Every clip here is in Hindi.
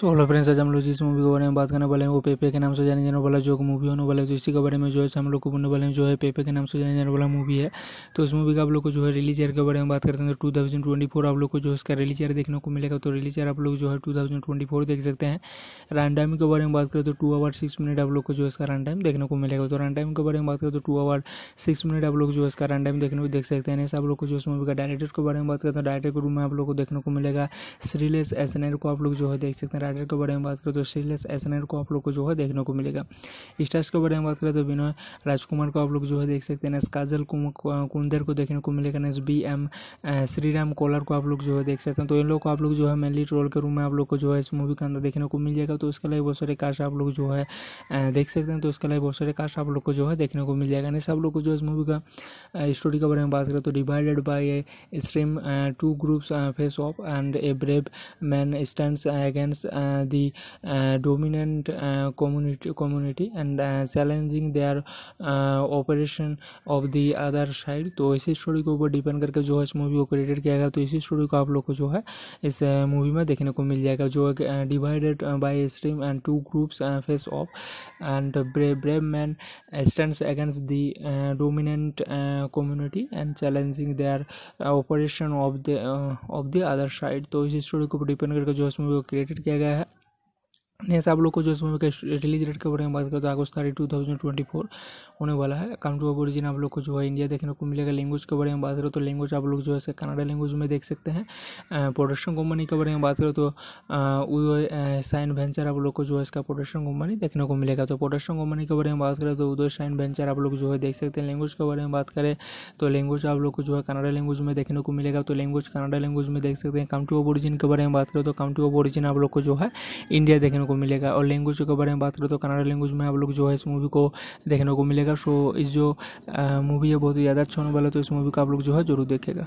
सो हेलो फ्रेंड्स, आज हम लोग जिस मूवी के बारे में बात करने वाले हैं वो पेपे के नाम से जाने जाने वाला जो मूवी होने वाला है, तो इसी के बारे में जो है हम लोग को बोलने वाले हैं जो है पेपे के नाम से जाने जाने वाला मूवी है। तो इस मूवी का आप लोग को जो है रिलीज ईयर के बारे में बात करते हैं तो 2024 आप लोग को जो इसका रिलीज ईयर देखने को मिलेगा। तो रिलीज ईयर आप लोग जो है 2024 देख सकते हैं। रन टाइम के बारे में बात करें तो 2 आवर 6 मिनट आप लोग को जो इसका रन टाइम देखने को मिलेगा। तो रन टाइम के बारे में बात करें तो 2 आवर 6 मिनट आप लोग जो इसका रन टाइम देखने को देख सकते हैं। ऐसे आप लोग को जो इस मूवी का डायरेक्टर के बारे में बात करते हैं, डायरेक्टर के रूम में आप लोग को देखने को मिलेगा श्रीलेश एसएनआर को आप लोग जो है देख सकते हैं। राइटर के बारे में बात करें तो श्रीलेश एसएनआर को आप लोग को जो है देखने को मिलेगा। स्टार्स के बारे में बात करें तो विनय राजकुमार को आप लोग जो है देख सकते हैं। काजल कुंदर को देखने को मिलेगा। BM श्रीराम कोलर को आप लोग जो है देख सकते हैं। तो इन लोग को आप लोग जो है मेनली रोल के रूम में आप लोग को जो है इस मूवी के अंदर देखने को मिल जाएगा। तो उसके लिए बहुत सारे कास्ट आप लोग जो है देख सकते हैं। तो उसके लिए बहुत सारे कास्ट आप लोग को जो है देखने को मिल जाएगा। नहीं सब लोग को जो इस मूवी का स्टोरी के बारे में बात करें तो divided by a stream 2 groups face off and a brave man stands against the dominant community and challenging their operation of the other side। तो इसी स्टोरी के ऊपर डिपेंड करके जो है इस मूवी को क्रिएटेड किया गया। तो इसी स्टोरी को आप लोग को जो है इस मूवी में देखने को मिल जाएगा। जो divided by stream and 2 groups face off and brave man stands against the dominant community and challenging their operation of the other side. तो इसी स्टोरी के ऊपर डिपेंड करके जो इस मूवी को क्रिएटेड किया गया है। नेक्स्ट आप लोग को जो इस मूवी का रिलीज डेट के बारे में बात करें तो अगस्त 2024 होने वाला है। कंट्री ऑफ ओरिजिन आप लोग को जो है इंडिया देखने को मिलेगा। लैंग्वेज के बारे में बात करें तो लैंग्वेज आप लोग जो है कन्नड़ा लैंग्वेज में देख सकते हैं। प्रोडक्शन कंपनी के बारे में बात करें तो उदय साइन वेंचर आप लोग को जो है इसका प्रोडक्शन कंपनी देखने को मिलेगा। तो प्रोडक्शन कंपनी के बारे में बात करें तो उदय साइन वेंचर आप लोग जो है देख सकते हैं। लैंग्वेज के बारे में बात करें तो लैंग्वेज आप लोग को जो है कन्नड़ा लैंग्वेज में देखने को मिलेगा। तो लैंग्वेज कन्नड़ा लैंग्वेज में देख सकते हैं। कंट्री ऑफ ओरिजिन के बारे में बात करें तो कंट्री ऑफ ओरिजिन आप लोग को जो है इंडिया देखने को मिलेगा। और लैंग्वेज के बारे में बात करें तो कन्नड़ा लैंग्वेज में आप लोग जो है इस मूवी को देखने को मिलेगा। सो इस जो मूवी है बहुत ही ज़्यादा अच्छा होने वाला है। तो इस मूवी को आप लोग जो है जरूर देखेगा।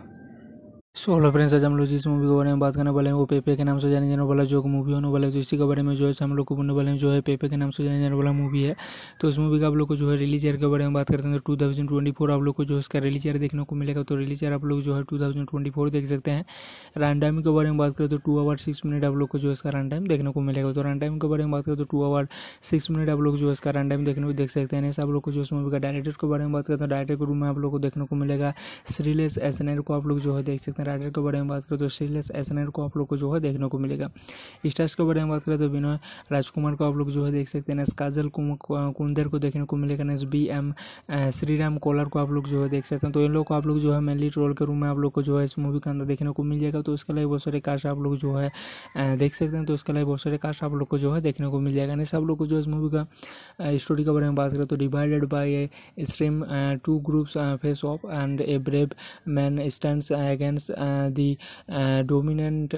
सो हेलो फ्रेंड्स, आज हम लोग जिस मूवी के बारे में बात करने वाले हैं वो पेपे के नाम से जाने जाने वाला जो मूवी होने वाला है। तो इसी के बारे में जो है हम लोग को बोलने वाले हैं जो है पेपे के नाम से जाने जाने वाला मूवी है। तो इस मूवी का आप लोग को जो है रिलीज ईयर के बारे में बात करते हैं तो 2024 आप लोग को जो इसका रिलीज ईयर देखने को मिलेगा। तो रिलीज ईयर आप लोग जो है 2024 देख सकते हैं। रन टाइम के बारे में बात करें तो 2 आवर 6 मिनट आप लोग को जो इसका रन टाइम देखने को मिलेगा। तो रन टाइम के बारे में बात करें तो 2 आवर 6 मिनट आप लोग जो इसका रन टाइम देखने को देख सकते हैं। ऐसे आप लोग को जो इस मूवी का डायरेक्टर के बारे में बात करते हैं, डायरेक्टर के रूम में आप लोग को देखने को मिलेगा श्रीलेश एसएनआर को आप लोग जो है देख सकते हैं। राइटर के बारे में बात तो श्रीलेश एसएनआर को आप लोग को जो है देखने को मिलेगा। स्टार्स के बारे में बात करें तो विनय राजकुमार को आप लोग जो है देख सकते हैं। काजल कुंदर को देखने को मिलेगा। BM श्रीराम कोलर को आप लोग जो है देख सकते हैं। तो इन लोग को आप लोग जो है मेनली रोल के रूम में आप लोग को जो है इस मूवी के अंदर देखने को मिल जाएगा। तो उसके लिए बहुत सारे कास्ट आप लोग जो है देख सकते हैं। तो उसके लिए बहुत सारे कास्ट आप लोग को जो है देखने को मिल जाएगा। नहीं सब लोग को जो इस मूवी का स्टोरी के बारे में बात करें तो divided by a stream 2 groups face off and a brave man stands against the dominant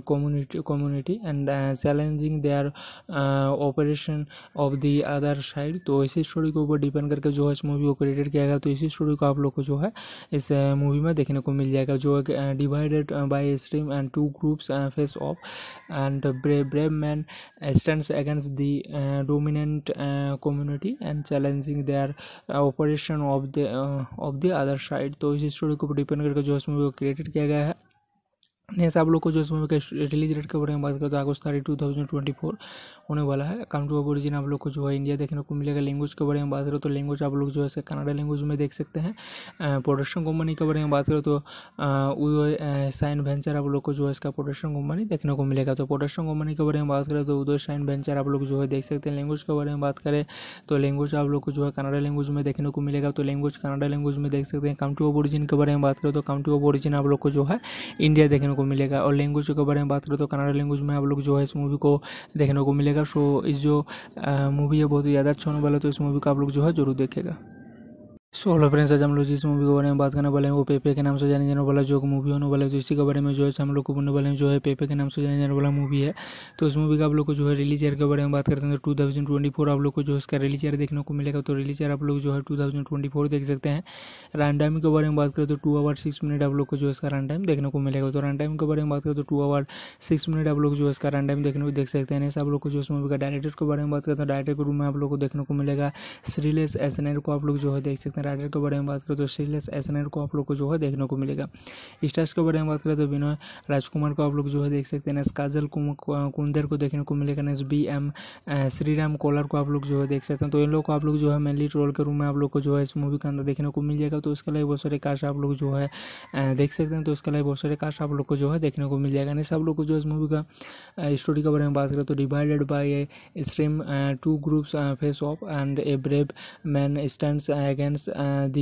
community and challenging their operation of the other side। तो इसी स्टोरी के ऊपर डिपेंड करके जो है इस मूवी को क्रिएटेड किया गया। तो इसी स्टोरी को आप लोग को जो है इस मूवी में देखने को मिल जाएगा। जो divided by stream and 2 groups face off and brave man stands against the dominant community and challenging their operation of the other side. तो इसी स्टोरी के ऊपर डिपेंड करके जो इस मूवी को क्रिएटेड किया गया है। नेक्स्ट आप लोग को जो इस मूवी का रिलीज डेट के बारे में बात करें तो अगस्त 2024 होने वाला है। कंट्री ऑफ ओरिजिन आप लोग को जो है इंडिया देखने को मिलेगा। लैंग्वेज के बारे में बात करें तो लैंग्वेज आप लोग जो है कन्नड़ा लैंग्वेज में देख सकते हैं। प्रोडक्शन कंपनी के बारे में बात करें तो उदय साइन वेंचर आप लोग को जो है इसका प्रोडक्शन कंपनी देखने को मिलेगा। तो प्रोडक्शन कंपनी के बारे में बात करें तो उदय साइन वेंचर आप लोग जो है देख सकते हैं। लैंग्वेज के बारे में बात करें तो लैंग्वेज आप लोग को जो है कन्नड़ा लैंग्वेज में देखने को मिलेगा। तो लैंग्वेज कन्नड़ा लैंग्वेज में देख सकते हैं। कंट्री ऑफ ओरिजिन के बारे में बात करें तो कंट्री ऑफ ओरिजिन आप लोग को जो है इंडिया देखने को मिलेगा। और लैंग्वेज के बारे में बात करें तो कन्नड़ा लैंग्वेज में आप लोग जो है इस मूवी को देखने को मिलेगा। सो इस जो मूवी है बहुत ही ज़्यादा अच्छा होने वाला है। तो इस मूवी को आप लोग जो है जरूर देखेगा। सो हेलो फ्रेंड्स, आज हम लोग जिस मूवी के बारे में बात करने वाले हैं वो पेपे के नाम से जाने जाने वाला जो मूवी होने वाला है। तो इसी के बारे में जो है हम लोग को बोलने वाले हैं जो है पेपे के नाम से जाने जाने वाला मूवी है। तो इस मूवी का आप लोग को जो है रिलीज ईयर के बारे में बात करते हैं तो 2024 आप लोग को जो इसका रिलीज ईयर देखने को मिलेगा। तो रिलीज ईयर आप लोग जो है 2024 देख सकते हैं। रन टाइम के बारे में बात करें तो 2 आवर 6 मिनट आप लोग को जो इसका रन टाइम देखने को मिलेगा। तो रन टाइम के बारे में बात करें तो 2 आवर 6 मिनट आप लोग जो इसका रन टाइम देखने को देख सकते हैं। ऐसे आप लोग को जो इस मूवी का डायरेक्टर के बारे में बात करते हैं, डायरेक्टर के रूम में आप लोग को देखने को मिलेगा श्रीलेश एसएनआर को आप लोग जो है देख सकते हैं। हैं। राइटर के बारे में बात करें तो श्रीलेस एसएनआर को आप लोग को जो है देखने को मिलेगा। स्टार्स के बारे में बात करें तो विनय राजकुमार को आप लोग जो है देख सकते हैं। काजल कुंदर को देखने को मिलेगा। नेक्स्ट BM श्रीराम कोलर को आप लोग जो है देख सकते हैं। तो इन लोग को आप लोग जो है मेनली रोल के रूम में आप लोग को जो है इस मूवी के अंदर देखने को मिल जाएगा। तो उसके लिए बहुत सारे कास्ट आप लोग जो है देख सकते हैं। तो उसके लिए बहुत सारे कास्ट आप लोग को जो है देखने को मिल जाएगा। नहीं, आप लोग को जो इस मूवी का स्टोरी के बारे में बात करें तो divided by a stream two groups face off and a brave man stands against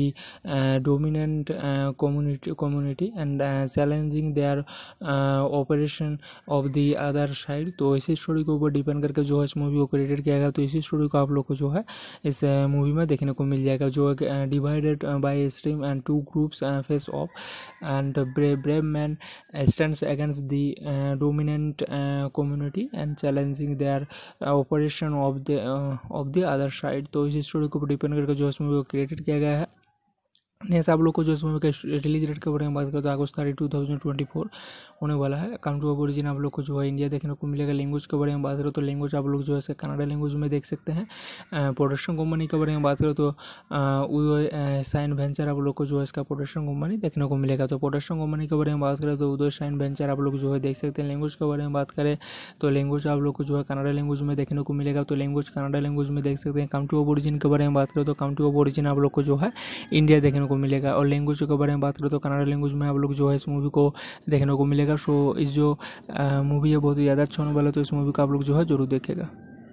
the dominant community and challenging their operation of the other side। तो इसी स्टोरी के ऊपर डिपेंड करके जो है इस मूवी को क्रिएटेड किया गया। तो इसी स्टोरी को आप लोग को जो है इस मूवी में देखने को मिल जाएगा, जो divided by stream and two groups face off and brave man stands against the dominant community and challenging their operation of the other side। तो इस स्टोरी के ऊपर डिपेंड करके जो इस मूवी को क्रिएटेड किया गया है। नेक्स्ट आप लोग को जो इस मूवी का रिलीज डेट के बारे में बात करें तो अगस्त 30 2024 होने वाला है। काउंट्री ऑफ ओरिजिन आप लोग को जो है इंडिया देखने को मिलेगा। लैंग्वेज के बारे में बात करें तो लैंग्वेज आप लोग जो है कन्नड़ा लैंग्वेज में देख सकते हैं। प्रोडक्शन कंपनी के बारे में बात करें तो उदय साइन वेंचर आप लोग को जो है इसका प्रोडक्शन कंपनी देखने को मिलेगा। तो प्रोडक्शन कंपनी के बारे में बात करें तो उदय साइन वेंचर आप लोग जो है देख सकते हैं। लैंग्वेज के बारे में बात करें तो लैंग्वेज आप लोग को जो है कन्नड़ा लैंग्वेज में देखने को मिलेगा। तो लैंग्वेज कन्नड़ा लैंग्वेज में देख सकते हैं। काउंट्री ऑफ ओरिजिन के बारे में बात करें तो काउंट्री ऑफ ओरिजिन आप लोग को जो है इंडिया देखने को मिलेगा। और लैंग्वेज के बारे में बात करें तो कन्नड़ा लैंग्वेज में आप लोग जो है इस मूवी को देखने को मिलेगा। सो इस जो मूवी है बहुत ही ज़्यादा अच्छा होने वाला है। तो इस मूवी को आप लोग जो है जरूर देखेगा।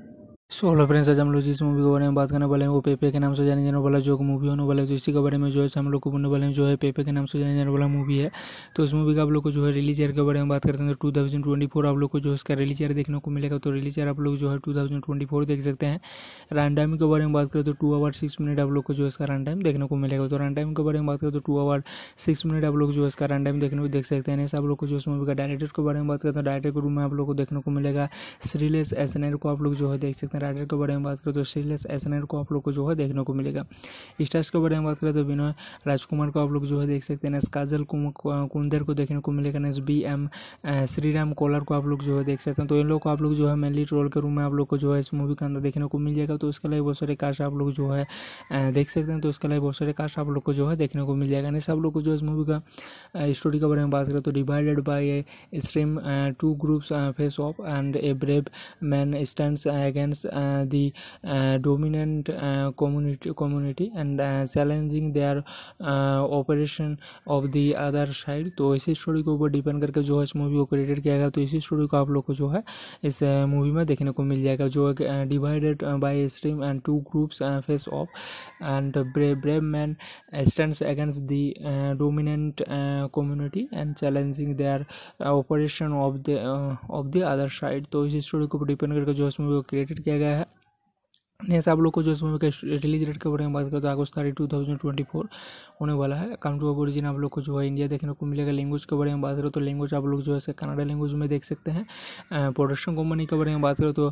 सो हेलो फ्रेंड्स, आज हम लोग जिस मूवी के बारे में बात करने वाले हैं वो पेपे के नाम से जाने जाने वाला जो मूवी होने वाला है। तो इसी के बारे में जो है हम लोग को बोलने वाले हैं, जो है पेपे के नाम से जाने जाने वाला मूवी है। तो इस मूवी का आप लोग को जो है रिलीज ईयर के बारे में बात करते हैं तो 2024 आप लोग को जो है इसका रिलीज ईयर देखने को मिलेगा। तो रिलीज ईयर आप लोग जो है 2024 देख सकते हैं। रन टाइम के बारे में बात करें तो 2 आवर 6 मिनट आप लोग को जो इसका रन टाइम देखने को मिलेगा। तो रन टाइम के बारे में बात करें तो 2 आवर 6 मिनट आप लोग जो इसका रन टाइम देखने को देख सकते हैं। आप लोग को जो इस मूवी का डायरेक्टर के बारे में बात करते हैं, डायरेक्टर के रूम में आप लोग को देखने को मिलेगा। श्रीलेस एसएनआर को आप लोग जो है देख सकते हैं। राइटर के बारे में बात करें तो श्रीलेस एसएनआर को आप लोग को जो है देखने को मिलेगा। स्टार्स के बारे में बात करें तो विनय राजकुमार को आप लोग जो है देख सकते हैं। काजल कुंदर को देखने को मिलेगा। नेक्स्ट BM श्रीराम कोलर को आप लोग जो है देख सकते हैं। तो इन लोग को आप लोग जो है मेनली रोल के रूम में आप लोग को जो है इस मूवी के अंदर देखने को मिल जाएगा। तो उसके लिए बहुत सारे कास्ट आप लोग जो है देख सकते हैं। तो उसके लिए बहुत सारे कास्ट आप लोग को जो है देखने को मिल जाएगा। नहीं, सब लोग को जो इस मूवी का स्टोरी के बारे में बात करें तो divided by a stream two groups face off and a brave man stands against the dominant community and challenging their operation of the other side। तो इसी स्टोरी के ऊपर डिपेंड करके जो है इस मूवी को क्रिएटेड किया गया। तो इसी स्टोरी को आप लोग को जो है इस मूवी में देखने को मिल जाएगा, जो divided by stream and two groups face off and brave man stands against the dominant community and challenging their operation of the other side। तो इस स्टोरी के ऊपर डिपेंड करके जो इस मूवी को क्रिएटेड किया गया है। नेक्स्ट आप लोग को जो इस मूवी का रिलीज डेट के बारे में बात करें तो अगस्त 30 2024 होने वाला है। काउंट्री ऑफ ओरिजिन आप लोग को जो है इंडिया देखने को मिलेगा। लैंग्वेज के बारे में बात करें तो लैंग्वेज आप लोग जो है कन्नड़ा लैंग्वेज में देख सकते हैं। प्रोडक्शन कंपनी के बारे में बात करें तो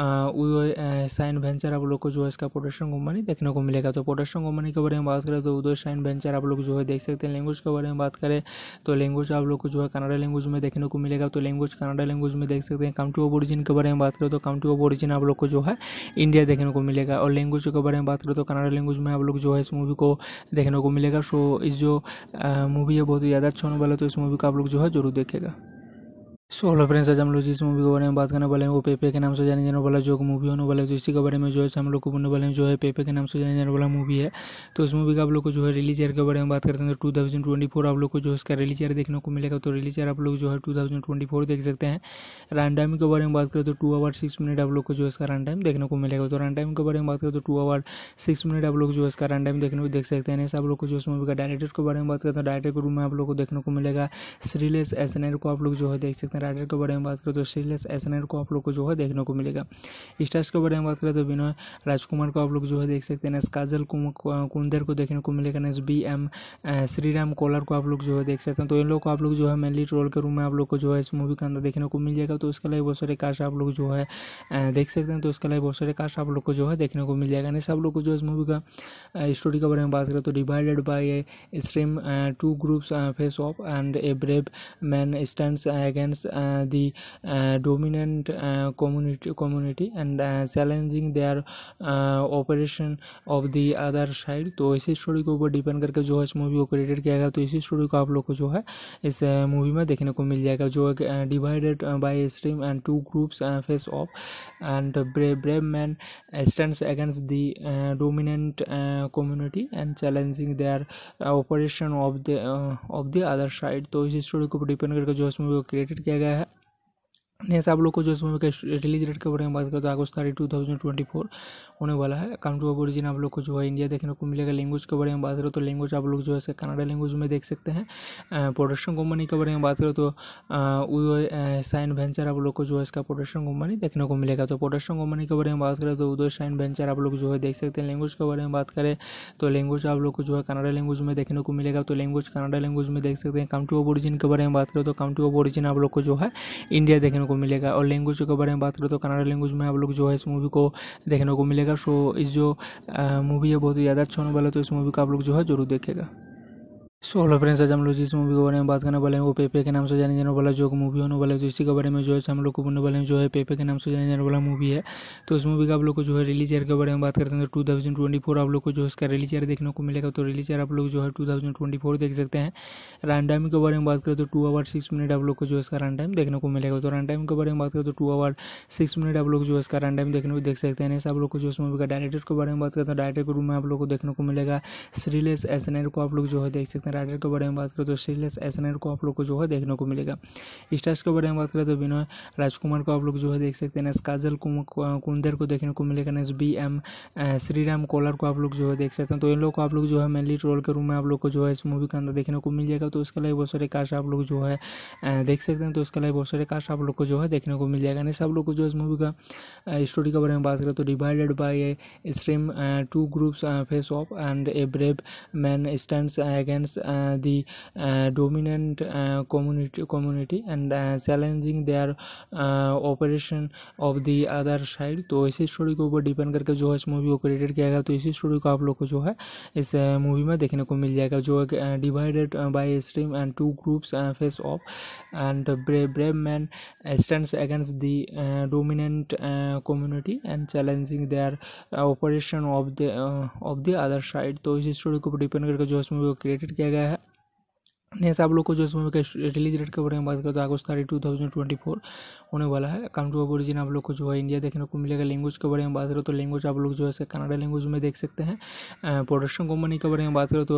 उदय साइन वेंचर आप लोग को जो है इसका प्रोडक्शन कंपनी देखने को मिलेगा। तो प्रोडक्शन कंपनी के बारे में बात करें तो उदय साइन वेंचर आप लोग जो है देख सकते हैं। लैंग्वेज के बारे में बात करें तो लैंग्वेज आप लोग को जो है कन्नड़ा लैंग्वेज में देखने को मिलेगा। तो लैंग्वेज कन्नड़ा लैंग्वेज में देख सकते हैं। काउंट्री ऑफ ओरिजिन के बारे में बात करें तो काउंट्री ऑफ ओरिजिन आप लोग को जो है इंडिया देखने को मिलेगा। और लैंग्वेज के बारे में बात करें तो कन्नड़ा लैंग्वेज में आप लोग जो है इस मूवी को देखने को मिलेगा। सो इस जो मूवी है बहुत ही ज़्यादा अच्छा होने वाला है। तो इस मूवी को आप लोग जो है जरूर देखेगा। सो हेलो फ्रेंड्स, आज हम लोग जिस मूवी के बारे में बात करने वाले हैं वो पेपे के नाम से जाने जाने वाला जो मूवी होने वाला है। तो इसी के बारे में जो है हम लोग को बोलने वाले हैं, जो है पेपे के नाम से जाने जाने वाला मूवी है। तो इस मूवी का आप लोग को जो है रिलीज ईयर के बारे में बात करते हैं तो 2024 आप लोग को जो इसका रिलीज ईयर देखने को मिलेगा। तो रिलीज ईयर आप लोग जो है 2024 देख सकते हैं। रन टाइम के बारे में बात करें तो 2 आवर 6 मिनट आप लोग को जो इसका रन टाइम देखने को मिलेगा। तो रन टाइम के बारे में बात करें तो 2 आवर 6 मिनट आप लोग जो इसका रन टाइम देखने को देख सकते हैं। आप लोग को जो इस मूवी का डायरेक्टर के बारे में बात करते हैं, डायरेक्टर के रूम में आप लोग को देखने को मिलेगा। श्रीलेस एसएनआर को आप लोग जो है देख सकते हैं। राइटर के बारे में बात तो श्रीलेस एसएनआर को आप लोग को जो है देखने को मिलेगा। स्टार्स के बारे में बात करें तो विनय राजकुमार को आप लोग जो है देख सकते हैं। काजल कुंदर को देखने को मिलेगा। नेक्स्ट BM श्रीराम कोलर को आप लोग जो है देख सकते हैं। तो इन लोग को आप लोग जो है मेनली रोल के रूम में आप लोग को जो है इस मूवी के अंदर देखने को मिल जाएगा। तो उसके लिए बहुत सारे कास्ट आप लोग जो है देख सकते हैं। तो उसके लिए बहुत सारे कास्ट आप लोग को जो है देखने को मिल जाएगा। नहीं, सब लोग को जो इस मूवी का स्टोरी के बारे में बात करें तो divided by a stream two groups face off and a brave man stands against the dominant community and challenging their operation of the other side। तो इसी स्टोरी के ऊपर डिपेंड करके जो है इस मूवी को क्रिएटेड किया गया। तो इसी स्टोरी को आप लोग को जो है इस मूवी में देखने को मिल जाएगा, जो divided by stream and two groups face off and brave man stands against the dominant community and challenging their operation of the other side। तो इस स्टोरी को डिपेंड करके जो इस मूवी को क्रिएटेड किया गया है। नेक्स्ट आप लोग को जो इस मूवी का रिलीज डेट के बारे में बात करें तो अगस्त 2024 होने वाला है। कम टू ओरिजिन आप लोग को जो है इंडिया देखने को मिलेगा। लैंग्वेज के बारे में बात करें तो लैंग्वेज आप लोग जो है कन्नड़ा लैंग्वेज में देख सकते हैं। प्रोडक्शन कंपनी के बारे में बात करें तो उदय साइन वेंचर आप लोग को जो है इसका प्रोडक्शन कंपनी देखने को मिलेगा। तो प्रोडक्शन कंपनी के बारे में बात करें तो उदय साइन वेंचर आप लोग जो है देख सकते हैं। लैंग्वेज के बारे में बात करें तो लैंग्वेज आप लोग को जो है कन्नड़ा लैंग्वेज में देखने को मिलेगा। तो लैंग्वेज कन्नड़ा लैंग्वेज में देख सकते हैं। काउंट्री ऑफ ओरिजिन के बारे में बात करें तो काउंट्री ऑफ ओरिजिन आप लोग को जो है इंडिया देखने को मिलेगा। और लैंग्वेज के बारे में बात करें तो कन्नड़ा लैंग्वेज में आप लोग जो है इस मूवी को देखने को मिलेगा। सो इस जो मूवी है बहुत ही ज़्यादा अच्छा होने वाला है, तो इस मूवी को आप लोग जो है जरूर देखेगा। सो हेलो फ्रेंड्स, आज हम लोग जिस मूवी के बारे में बात करने वाले हैं वो पेपे के नाम से जाने जाने वाला जो मूवी होने वाला है। तो इसी के बारे में जो है हम लोग को बोलने वाले हैं, जो है पेपे के नाम से जाने जाने वाला मूवी है। तो इस मूवी का आप लोग को जो है रिलीज ईयर के बारे में बात करते हैं तो 2024 आप लोग को जो इसका रिलीज ईयर देखने को मिलेगा। तो रिलीज ईयर आप लोग जो है 2024 देख सकते हैं। रन टाइम के बारे में बात करें तो 2 आवर 6 मिनट आप लोग को जो इसका रन टाइम देखने को मिलेगा। तो रन टाइम के बारे में बात करें तो 2 आवर 6 मिनट आप लोग जो इसका रन टाइम देखने को देख सकते हैं। आप लोग को जो इस मूवी का डायरेक्टर के बारे में बात करते हैं, डायरेक्टर के रूम में आप लोग को देखने को मिलेगा श्रीलेश एसएनआर को आप लोग जो है देख सकते हैं। राइटर के बारे में बात तो श्रीलेश एसएनआर को आप लोग को जो है देखने को मिलेगा। स्टार्स के बारे में बात करें तो विनय राजकुमार को आप लोग जो है देख सकते हैं। काजल कुंदर को देखने को मिलेगा। BM श्रीराम कोलर को आप लोग जो है देख सकते हैं। तो इन लोग को आप लोग जो है मेनली रोल के रूम में आप लोग को जो है इस मूवी के अंदर देखने को मिल जाएगा। तो इसके अलावा बहुत सारे कास्ट आप लोग जो है देख सकते हैं। तो इसके अलावा बहुत सारे कास्ट आप लोग को जो है देखने को मिल जाएगा। नहीं सब लोग को जो इस मूवी का स्टोरी के बारे में बात करें तो divided by a stream two groups face off and a brave man stands against the dominant community and challenging their operation of the other side। तो इसी स्टोरी के ऊपर डिपेंड करके जो है इस मूवी को क्रिएटेड किया गया। तो इसी स्टोरी को आप लोग को जो है इस मूवी में देखने को मिल जाएगा, जो divided by stream and two groups face off and brave man stands against the dominant community and challenging their operation of the other side. तो इसी स्टोरी के ऊपर डिपेंड करके जो इस मूवी को क्रिएटेड किया गया है। नेक्स्ट आप लोग को जो इस मूवी का रिलीज डेट के बारे में बात करें तो अगस्त 2024 होने वाला है। काउंट्री ऑफ ओरिजिन आप लोग को जो है इंडिया देखने को मिलेगा। लैंग्वेज के बारे में बात करें तो लैंग्वेज आप लोग जो है कन्नड़ा लैंग्वेज में देख सकते हैं। प्रोडक्शन कंपनी के बारे में बात करें तो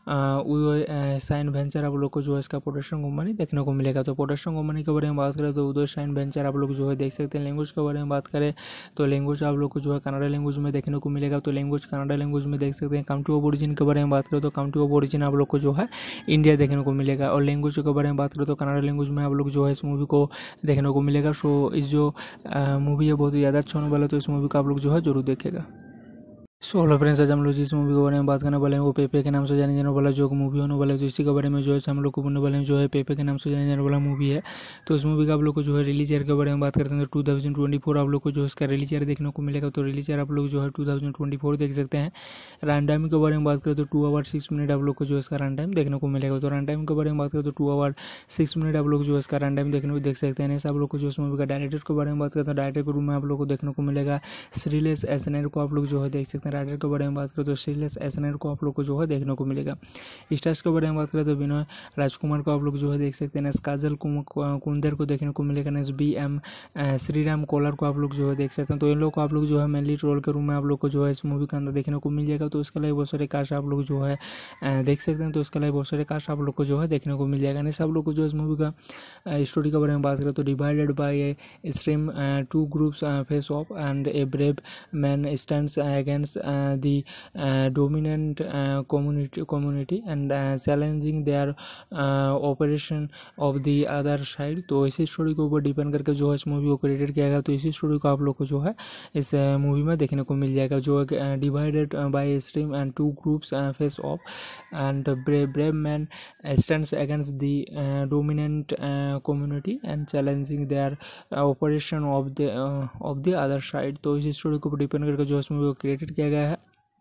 उदय साइन वेंचर आप लोग को जो है इसका प्रोडक्शन कंपनी देखने को मिलेगा। तो प्रोडक्शन कंपनी के बारे में बात करें तो उदय साइन वेंचर आप लोग जो है देख सकते हैं। लैंग्वेज के बारे में बात करें तो लैंग्वेज आप लोग को जो है कन्नड़ा लैंग्वेज में देखने को मिलेगा। तो लैंग्वेज कन्नड़ा लैंग्वेज में देख सकते हैं। काउंट्री ऑफ ओरिजिन के बारे में बात करें तो काउंट्री ऑफ ओरिजिन आप लोग को जो है इंडिया देखने को मिलेगा। और लैंग्वेज के बारे में बात करें तो कन्नड़ा लैंग्वेज में आप लोग जो है इस मूवी को देखने को मिलेगा। सो इस जो मूवी है बहुत ही ज़्यादा अच्छा होने वाला है, तो इस मूवी को आप लोग जो है जरूर देखेगा। सो हेलो फ्रेंड्स, आज हम लोग जिस मूवी के बारे में बात करने वाले हैं वो पेपे के नाम से जाने जाने वाला जो मूवी होने वाला है। तो इसी के बारे में जो है हम लोग को बोलने वाले हैं, जो है पेपे के नाम से जाने जाने वाला मूवी है। तो इस मूवी का आप लोग को जो है रिलीज ईयर के बारे में बात करते हैं तो 2024 आप लोग को जो इसका रिलीज ईयर देखने को मिलेगा। तो रिलीज ईयर आप लोग जो है 2024 देख सकते हैं। रन टाइम के बारे में बात करें तो 2 आवर 6 मिनट आप लोग को जो इसका रन टाइम देखने को मिलेगा। तो रन टाइम के बारे में बात करें तो 2 आवर 6 मिनट आप लोग जो इसका रन टाइम देखने को देख सकते हैं। आप लोग को जो इस मूवी का डायरेक्टर के बारे में बात करते हैं, डायरेक्टर के रूम में आप लोग को देखने को मिलेगा श्रीलेश एसएनआर को आप लोग जो है देख सकते हैं। राइटर के बारे में बात तो श्रीलेश एसएनआर को आप लोग को जो है देखने को मिलेगा। स्टार्स के बारे में बात करें तो विनय राजकुमार को आप लोग जो है देख सकते हैं। काजल कुंदर को देखने को मिलेगा। BM श्रीराम कोलर को आप लोग जो है देख सकते हैं। तो इन लोग को आप लोग जो है मेनली रोल के रूम में आप लोग को जो है इस मूवी के अंदर देखने को मिल जाएगा। तो इसके अलावा बहुत सारे कास्ट आप लोग जो है देख सकते हैं। तो इसके अलावा बहुत सारे कास्ट आप लोग को जो है देखने को मिल जाएगा। नहीं सब लोग को जो इस मूवी का स्टोरी के बारे में बात करें तो divided by a stream two groups face off and a brave man stands against the dominant community and challenging their operation of the other side। तो इसी स्टोरी के ऊपर डिपेंड करके जो है इस मूवी को क्रिएटेड किया गया। तो इसी स्टोरी को आप लोग को जो है इस मूवी में देखने को मिल जाएगा, जो divided by stream and two groups face off and brave man stands against the dominant community and challenging their operation of the other side. तो इसी स्टोरी के ऊपर डिपेंड करके जो इस मूवी को क्रिएटेड किया गया है।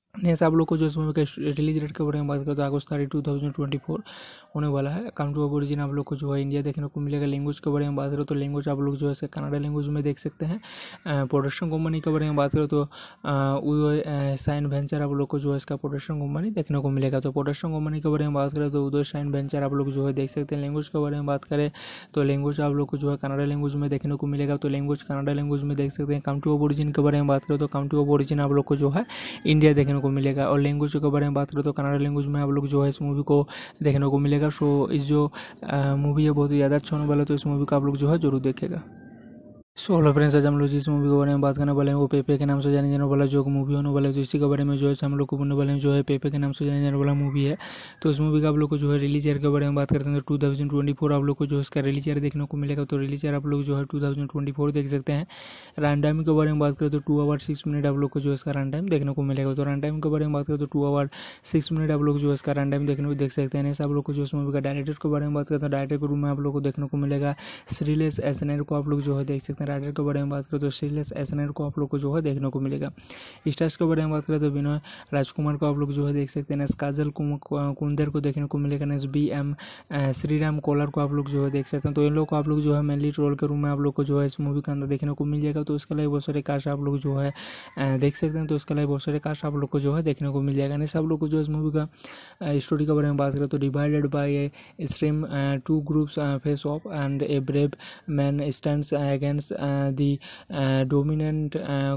नेक्स्ट आप लोग को जो इस मूवी का रिलीज डेट के बारे में बात करें तो अगस्त 30 2024 होने वाला है। काउंट्री ऑफ ओरिजिन आप लोग को जो है इंडिया देखने को मिलेगा। लैंग्वेज के बारे में बात करें तो लैंग्वेज आप लोग जो है कन्नड़ा लैंग्वेज में देख सकते हैं। प्रोडक्शन कंपनी के बारे में बात करें तो उदय साइन वेंचर आप लोग को जो है इसका प्रोडक्शन कंपनी देखने को मिलेगा। तो प्रोडक्शन कंपनी के बारे में बात करें तो उदय साइन वेंचर आप लोग जो है देख सकते हैं। लैंग्वेज के बारे में बात करें तो लैंग्वेज आप लोग को जो है कन्नड़ा लैंग्वेज में देखने को मिलेगा। तो लैंग्वेज कन्नड़ा लैंग्वेज में देख सकते हैं। काउंट्री ऑफ ओरिजिन के बारे में बात करें तो काउंट्री ऑफ ओरिजिन आप लोग को जो है इंडिया देखने को मिलेगा। और लैंग्वेज के बारे में बात करें तो कन्नड़ा लैंग्वेज में आप लोग जो है इस मूवी को देखने को मिलेगा। सो इस जो मूवी है बहुत ही ज़्यादा अच्छा होने वाला है, तो इस मूवी को आप लोग जो है जरूर देखेगा। सो हेलो फ्रेंड्स, आज हम लोग जिस मूवी के बारे में बात करने वाले हैं वो पेपे के नाम से जाने जाने वाला जो मूवी होने वाला है, तो इसी के बारे में जो है हम लोग को बोलने वाले हैं जो है पेपे के नाम से जाने जाने वाला मूवी है। तो इस मूवी का आप लोग को जो है रिलीज ईयर के बारे में बात करते हैं तो 2024 आप लोग को जो इसका रिलीज ईयर देखने को मिलेगा। तो रिलीज ईयर आप लोग जो है 2024 देख सकते हैं। रन टाइम के बारे में बात करें तो 2 आवर 6 मिनट आप लोग को जो इसका रन टाइम देखने को मिलेगा। तो रन टाइम के बारे में बात करें तो 2 आवर 6 मिनट आप लोग जो इसका रन टाइम देखने को देख सकते हैं। ऐसे आप लोग को जो इस मूवी का डायरेक्टर के बारे में बात करते हैं, डायरेक्टर के रूम में आप लोग को देखने को मिलेगा श्रीलेश एसएनआर को आप लोग जो है देख सकते हैं। राइटर के बारे में बात करें तो श्रीलेश एसएनआर को आप लोग को जो है देखने को मिलेगा। स्टार्स के बारे में बात करें तो विनय राजकुमार को आप लोग जो है देख सकते हैं। काजल कुंदर को देखने को मिलेगा। BM श्रीराम कोलर को आप लोग जो है देख सकते हैं। तो इन लोग को आप लोग जो है मेनली रोल के रूम में आप लोग को जो है इस मूवी के अंदर देखने को मिल जाएगा। तो उसके लिए बहुत सारे कास्ट आप लोग जो है देख सकते हैं। तो उसके लिए बहुत सारे कास्ट आप लोग को जो है देखने को मिल जाएगा। नहीं सब लोग को जो इस मूवी का स्टोरी के बारे में बात करें तो divided by a stream 2 groups face off and a brave man stands against the dominant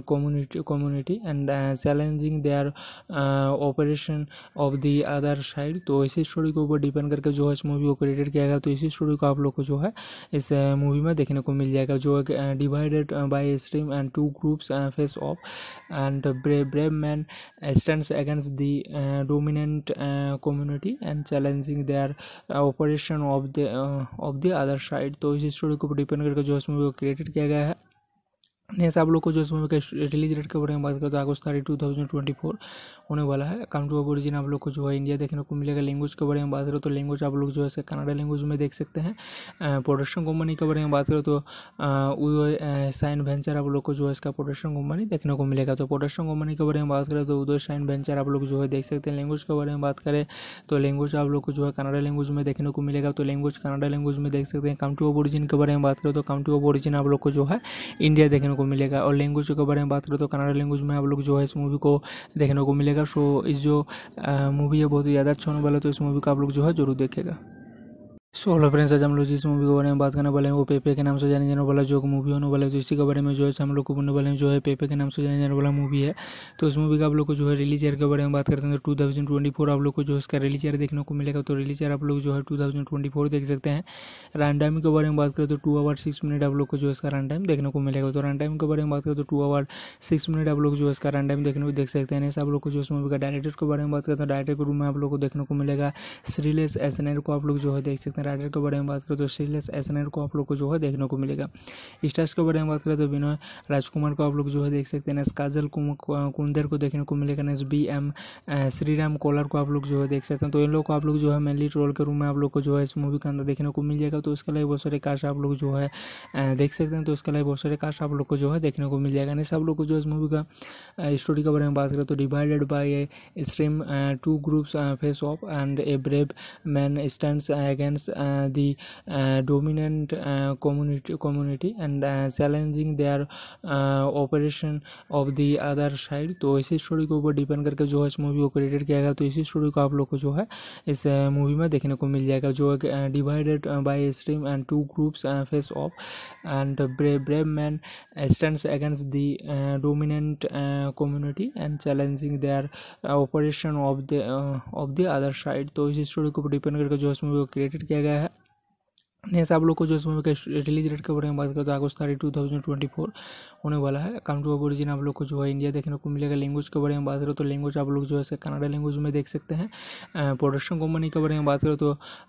community and challenging their operation of the other side। तो इसी स्टोरी के ऊपर डिपेंड करके जो है इस मूवी को क्रिएटेड किया गया। तो इसी स्टोरी को आप लोग को जो है इस मूवी में देखने को मिल जाएगा। जो divided by stream and 2 groups face off and brave man stands against the dominant community and challenging their operation of the other side. तो इसी स्टोरी के ऊपर डिपेंड करके जो इस मूवी को क्रिएटेड किया गया है। नेक्स्ट आप लोग को जो इस मूवी का रिलीज डेट के बारे में बात करें तो अगस्त 30 2024 होने वाला है। काउंट्री ऑफ ओरिजिन आप लोग को जो है इंडिया देखने को मिलेगा। लैंग्वेज के बारे में बात करें तो लैंग्वेज आप लोग जो है कन्नड़ा लैंग्वेज में देख सकते हैं। प्रोडक्शन कंपनी के बारे में बात करें तो उदय साइन वेंचर आप लोग को जो है इसका प्रोडक्शन कंपनी देखने को मिलेगा। तो प्रोडक्शन कंपनी के बारे में बात करें तो उदय साइन वेंचर आप लोग जो है देख सकते हैं। लैंग्वेज के बारे में बात करें तो लैंग्वेज आप लोग को जो है कन्नड़ा लैंग्वेज में देखने को मिलेगा। तो लैंग्वेज कन्नड़ा लैंग्वेज में देख सकते हैं। काउंट्री ऑफ ओरिजिन के बारे में बात करें तो काउंट्री ऑफ ओरिजिन आप लोग को जो है इंडिया देखने को मिलेगा। और लैंग्वेज के बारे में बात करें तो कन्नड़ा लैंग्वेज में आप लोग जो है इस मूवी को देखने को मिलेगा। सो इस जो मूवी है बहुत ही ज़्यादा अच्छा होने वाला है, तो इस मूवी को आप लोग जो है जरूर देखेगा। सो हेलो फ्रेंड्स, आज हम लोग जिस मूवी के बारे में बात करने वाले हैं वो पेपे के नाम से जाने जाने वाला जो मूवी होने वाला है, तो इसी के बारे में जो है हम लोग को बोलने वाले हैं जो है पेपे के नाम से जाने जाने वाला मूवी है। तो इस मूवी का आप लोग को जो है रिलीज ईयर के बारे में बात करते हैं तो 2024 आप लोग को जो इसका रिलीज ईयर देखने को मिलेगा। तो रिलीज ईयर आप लोग जो है 2024 देख सकते हैं। रन टाइम के बारे में बात करें तो 2 आवर 6 मिनट आप लोग को जो इसका रन टाइम देखने को मिलेगा। तो रन टाइम के बारे में बात करें तो 2 आवर 6 मिनट आप लोग जो इसका रन टाइम देखने को देख सकते हैं। ऐसे आप लोग को जो इस मूवी का डायरेक्टर के बारे में बात करते हैं, डायरेक्टर के रूम में आप लोग को देखने को मिलेगा श्रीलेश एसएनआर को आप लोग जो है देख सकते हैं। राइटर के बारे में बात तो श्रीलेश एसएनआर को आप लोग को जो है देखने को मिलेगा। स्टार्स के बारे में बात करें तो विनय राजकुमार को आप लोग जो है देख सकते हैं। काजल कुंदर को देखने को मिलेगा। BM श्रीराम कोलर को आप लोग जो है देख सकते हैं। तो इन लोग को आप लोग जो है मेनली रोल के रूम में आप लोग को जो है इस मूवी के अंदर देखने को मिल जाएगा। तो उसके लिए बहुत सारे कास्ट आप लोग जो है देख सकते हैं। तो उसके लिए बहुत सारे कास्ट आप लोग को जो है देखने को मिल जाएगा। नहीं सब लोग को जो इस मूवी का स्टोरी के बारे में बात करें तो divided by a stream 2 groups face off and a brave man stands against the dominant community and challenging their operation of the other side। तो इसी स्टोरी के ऊपर डिपेंड करके जो है इस मूवी को क्रिएटेड किया गया। तो इसी स्टोरी को आप लोग को जो है इस मूवी में देखने को मिल जाएगा। जो divided by stream and 2 groups face off and brave man stands against the dominant community and challenging their operation of the other side. तो इसी स्टोरी के ऊपर डिपेंड करके जो इस मूवी को क्रिएटेड किया गया है। नेक्स्ट आप लोग को जो इस मूवी का रिलीज डेट के बारे में बात करें तो अगस्त 30 2024 होने वाला है। काउंट्री ऑफ ओरिजिन आप लोग को जो है इंडिया देखने को मिलेगा। लैंग्वेज के बारे में बात करें तो लैंग्वेज आप लोग जो है कन्नड़ा लैंग्वेज में देख सकते हैं। प्रोडक्शन कंपनी के बारे में बात करें तो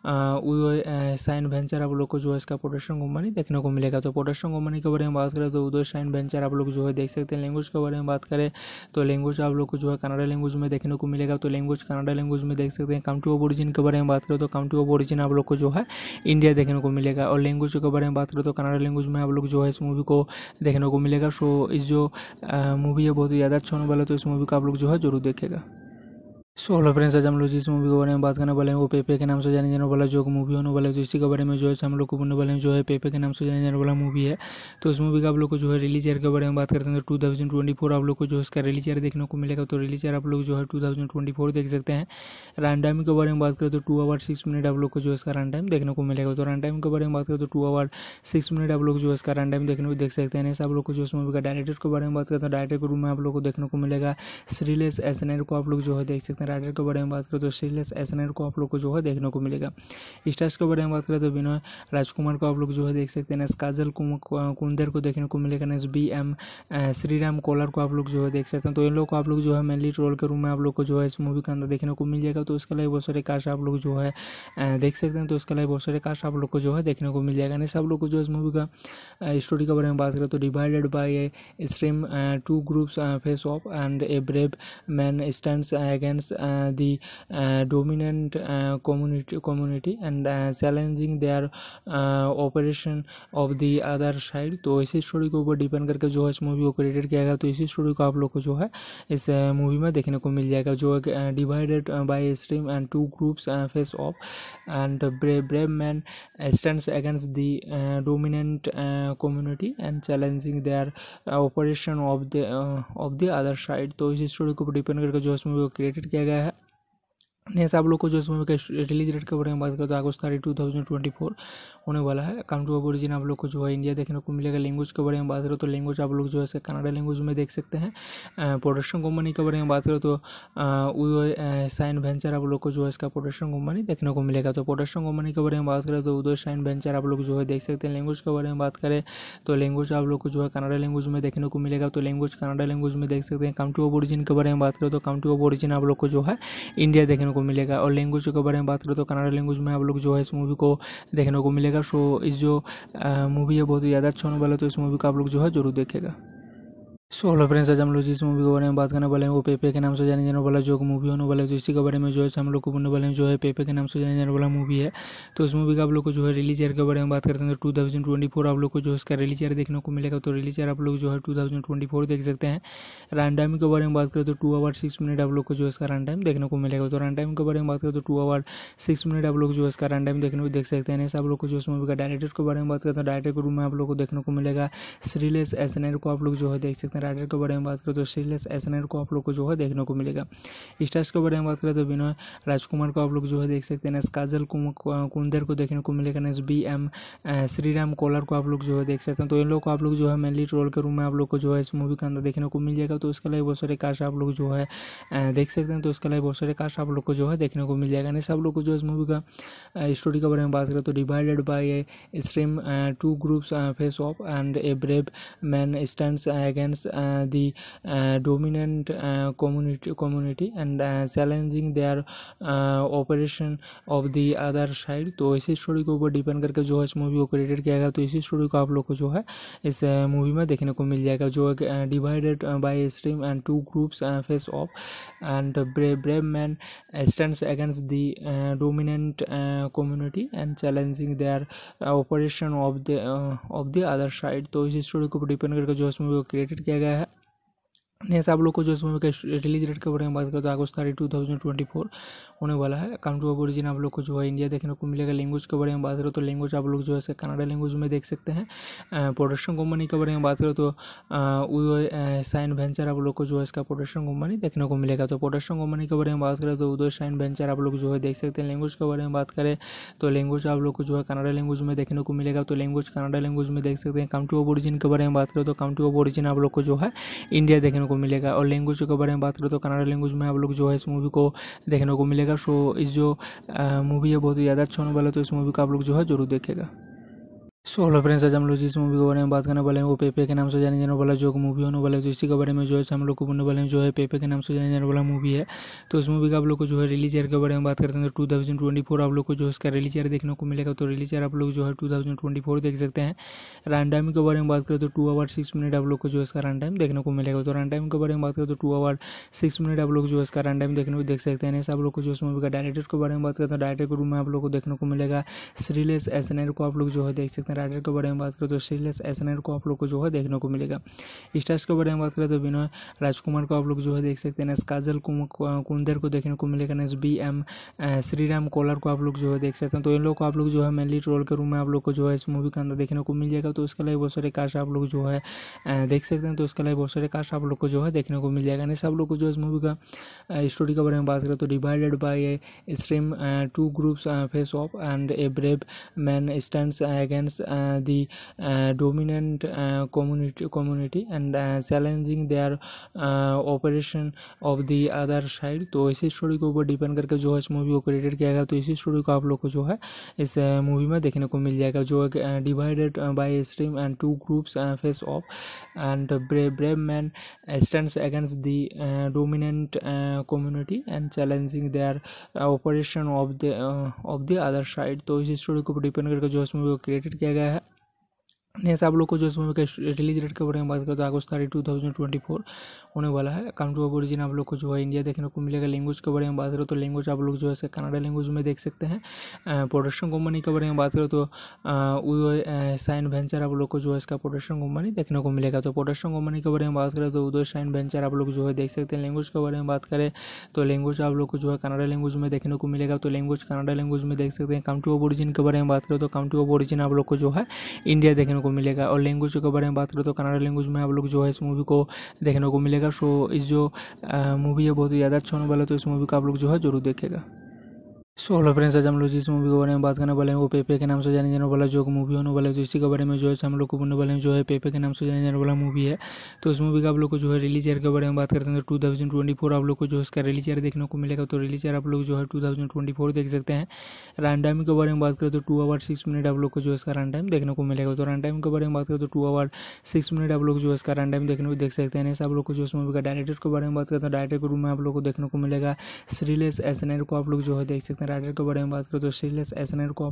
उदय साइन वेंचर आप लोग को जो है इसका प्रोडक्शन कंपनी देखने को मिलेगा। तो प्रोडक्शन कंपनी के बारे में बात करें तो उदय साइन वेंचर आप लोग जो है देख सकते हैं। लैंग्वेज के बारे में बात करें तो लैंग्वेज आप लोग को जो है कन्नड़ा लैंग्वेज में देखने को मिलेगा। तो लैंग्वेज कन्नड़ा लैंग्वेज में देख सकते हैं। काउंट्री ऑफ ओरिजिन के बारे में बात करें तो काउंट्री ऑफ ओरिजिन आप लोग को जो है इंडिया देखने को मिलेगा। और लैंग्वेज के बारे में बात करें तो कन्नड़ लैंग्वेज में आप लोग जो है इस मूवी को देखने को मिलेगा। सो इस जो मूवी है बहुत ही ज़्यादा अच्छा होने वाला है, तो इस मूवी को आप लोग जो है जरूर देखेगा। सो हेलो फ्रेंड्स, आज हम लोग जिस मूवी के बारे में बात करने वाले हैं वो पेपे के नाम से जाने जाने वाला जो मूवी होने वाला है, तो इसी के बारे में जो है हम लोग को बोलने वाले हैं जो है पेपे के नाम से जाने जाने वाला मूवी है। तो इस मूवी का आप लोग को जो है रिलीज ईयर के बारे में बात करते हैं तो 2024 आप लोग को जो है इसका रिलीज ईयर देखने को मिलेगा। तो रिलीज ईयर आप लोग जो है 2024 देख सकते हैं। रन टाइम के बारे में बात करें तो 2 आवर 6 मिनट आप लोग को जो है इसका रन टाइम देखने को मिलेगा। तो रन टाइम के बारे में बात करें तो 2 आवर 6 मिनट आप लोग जो है इसका रन टाइम देखने को देख सकते हैं। ऐसे आप लोग को जो इस मूवी का डायरेक्टर के बारे में बात करते हैं, डायरेक्टर के रूम में आप लोग को देखने को मिलेगा श्रीलेश एसएनआर को आप लोग जो है देख सकते हैं। राइटर के बारे में बात करें तो श्रीलेश एसएनआर को आप लोग को जो है देखने को मिलेगा। स्टार्स के बारे में बात करें तो विनय राजकुमार को आप लोग जो है देख सकते हैं। काजल कुंदर को देखने को मिलेगा। BM श्रीराम कोलर को आप लोग जो है देख सकते हैं। तो इन लोग को आप लोग जो है मेनली रोल के रूम में आप लोग को जो है इस मूवी के अंदर देखने को मिल जाएगा। तो इसके अलावा बहुत सारे कास्ट आप लोग जो है देख सकते हैं। तो इसके अलावा बहुत सारे कास्ट आप लोग को जो है देखने को मिल जाएगा। नहीं, आप लोग को जो इस मूवी का स्टोरी के बारे में बात करें तो divided by a stream 2 groups face off and a brave man stands against the dominant community and challenging their operation of the other side। तो इसी स्टोरी के ऊपर डिपेंड करके जो है इस मूवी को क्रिएटेड किया गया। तो इसी स्टोरी को आप लोग को जो है इस मूवी में देखने को मिल जाएगा, जो divided by stream and 2 groups face off and brave man stands against the dominant community and challenging their operation of the other side. तो इसी स्टोरी के ऊपर डिपेंड करके जो इस मूवी को क्रिएटेड किया गया है। नेक्स्ट आप लोग को जो इस मूवी का रिलीज डेट के बारे में बात करें तो अगस्त 30 2024 होने वाला है। काउंट्री ऑफ ओरिजिन आप लोग को जो है इंडिया देखने को मिलेगा। लैंग्वेज के बारे में बात करें तो लैंग्वेज आप लोग जो है कन्नड़ लैंग्वेज में देख सकते हैं। प्रोडक्शन कंपनी के बारे में बात करें तो उदय साइन वेंचर आप लोग को जो है इसका प्रोडक्शन कंपनी देखने को मिलेगा। तो प्रोडक्शन कंपनी के बारे में बात करें तो उदय साइन वेंचर आप लोग जो है देख सकते हैं। लैंग्वेज के बारे में बात करें तो लैंग्वेज आप लोग को जो है कन्नड़ लैंग्वेज में देखने को मिलेगा। तो लैंग्वेज कन्नड़ लैंग्वेज में देख सकते हैं। काउंट्री ऑफ ओरिजिन के बारे में बात करें तो काउंट्री ऑफ ओरिजिन आप लोग को जो है इंडिया देखने को मिलेगा। और लैंग्वेज के बारे में बात करें तो कन्नड़ लैंग्वेज में आप लोग जो है इस मूवी को देखने को मिलेगा। सो इस जो मूवी है बहुत ही ज़्यादा अच्छा होने वाला है, तो इस मूवी को आप लोग जो है जरूर देखेगा। सो हेलो फ्रेंड्स, आज हम लोग जिस मूवी के बारे में बात करने वाले हैं वो पेपे के नाम से जाने जाने वाला जो मूवी होने वाला है, तो इसी के बारे में जो है हम लोग को बोलने वाले हैं जो है पेपे के नाम से जाने जाने वाला मूवी है। तो इस मूवी का आप लोग को जो है रिलीज ईयर के बारे में बात करते हैं तो 2024 आप लोग को जो इसका रिलीज ईयर देखने को मिलेगा। तो रिलीज ईयर आप लोग जो है 2024 देख सकते हैं। रन टाइम के बारे में बात करें तो 2 आवर 6 मिनट आप लोग को जो इसका रन टाइम देखने को मिलेगा। तो रन टाइम के बारे में बात करें तो 2 आवर 6 मिनट आप लोग जो इसका रन टाइम देखने को देख सकते हैं। ऐसे आप लोग को जो इस मूवी का डायरेक्टर के बारे में बात करते हैं, डायरेक्टर के रूम में आप लोग को देखने को मिलेगा श्रीलेश एसएनआर को आप लोग जो है देख सकते हैं। राइटर के बारे में बात करें तो श्रीलेश एसएनआर को आप लोग को जो है देखने को मिलेगा। स्टार्स के बारे में बात करें तो विनय राजकुमार को आप लोग जो है देख सकते हैं। काजल कुंदर को देखने को मिलेगा। BM श्रीराम कोलर को आप लोग जो है देख सकते हैं। तो इन लोग को आप लोग जो है मेनली रोल के रूम में आप लोग को जो है इस मूवी के अंदर देखने को मिल जाएगा। तो इसके अलावा बहुत सारे कास्ट आप लोग जो है देख सकते हैं। तो इसके अलावा बहुत सारे कास्ट आप लोग को जो है देखने को मिल जाएगा। नहीं, सब लोग को जो इस मूवी का स्टोरी के बारे में बात करें तो divided by a stream 2 groups face off and a brave man stands against the dominant community and challenging their operation of the other side। तो इसी स्टोरी के ऊपर डिपेंड करके जो है इस मूवी को क्रिएटेड किया गया। तो इसी स्टोरी को आप लोग को जो है इस मूवी में देखने को मिल जाएगा, जो divided by stream and 2 groups face off and brave man stands against the dominant community and challenging their operation of the other side. तो इसी स्टोरी के ऊपर डिपेंड करके जो इस मूवी को क्रिएटेड किया गया है। नेक्स्ट आप लोग को जो इस मूवी का रिलीज डेट के बारे में बात करें तो अगस्त 30 2024 होने वाला है। काउंट्री ऑफ ओरिजिन आप लोग को जो है इंडिया देखने को मिलेगा। लैंग्वेज के बारे में बात करें तो लैंग्वेज आप लोग जो है कन्नड़ लैंग्वेज में देख सकते हैं। प्रोडक्शन कंपनी के बारे में बात करें तो उदय साइन वेंचर आप लोग को जो है इसका प्रोडक्शन कंपनी देखने को मिलेगा। तो प्रोडक्शन कंपनी के बारे में बात करें तो उदय साइन वेंचर आप लोग जो है देख सकते हैं। लैंग्वेज के बारे में बात करें तो लैंग्वेज आप लोग को जो है कन्नड़ लैंग्वेज में देखने को मिलेगा। तो लैंग्वेज कन्नड़ लैंग्वेज में देख सकते हैं। काउंट्री ऑफ ओरिजिन के बारे में बात करें तो काउंट्री ऑफ ओरिजिन आप लोग को जो है इंडिया देखने को मिलेगा। और लैंग्वेज के बारे में बात करें तो कन्नड़ लैंग्वेज में आप लोग जो है इस मूवी को देखने को मिलेगा। सो इस जो मूवी है बहुत ही ज़्यादा अच्छा होने वाला है, तो इस मूवी को आप लोग जो है जरूर देखेगा। सो हेलो फ्रेंड्स, आज हम लोग जिस मूवी के बारे में बात करने वाले हैं वो पेपे के नाम से जाने जाने वाला जो मूवी होने वाला है, तो इसी के बारे में जो है हम लोग को बोलने वाले हैं जो है पेपे के नाम से जाने जाने वाला मूवी है। तो इस मूवी का आप लोग को जो है रिलीज ईयर के बारे में बात करते हैं तो 2024 आप लोग को जो है इसका रिलीज ईयर देखने को मिलेगा। तो रिलीज ईयर आप लोग जो है 2024 देख सकते हैं। रन टाइम के बारे में बात करें तो 2 आवर 6 मिनट आप लोग को जो है इसका रन टाइम देखने को मिलेगा। तो रन टाइम के बारे में बात करें तो 2 आवर 6 मिनट आप लोग जो है इसका रन टाइम देखने को देख सकते हैं। आप लोग को जो इस मूवी का डायरेक्टर के बारे में बात करते हैं, डायरेक्टर के रूम में आप लोग को देखने को मिलेगा श्रीलेश एसएनआर को आप लोग जो है देख सकते हैं। राइटर के बारे में बात करें तो श्रीलेश एसएनआर को आप लोग को जो है देखने को मिलेगा। स्टार्स के बारे में बात करें तो विनय राजकुमार को आप लोग जो है देख सकते हैं। काजल कुंदर को देखने को मिलेगा। BM श्रीराम कोलर को आप लोग जो है देख सकते हैं। तो इन लोग को आप लोग जो है मेनली रोल के रूम में आप लोग को जो है इस मूवी के अंदर देखने को मिल जाएगा। तो उसके लिए बहुत सारे कास्ट आप लोग जो है देख सकते हैं। तो उसके लिए बहुत सारे कास्ट आप लोग को जो है देखने को मिल जाएगा। नहीं सब लोग को जो इस मूवी का स्टोरी के बारे में बात करें तो divided by a stream 2 groups face off and a brave man stands against the dominant community and challenging their operation of the other side। तो इसी स्टोरी के ऊपर डिपेंड करके जो है इस मूवी को क्रिएटेड किया गया। तो इसी स्टोरी को आप लोग को जो है इस मूवी में देखने को मिल जाएगा, जो divided by stream and 2 groups face off and brave man stands against the dominant community and challenging their operation of the other side. तो इसी स्टोरी के ऊपर डिपेंड करके जो इस मूवी को क्रिएटेड किया गया है। नेक्स्ट आप लोग को जो इस मूवी का रिलीज डेट के बारे में बात करें तो अगस्त 2024 होने वाला है। काउंट्री ऑफ ओरिजिन आप लोग को जो है इंडिया देखने को मिलेगा। लैंग्वेज के बारे में बात करें तो लैंग्वेज आप लोग जो है कन्नड़ा लैंग्वेज में देख सकते हैं। प्रोडक्शन कंपनी के बारे में बात करें तो उदय साइन वेंचर आप लोग को जो है इसका प्रोडक्शन कंपनी देखने को मिलेगा। तो प्रोडक्शन कंपनी के बारे में बात करें तो उदय साइन वेंचर आप लोग जो है देख सकते हैं। लैंग्वेज के बारे में बात करें तो लैंग्वेज आप लोग को जो है कन्नड़ा लैंग्वेज में देखने को मिलेगा। तो लैंग्वेज कन्नड़ा लैंग्वेज में देख सकते हैं। काउंट्री ऑफ ओरिजिन के बारे में बात करें तो काउंट्री ऑफ ओरिजिन आप लोग को जो है इंडिया देखने को मिलेगा। और लैंग्वेज के बारे में बात करें तो कन्नड़ा लैंग्वेज में आप लोग जो है इस मूवी को देखने को मिलेगा। सो इस जो मूवी है बहुत ही ज़्यादा अच्छा होने वाला है। तो इस मूवी को आप लोग जो है जरूर देखेगा। सो हेलो फ्रेंड्स, आज हम लोग जिस मूवी के बारे में बात करने वाले हैं वो पेपे के नाम से जाने जाने वाला जो मूवी होने वाला है। तो इसी के बारे में जो है हम लोग को बोलने वाले हैं जो है पेपे के नाम से जाने जाने वाला मूवी है। तो इस मूवी का आप लोग को जो है रिलीज ईयर के बारे में बात करते हैं तो 2024 आप लोग को जो है इसका रिलीज ईयर देखने को मिलेगा। तो रिलीज ईयर आप लोग जो है 2024 देख सकते हैं। रन टाइम के बारे में बात करें तो 2 आवर 6 मिनट आप लोग को जो है इसका रन टाइम देखने को मिलेगा। तो रन टाइम के बारे में बात करें तो 2 आवर 6 मिनट आप लोग जो है इसका रन टाइम देखने को देख सकते हैं। आप लोग को जो इस मूवी का डायरेक्टर के बारे में बात करते हैं, डायरेक्टर के रूम में आप लोग को देखने को मिलेगा श्रीलेश एसएनआर को आप लोग जो है देख सकते हैं। राइटर के बारे में बात करें तो राइटर के रूम में आप लोग को जो है कन्नड़ा लैंग्वेज में देखने को मिलेगा। तो लैंग्वेज के बारे में बात करें तो लैंग्वेज कन्नड़ा लैंग्वेज में देख सकते हैं। काउंट्री ऑफ ओरिजिन आप लोग को जो है इंडिया देखने को मिलेगा। लैंग्वेज आप लोग जो है कन्नड़ा लैंग्वेज में देख सकते हैं। तो लैंग्वेज आप लोग जो है श्रीलेश एसएनआर को आप लोग जो है देखने को मिलेगा।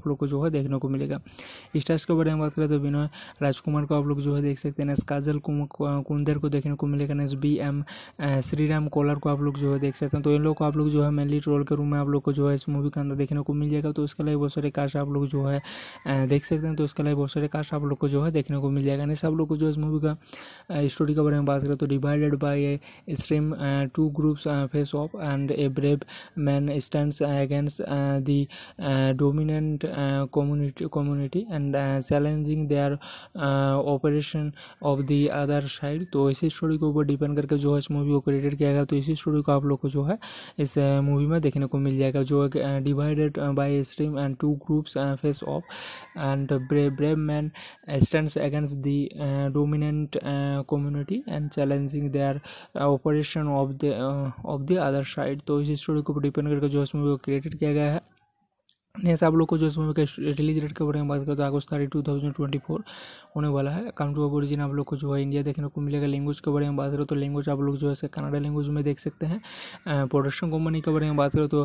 स्टार्स के बारे में बात करें तो विनय राजकुमार को आप लोग जो है देख सकते हैं। काजल कुंदर को देखने को मिलेगा। BM श्रीराम कोलर को आप लोग जो है देख सकते हैं। तो इन लोग को आप लोग जो है मेनली रोल के रूम में आप लोग को जो है इस मूवी के अंदर देखने को मिल जाएगा। तो उसके लिए बहुत सारे कास्ट आप लोग जो है देख सकते हैं। तो उसके लिए बहुत सारे कास्ट आप लोग को जो है देखने को मिल जाएगा। नहीं सब लोग को जो इस मूवी का स्टोरी के बारे में बात करें तो divided by a stream 2 groups face off and a brave man stands against the dominant community and challenging their operation of the other side। तो इसी स्टोरी के ऊपर डिपेंड करके जो है इस मूवी को क्रिएटेड किया गया। तो इसी स्टोरी को आप लोग को जो है इस मूवी में देखने को मिल जाएगा, जो divided by stream and 2 groups face off and brave man stands against the dominant community and challenging their operation of the other side. तो इसी स्टोरी के ऊपर डिपेंड करके जो इस मूवी को क्रिएटेड किया गया है। नेक्स्ट आप लोग को जो इस मूवी का रिलीज डेट के बारे में बात करें तो अगस्त 2024 होने वाला है। काउंट्री ऑफ ओरिजिन आप लोग को जो है इंडिया देखने को मिलेगा। लैंग्वेज के बारे में बात करें तो लैंग्वेज आप लोग जो है कन्नड़ा लैंग्वेज में देख सकते हैं। प्रोडक्शन कंपनी के बारे में बात करें तो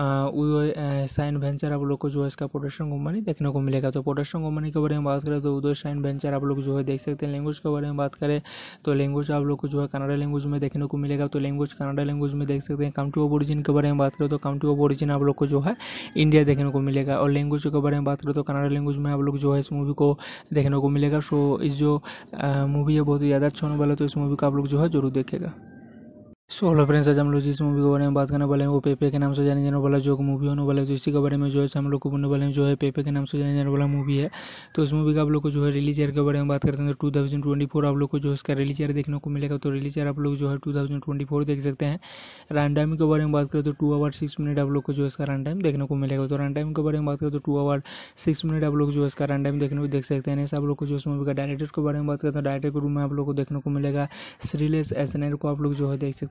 उदय साइन वेंचर आप लोग को जो है इसका प्रोडक्शन कंपनी देखने को मिलेगा। तो प्रोडक्शन कंपनी के बारे में बात करें तो उदय साइन वेंचर आप लोग जो है देख सकते हैं। लैंग्वेज के बारे में बात करें तो लैंग्वेज आप लोग को जो है कन्नड़ा लैंग्वेज में देखने को मिलेगा। तो लैंग्वेज कन्नड़ा लैंग्वेज में देख सकते हैं। काउंट्री ऑफ ओरिजिन के बारे में बात करें तो काउंट्री ऑफ ओरिजिन आप लोग को जो है इंडिया देखने को मिलेगा। और लैंग्वेज के बारे में बात करें तो कन्नड़ा लैंग्वेज में आप लोग जो है इस मूवी को देखने को मिलेगा। सो इस जो मूवी है बहुत ही ज़्यादा अच्छा होने वाला है। तो इस मूवी को आप लोग जो है जरूर देखेगा। सो हेलो फ्रेंड्स, आज हम लोग जिस मूवी के बारे में बात करने वाले हैं वो पेपे के नाम से जाने जाने वाला जो मूवी होने वाला है। तो इसी के बारे में जो है हम लोग को बोलने वाले हैं जो है पेपे के नाम से जाने जाने वाला मूवी है। तो इस मूवी का आप लोग को जो है रिलीज ईयर के बारे में बात करते हैं तो 2024 आप लोग को जो इसका रिलीज ईयर देखने को मिलेगा। तो रिलीज ईयर आप लोग जो है 2024 देख सकते हैं। रन टाइम के बारे में बात करें तो 2 आवर 6 मिनट आप लोग को जो इसका रन टाइम देखने को मिलेगा। तो रन टाइम के बारे में बात करें तो 2 आवर 6 मिनट आप लोग जो इसका रन टाइम देखने को देख सकते हैं। आप लोग को जो इस मूवी का डायरेक्टर के बारे में बात करते हैं, डायरेक्टर के रूम में आप लोग को देखने को मिलेगा श्रीलेश एसएनआर को आप लोग जो है देख सकते हैं।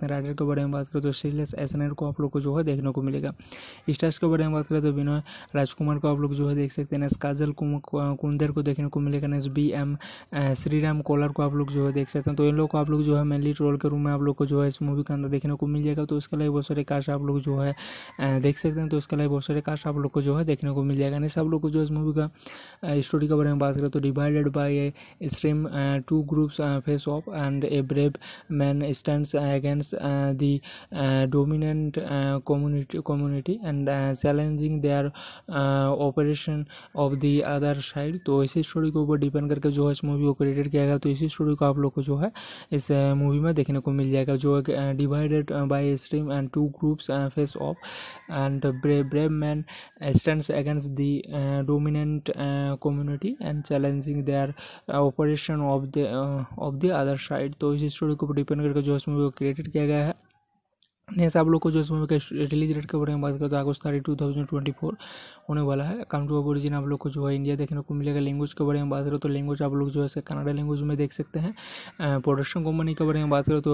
राइडर के बारे में बात करें तो श्रीलेस एसएनआर को आप लोग को जो है देखने को मिलेगा। स्टार्स के बारे में बात करें तो विनय राजकुमार को आप लोग जो है देख सकते हैं। काजल कुंदर को देखने को मिलेगा। नेक्स्ट BM श्रीराम कोलर को आप लोग जो है देख सकते हैं। तो इन लोग को आप लोग जो है मेनली रोल के रूम में आप लोग को जो है इस मूवी के अंदर देखने को मिल जाएगा। तो उसके अलावा बहुत सारे कास्ट आप लोग जो है देख सकते हैं। तो उसके अलावा बहुत सारे कास्ट आप लोग को जो है देखने को मिल जाएगा। नहीं सब लोग को जो इस मूवी का स्टोरी के बारे में बात करें तो divided by a stream two groups face off and a brave man stands against the dominant community and challenging their operation of the other side। तो इसी स्टोरी के ऊपर डिपेंड करके जो है इस मूवी को क्रिएटेड किया गया। तो इसी स्टोरी को आप लोग को जो है इस मूवी में देखने को मिल जाएगा, जो divided by stream and two groups face off and brave man stands against the dominant community and challenging their operation of the other side. तो इसी स्टोरी के ऊपर डिपेंड करके जो इस मूवी को क्रिएटेड किया गया है। नेक्स्ट आप लोग को जो इस मूवी का रिलीज डेट के बारे में बात करें तो अगस्त 2024 होने वाला है। काउंट्री ऑफ ओरिजिन आप लोग को जो है इंडिया देखने को मिलेगा। लैंग्वेज के बारे में बात करें तो लैंग्वेज आप लोग जो है कन्नड़ा लैंग्वेज में देख सकते हैं। प्रोडक्शन कंपनी के बारे में बात करें तो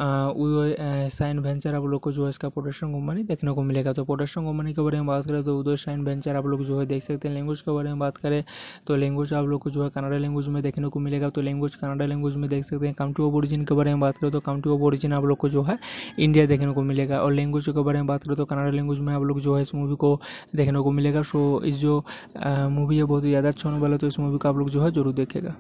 उदय साइन वेंचर आप लोग को जो है इसका प्रोडक्शन कंपनी देखने को मिलेगा। तो प्रोडक्शन कंपनी के बारे में बात करें तो उदय साइन वेंचर आप लोग जो है देख सकते हैं। लैंग्वेज के बारे में बात करें तो लैंग्वेज आप लोग को जो है कन्नड़ा लैंग्वेज में देखने को मिलेगा। तो लैंग्वेज कन्नड़ा लैंग्वेज में देख सकते हैं। काउंट्री ऑफ ओरिजिन के बारे में बात करें तो काउंट्री ऑफ ओरिजिन आप लोग को जो है इंडिया देखने को मिलेगा। और लैंग्वेज के बारे में बात करें तो कन्नड़ा लैंग्वेज में आप लोग जो है इस मूवी को देखने को मिलेगा। सो इस जो मूवी है बहुत ही ज़्यादा अच्छा होने वाला है। तो इस मूवी को आप लोग जो है जरूर देखेगा।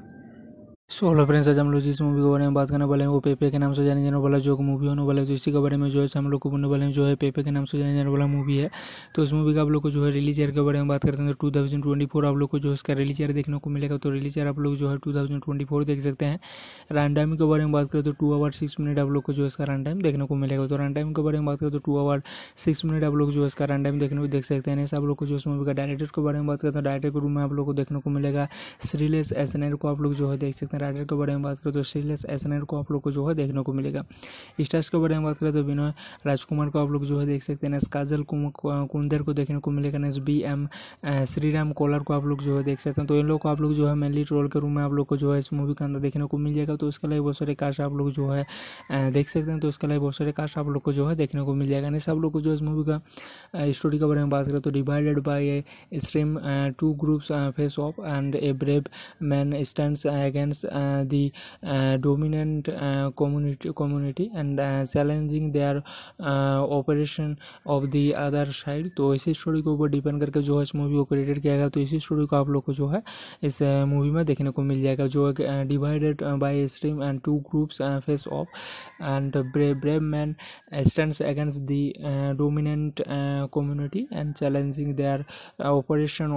सो हेलो फ्रेंड्स, आज हम लोग जिस मूवी के बारे में बात करने वाले हैं वो पेपे के नाम से जाने जाने वाला जो मूवी होने वाला है। तो इसी के बारे में जो है हम लोग को बोलने वाले हैं, जो है पेपे के नाम से जाने जाने वाला मूवी है। तो इस मूवी का आप लोग को जो है रिलीज ईयर के बारे में बात करते हैं तो 2024 आप लोग को जो इसका रिलीज ईयर देखने को मिलेगा। तो रिलीज ईयर आप लोग जो है 2024 देख सकते हैं। रन टाइम के बारे में बात करें तो 2 आवर 6 मिनट आप लोग को जो इसका रन टाइम देखने को मिलेगा। तो रन टाइम के बारे में बात करें तो 2 आवर 6 मिनट आप लोग जो इसका रन टाइम देखने को देख सकते हैं। आप लोग को जो इस मूवी का डायरेक्टर के बारे में बात करते हैं, डायरेक्टर के रूम में आप लोग को देखने को मिलेगा। श्रीलेस एसएनआर को आप लोग जो है देख सकते हैं। राइटर के बारे में तो श्रीलेस एसएनआर को आप लोग को जो है देखने को मिलेगा। स्टार्स के बारे में बात करें तो विनय राजकुमार को आप लोग जो है देख सकते हैं। काजल कुंदर को देखने को मिलेगा। नेक्स्ट BM श्रीराम कोलर को आप लोग जो है देख सकते हैं। तो इन लोग को आप लोग जो है मेनली रोल के रूम में आप लोग को जो है इस मूवी के अंदर देखने को मिल जाएगा। तो उसके अलावा बहुत सारे कास्ट आप लोग जो है देख सकते हैं। तो उसके अलावा बहुत सारे कास्ट आप लोग को जो है देखने को मिल जाएगा। नहीं सब लोग को जो इस मूवी का स्टोरी के बारे में बात करें तो divided by a stream two groups face off and a brave man stands against the dominant community and challenging their operation of the other side। तो इसी स्टोरी के ऊपर डिपेंड करके जो है इस मूवी को क्रिएटेड किया गया। तो इसी स्टोरी को आप लोग को जो है इस मूवी में देखने को मिल जाएगा, जो divided by stream and two groups face off and brave man stands against the dominant community and challenging their operation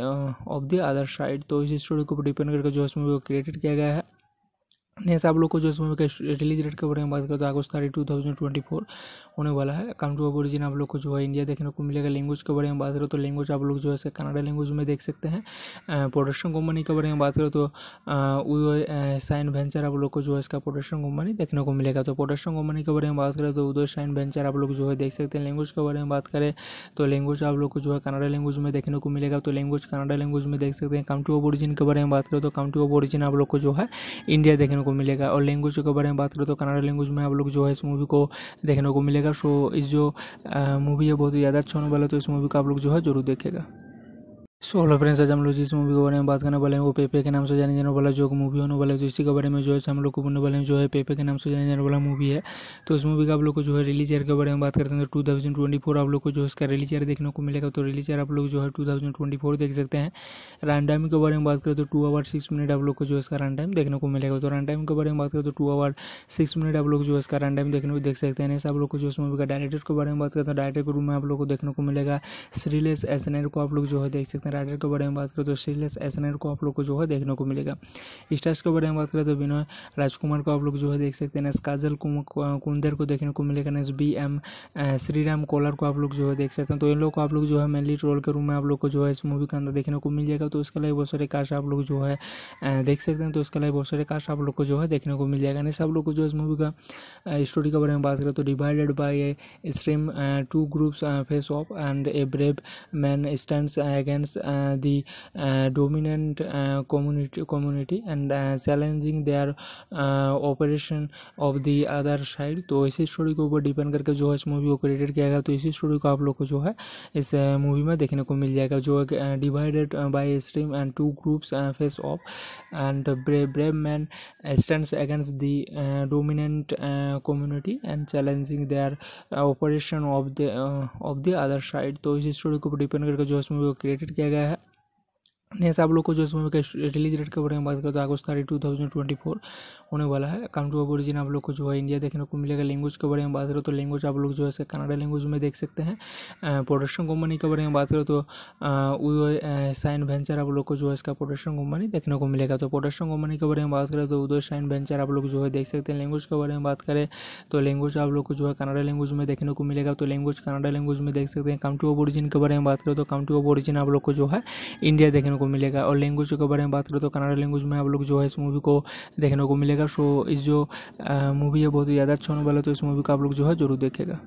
of the other side. तो इसी स्टोरी के ऊपर डिपेंड करके जो इस मूवी को क्रिएटेड किया गया है। नेक्स्ट आप लोग को जो इस मूवी का रिलीज डेट के बारे में बात करें तो अगस्त 2024 होने वाला है। काउंट्री ऑफ ओरिजिन आप लोग को जो है इंडिया देखने को मिलेगा। लैंग्वेज के बारे में बात करें तो लैंग्वेज आप लोग जो है कन्नड़ा लैंग्वेज में देख सकते हैं। प्रोडक्शन कंपनी के बारे में बात करें तो उदय साइन वेंचर आप लोग को जो है इसका प्रोडक्शन कंपनी देखने को मिलेगा। तो प्रोडक्शन कंपनी के बारे में बात करें तो उदय साइन वेंचर आप लोग जो है देख सकते हैं। लैंग्वेज के बारे में बात करें तो लैंग्वेज आप लोग को जो है कन्नड़ा लैंग्वेज में देखने को मिलेगा। तो लैंग्वेज कन्नड़ा लैंग्वेज में देख सकते हैं। काउंट्री ऑफ ओरिजिन के बारे में बात करें तो काउंट्री ऑफ ओरिजिन आप लोग को जो है इंडिया देखने को मिलेगा। और लैंग्वेज के बारे में बात करें तो कन्नड़ा लैंग्वेज में आप लोग जो है इस मूवी को देखने को मिलेगा। सो इस जो मूवी है बहुत ही ज़्यादा अच्छा होने वाला है। तो इस मूवी को आप लोग जो है जरूर देखेगा। सो हेलो फ्रेंड्स, आज हम लोग जिस मूवी के बारे में बात करने वाले हैं वो पेपे के नाम से जाने जाने वाला जो मूवी होने वाला है। तो इसी के बारे में जो है हम लोग को बोलने वाले हैं, जो है पेपे के नाम से जाने जाने वाला मूवी है। तो इस मूवी का आप लोग को जो है रिलीज ईयर के बारे में बात करते हैं तो 2024 आप लोग को जो इसका रिलीज ईयर देखने को मिलेगा। तो रिलीज ईयर आप लोग जो है 2024 देख सकते हैं। रन टाइम के बारे में बात करें तो 2 आवर 6 मिनट आप लोग को जो इसका रन टाइम देखने को मिलेगा। तो रन टाइम के बारे में बात करें तो 2 आवर 6 मिनट आप लोग जो इसका रन टाइम देखने को देख सकते हैं। आप लोग को जो इस मूवी का डायरेक्टर के बारे में बात करते हैं, डायरेक्टर के रूम में आप लोग को देखने को मिलेगा। श्रीलेस एसएनआर को आप लोग जो है देख सकते हैं। राइटर के बारे में बात करें तो श्रीलेस एसएनआर को आप लोग को जो है देखने को मिलेगा। स्टार्स के बारे में बात करें तो विनय राजकुमार को आप लोग जो है देख सकते हैं। काजल कुंदर को देखने को मिलेगा। नेक्स्ट BM श्रीराम कोलर को आप लोग जो है देख सकते हैं। तो इन लोग को आप लोग जो है मेनली रोल के रूम में आप लोग को जो है इस मूवी के अंदर देखने को मिल जाएगा। तो उसके अलावा बहुत सारे कास्ट आप लोग जो है देख सकते हैं। तो उसके अलावा बहुत सारे कास्ट आप लोग को जो है देखने को मिल जाएगा। नहीं सब लोग को जो इस मूवी का स्टोरी के बारे में बात करें तो divided by a stream two groups face off and a brave man stands against the dominant community and challenging their operation of the other side। तो इसी स्टोरी के ऊपर डिपेंड करके जो है इस मूवी को क्रिएटेड किया गया। तो इसी स्टोरी को आप लोग को जो है इस मूवी में देखने को मिल जाएगा, जो divided by stream and two groups face off and brave man stands against the dominant community and challenging their operation of the other side. तो इस स्टोरी के ऊपर डिपेंड करके जो इस मूवी को क्रिएटेड किया गया है। नेक्स्ट आप लोग को जो इस मूवी का रिलीज डेट के बारे में बात करते हैं, अगस्त 30, 2024 होने वाला है। कम टू ओरिजिन आप लोग को जो है इंडिया देखने को मिलेगा। लैंग्वेज के बारे में बात करो तो लैंग्वेज आप लोग जो है कन्नड़ा लैंग्वेज में देख सकते हैं। प्रोडक्शन कंपनी के बारे में बात करो तो उदय साइन वेंचर आप लोग को जो है इसका प्रोडक्शन कंपनी देखने को मिलेगा। तो प्रोडक्शन कंपनी के बारे में बात करें तो उदय साइन वेंचर आप लोग जो है देख सकते हैं। लैंग्वेज के बारे में बात करें तो लैंग्वेज आप लोग को जो है कन्नड़ा लैंग्वेज में देखने को मिलेगा। तो लैंग्वेज कन्नड़ा लैंग्वेज में देख सकते हैं। काउंट्री ऑफ ओरिजिन के बारे में बात करें तो काउंट्री ऑफ ओरिजिन आप लोग को जो है इंडिया देखने को मिलेगा। और लैंग्वेज के बारे में बात करें तो कन्नड़ा लैंग्वेज में आप लोग जो है इस मूवी को देखने को मिलेगा। सो इस जो मूवी है बहुत ही ज़्यादा अच्छा होने वाला है, तो इस मूवी को आप लोग जो है जरूर देखेगा।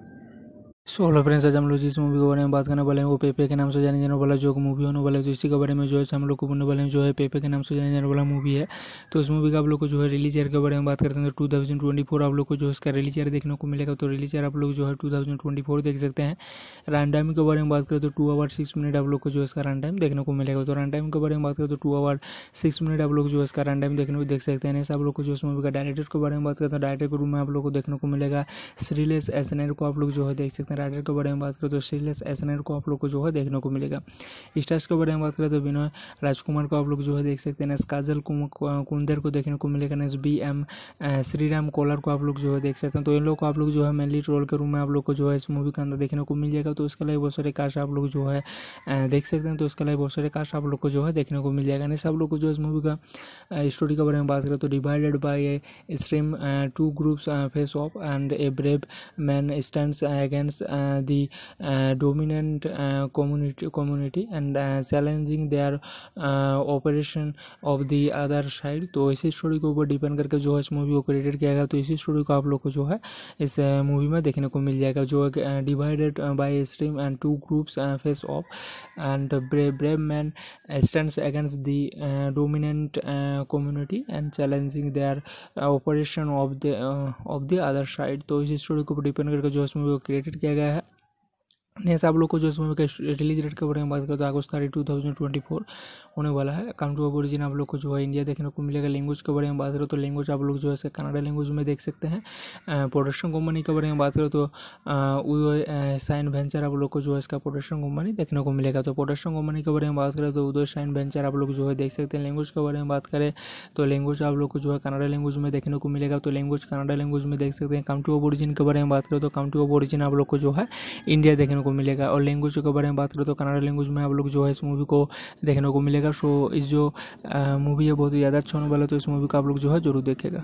सो हेलो फ्रेंड्स, आज हम लोग जिस मूवी के बारे में बात करने वाले हैं वो पेपे के नाम से जाने जाने वाला जो मूवी होने वाला है। तो इसी के बारे में जो है हम लोग को बोलने वाले हैं, जो है पेपे के नाम से जाने जाने वाला मूवी है। तो इस मूवी का आप लोग को जो है रिलीज ईयर के बारे में बात करते हैं तो 2024 आप लोग को जो इसका रिलीज ईयर देखने को मिलेगा। तो रिलीज ईयर आप लोग जो है 2024 देख सकते हैं। रन टाइम के बारे में बात करें तो 2 आवर 6 मिनट आप लोग को जो इसका रन टाइम देखने को मिलेगा। तो रन टाइम के बारे में बात करें तो 2 आवर 6 मिनट आप लोग जो इसका रन टाइम देखने को देख सकते हैं। आप लोग को जो इस मूवी का डायरेक्टर के बारे में बात करते हैं, डायरेक्टर के रूम में आप लोग को देखने को मिलेगा श्रीलेश एसएनआर को आप लोग जो है देख सकते हैं। राइटर के बारे में बात करें तो श्रीलेश एसएनआर को आप लोग को जो है देखने को मिलेगा। स्टार्स के बारे में बात करें तो विनय राजकुमार को आप लोग जो है देख सकते हैं। काजल कुंदर को देखने को मिलेगा। BM श्रीराम कोलर को आप लोग जो है देख सकते हैं। तो इन लोग को आप लोग जो है मेनली रोल के रूम में आप लोग को जो है इस मूवी के अंदर देखने को मिल जाएगा। तो इसके अलावा बहुत सारे कास्ट आप लोग जो है देख सकते हैं। तो इसके अलावा बहुत सारे कास्ट आप लोग को जो है देखने को मिल जाएगा। नहीं सब लोग को जो इस मूवी का स्टोरी के बारे में बात करें तो divided by a stream two groups face off and a brave man stands against the dominant community and challenging their operation of the other side। तो इसी स्टोरी के ऊपर डिपेंड करके जो है इस मूवी को क्रिएटेड किया गया। तो इसी स्टोरी को आप लोग को जो है इस मूवी में देखने को मिल जाएगा, जो divided by stream and two groups face off and brave man stands against the dominant community and challenging their operation of the other side. तो इसी स्टोरी के ऊपर डिपेंड करके जो इस मूवी को क्रिएटेड किया गया है। नेक्स्ट आप लोग को जो इस मूवी का रिलीज डेट के बारे में बात करते हैं, अगस्त 30, 2024 होने वाला है। कम टू ओरिजिन आप लोग को जो है इंडिया देखने को मिलेगा। लैंग्वेज के बारे में बात करो तो लैंग्वेज आप लोग जो है कन्नड़ा लैंग्वेज में देख सकते हैं। प्रोडक्शन कंपनी के बारे में बात करो तो उदय साइन वेंचर आप लोग को जो है इसका प्रोडक्शन कंपनी देखने को मिलेगा। तो प्रोडक्शन कंपनी के बारे में बात करें तो उदय साइन वेंचर आप लोग जो है देख सकते हैं। लैंग्वेज के बारे में बात करें तो लैंग्वेज आप लोग को जो है कन्नड़ा लैंग्वेज में देखने को मिलेगा। तो लैंग्वेज कन्नड़ा लैंग्वेज में देख सकते हैं। काउंट्री ऑफ ओरिजिन के बारे में बात करें तो काउंट्री ऑफ ओरिजिन आप लोग को जो है इंडिया देखने को मिलेगा। और लैंग्वेज के बारे में बात करें तो कन्नड़ा लैंग्वेज में आप लोग जो है इस मूवी को देखने को मिलेगा। सो इस जो मूवी है बहुत ही ज़्यादा अच्छा होने वाला है, तो इस मूवी को आप लोग जो है जरूर देखेगा।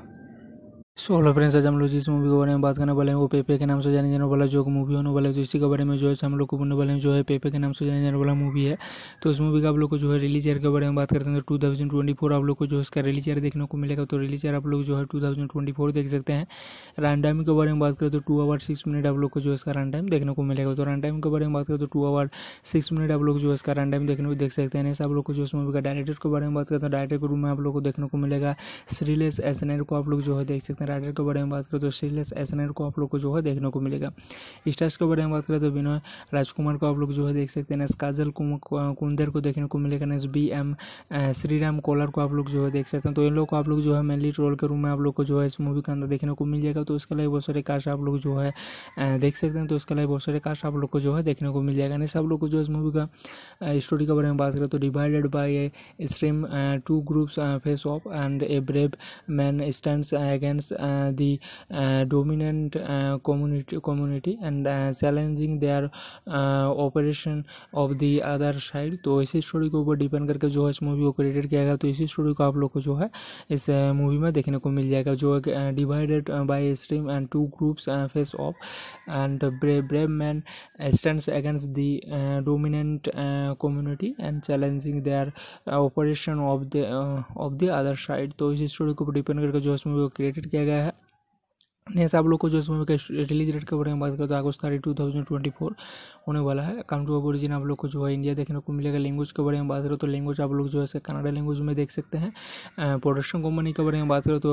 सो हेलो फ्रेंड्स, आज हम लोग जिस मूवी के बारे में बात करने वाले हैं वो पेपे के नाम से जाने जाने वाला जो मूवी होने वाला है। तो इसी के बारे में जो है हम लोग को बोलने वाले हैं, जो है पेपे के नाम से जाने जाने वाला मूवी है। तो इस मूवी का आप लोग को जो है रिलीज ईयर के बारे में बात करते हैं तो 2024 आप लोग को जो इसका रिलीज ईयर देखने को मिलेगा। तो रिलीज ईयर आप लोग जो है 2024 देख सकते हैं। रन टाइम के बारे में बात करें तो 2 आवर 6 मिनट आप लोग को जो इसका रन टाइम देखने को मिलेगा। तो रन टाइम के बारे में बात करें तो 2 आवर 6 मिनट आप लोग जो इसका रन टाइम देखने को देख सकते हैं। आप लोग को जो इस मूवी का डायरेक्टर के बारे में बात करते हैं, डायरेक्टर के रूम में आप लोग को देखने को मिलेगा श्रीलेश एसएनआर को आप लोग जो है देख सकते हैं। राइटर के बारे में बात तो श्रीलेश एसएनआर को आप लोग को जो है देखने को मिलेगा। स्टार्स के बारे में बात करें तो विनय राजकुमार को आप लोग जो है देख सकते हैं। काजल कुंदर को देखने को मिलेगा। BM श्रीराम कोलर को आप लोग जो है देख सकते हैं। तो इन लोग को आप लोग जो है मेनली रोल के रूम में आप लोग को जो है इस मूवी के अंदर देखने को मिल जाएगा। तो उसके अलावा बहुत सारे कास्ट आप लोग जो है देख सकते हैं। तो उसके अलावा बहुत सारे कास्ट आप लोग को जो है देखने को मिल जाएगा। नहीं सब लोग को जो इस मूवी का स्टोरी के बारे में बात करें तो divided by a stream two groups face off and a brave man stands against the dominant community and challenging their operation of the other side। तो इसी स्टोरी के ऊपर डिपेंड करके जो है इस मूवी को क्रिएटेड किया गया। तो इसी स्टोरी को आप लोग को जो है इस मूवी में देखने को मिल जाएगा, जो divided by stream and two groups face off and brave man stands against the dominant community and challenging their operation of the other side. तो इसी स्टोरी के ऊपर डिपेंड करके जो इस मूवी को क्रिएटेड किया गया है। नेक्स्ट आप लोग को जो इस मूवी का रिलीज डेट के बारे में बात करें तो अगस्त 30 2024 होने वाला है। कंट्री ऑफ ओरिजिन आप लोग को जो है इंडिया देखने को मिलेगा। लैंग्वेज के बारे में बात करें तो लैंग्वेज आप लोग जो है कन्नड़ा लैंग्वेज में देख सकते हैं। प्रोडक्शन कंपनी के बारे में बात करें तो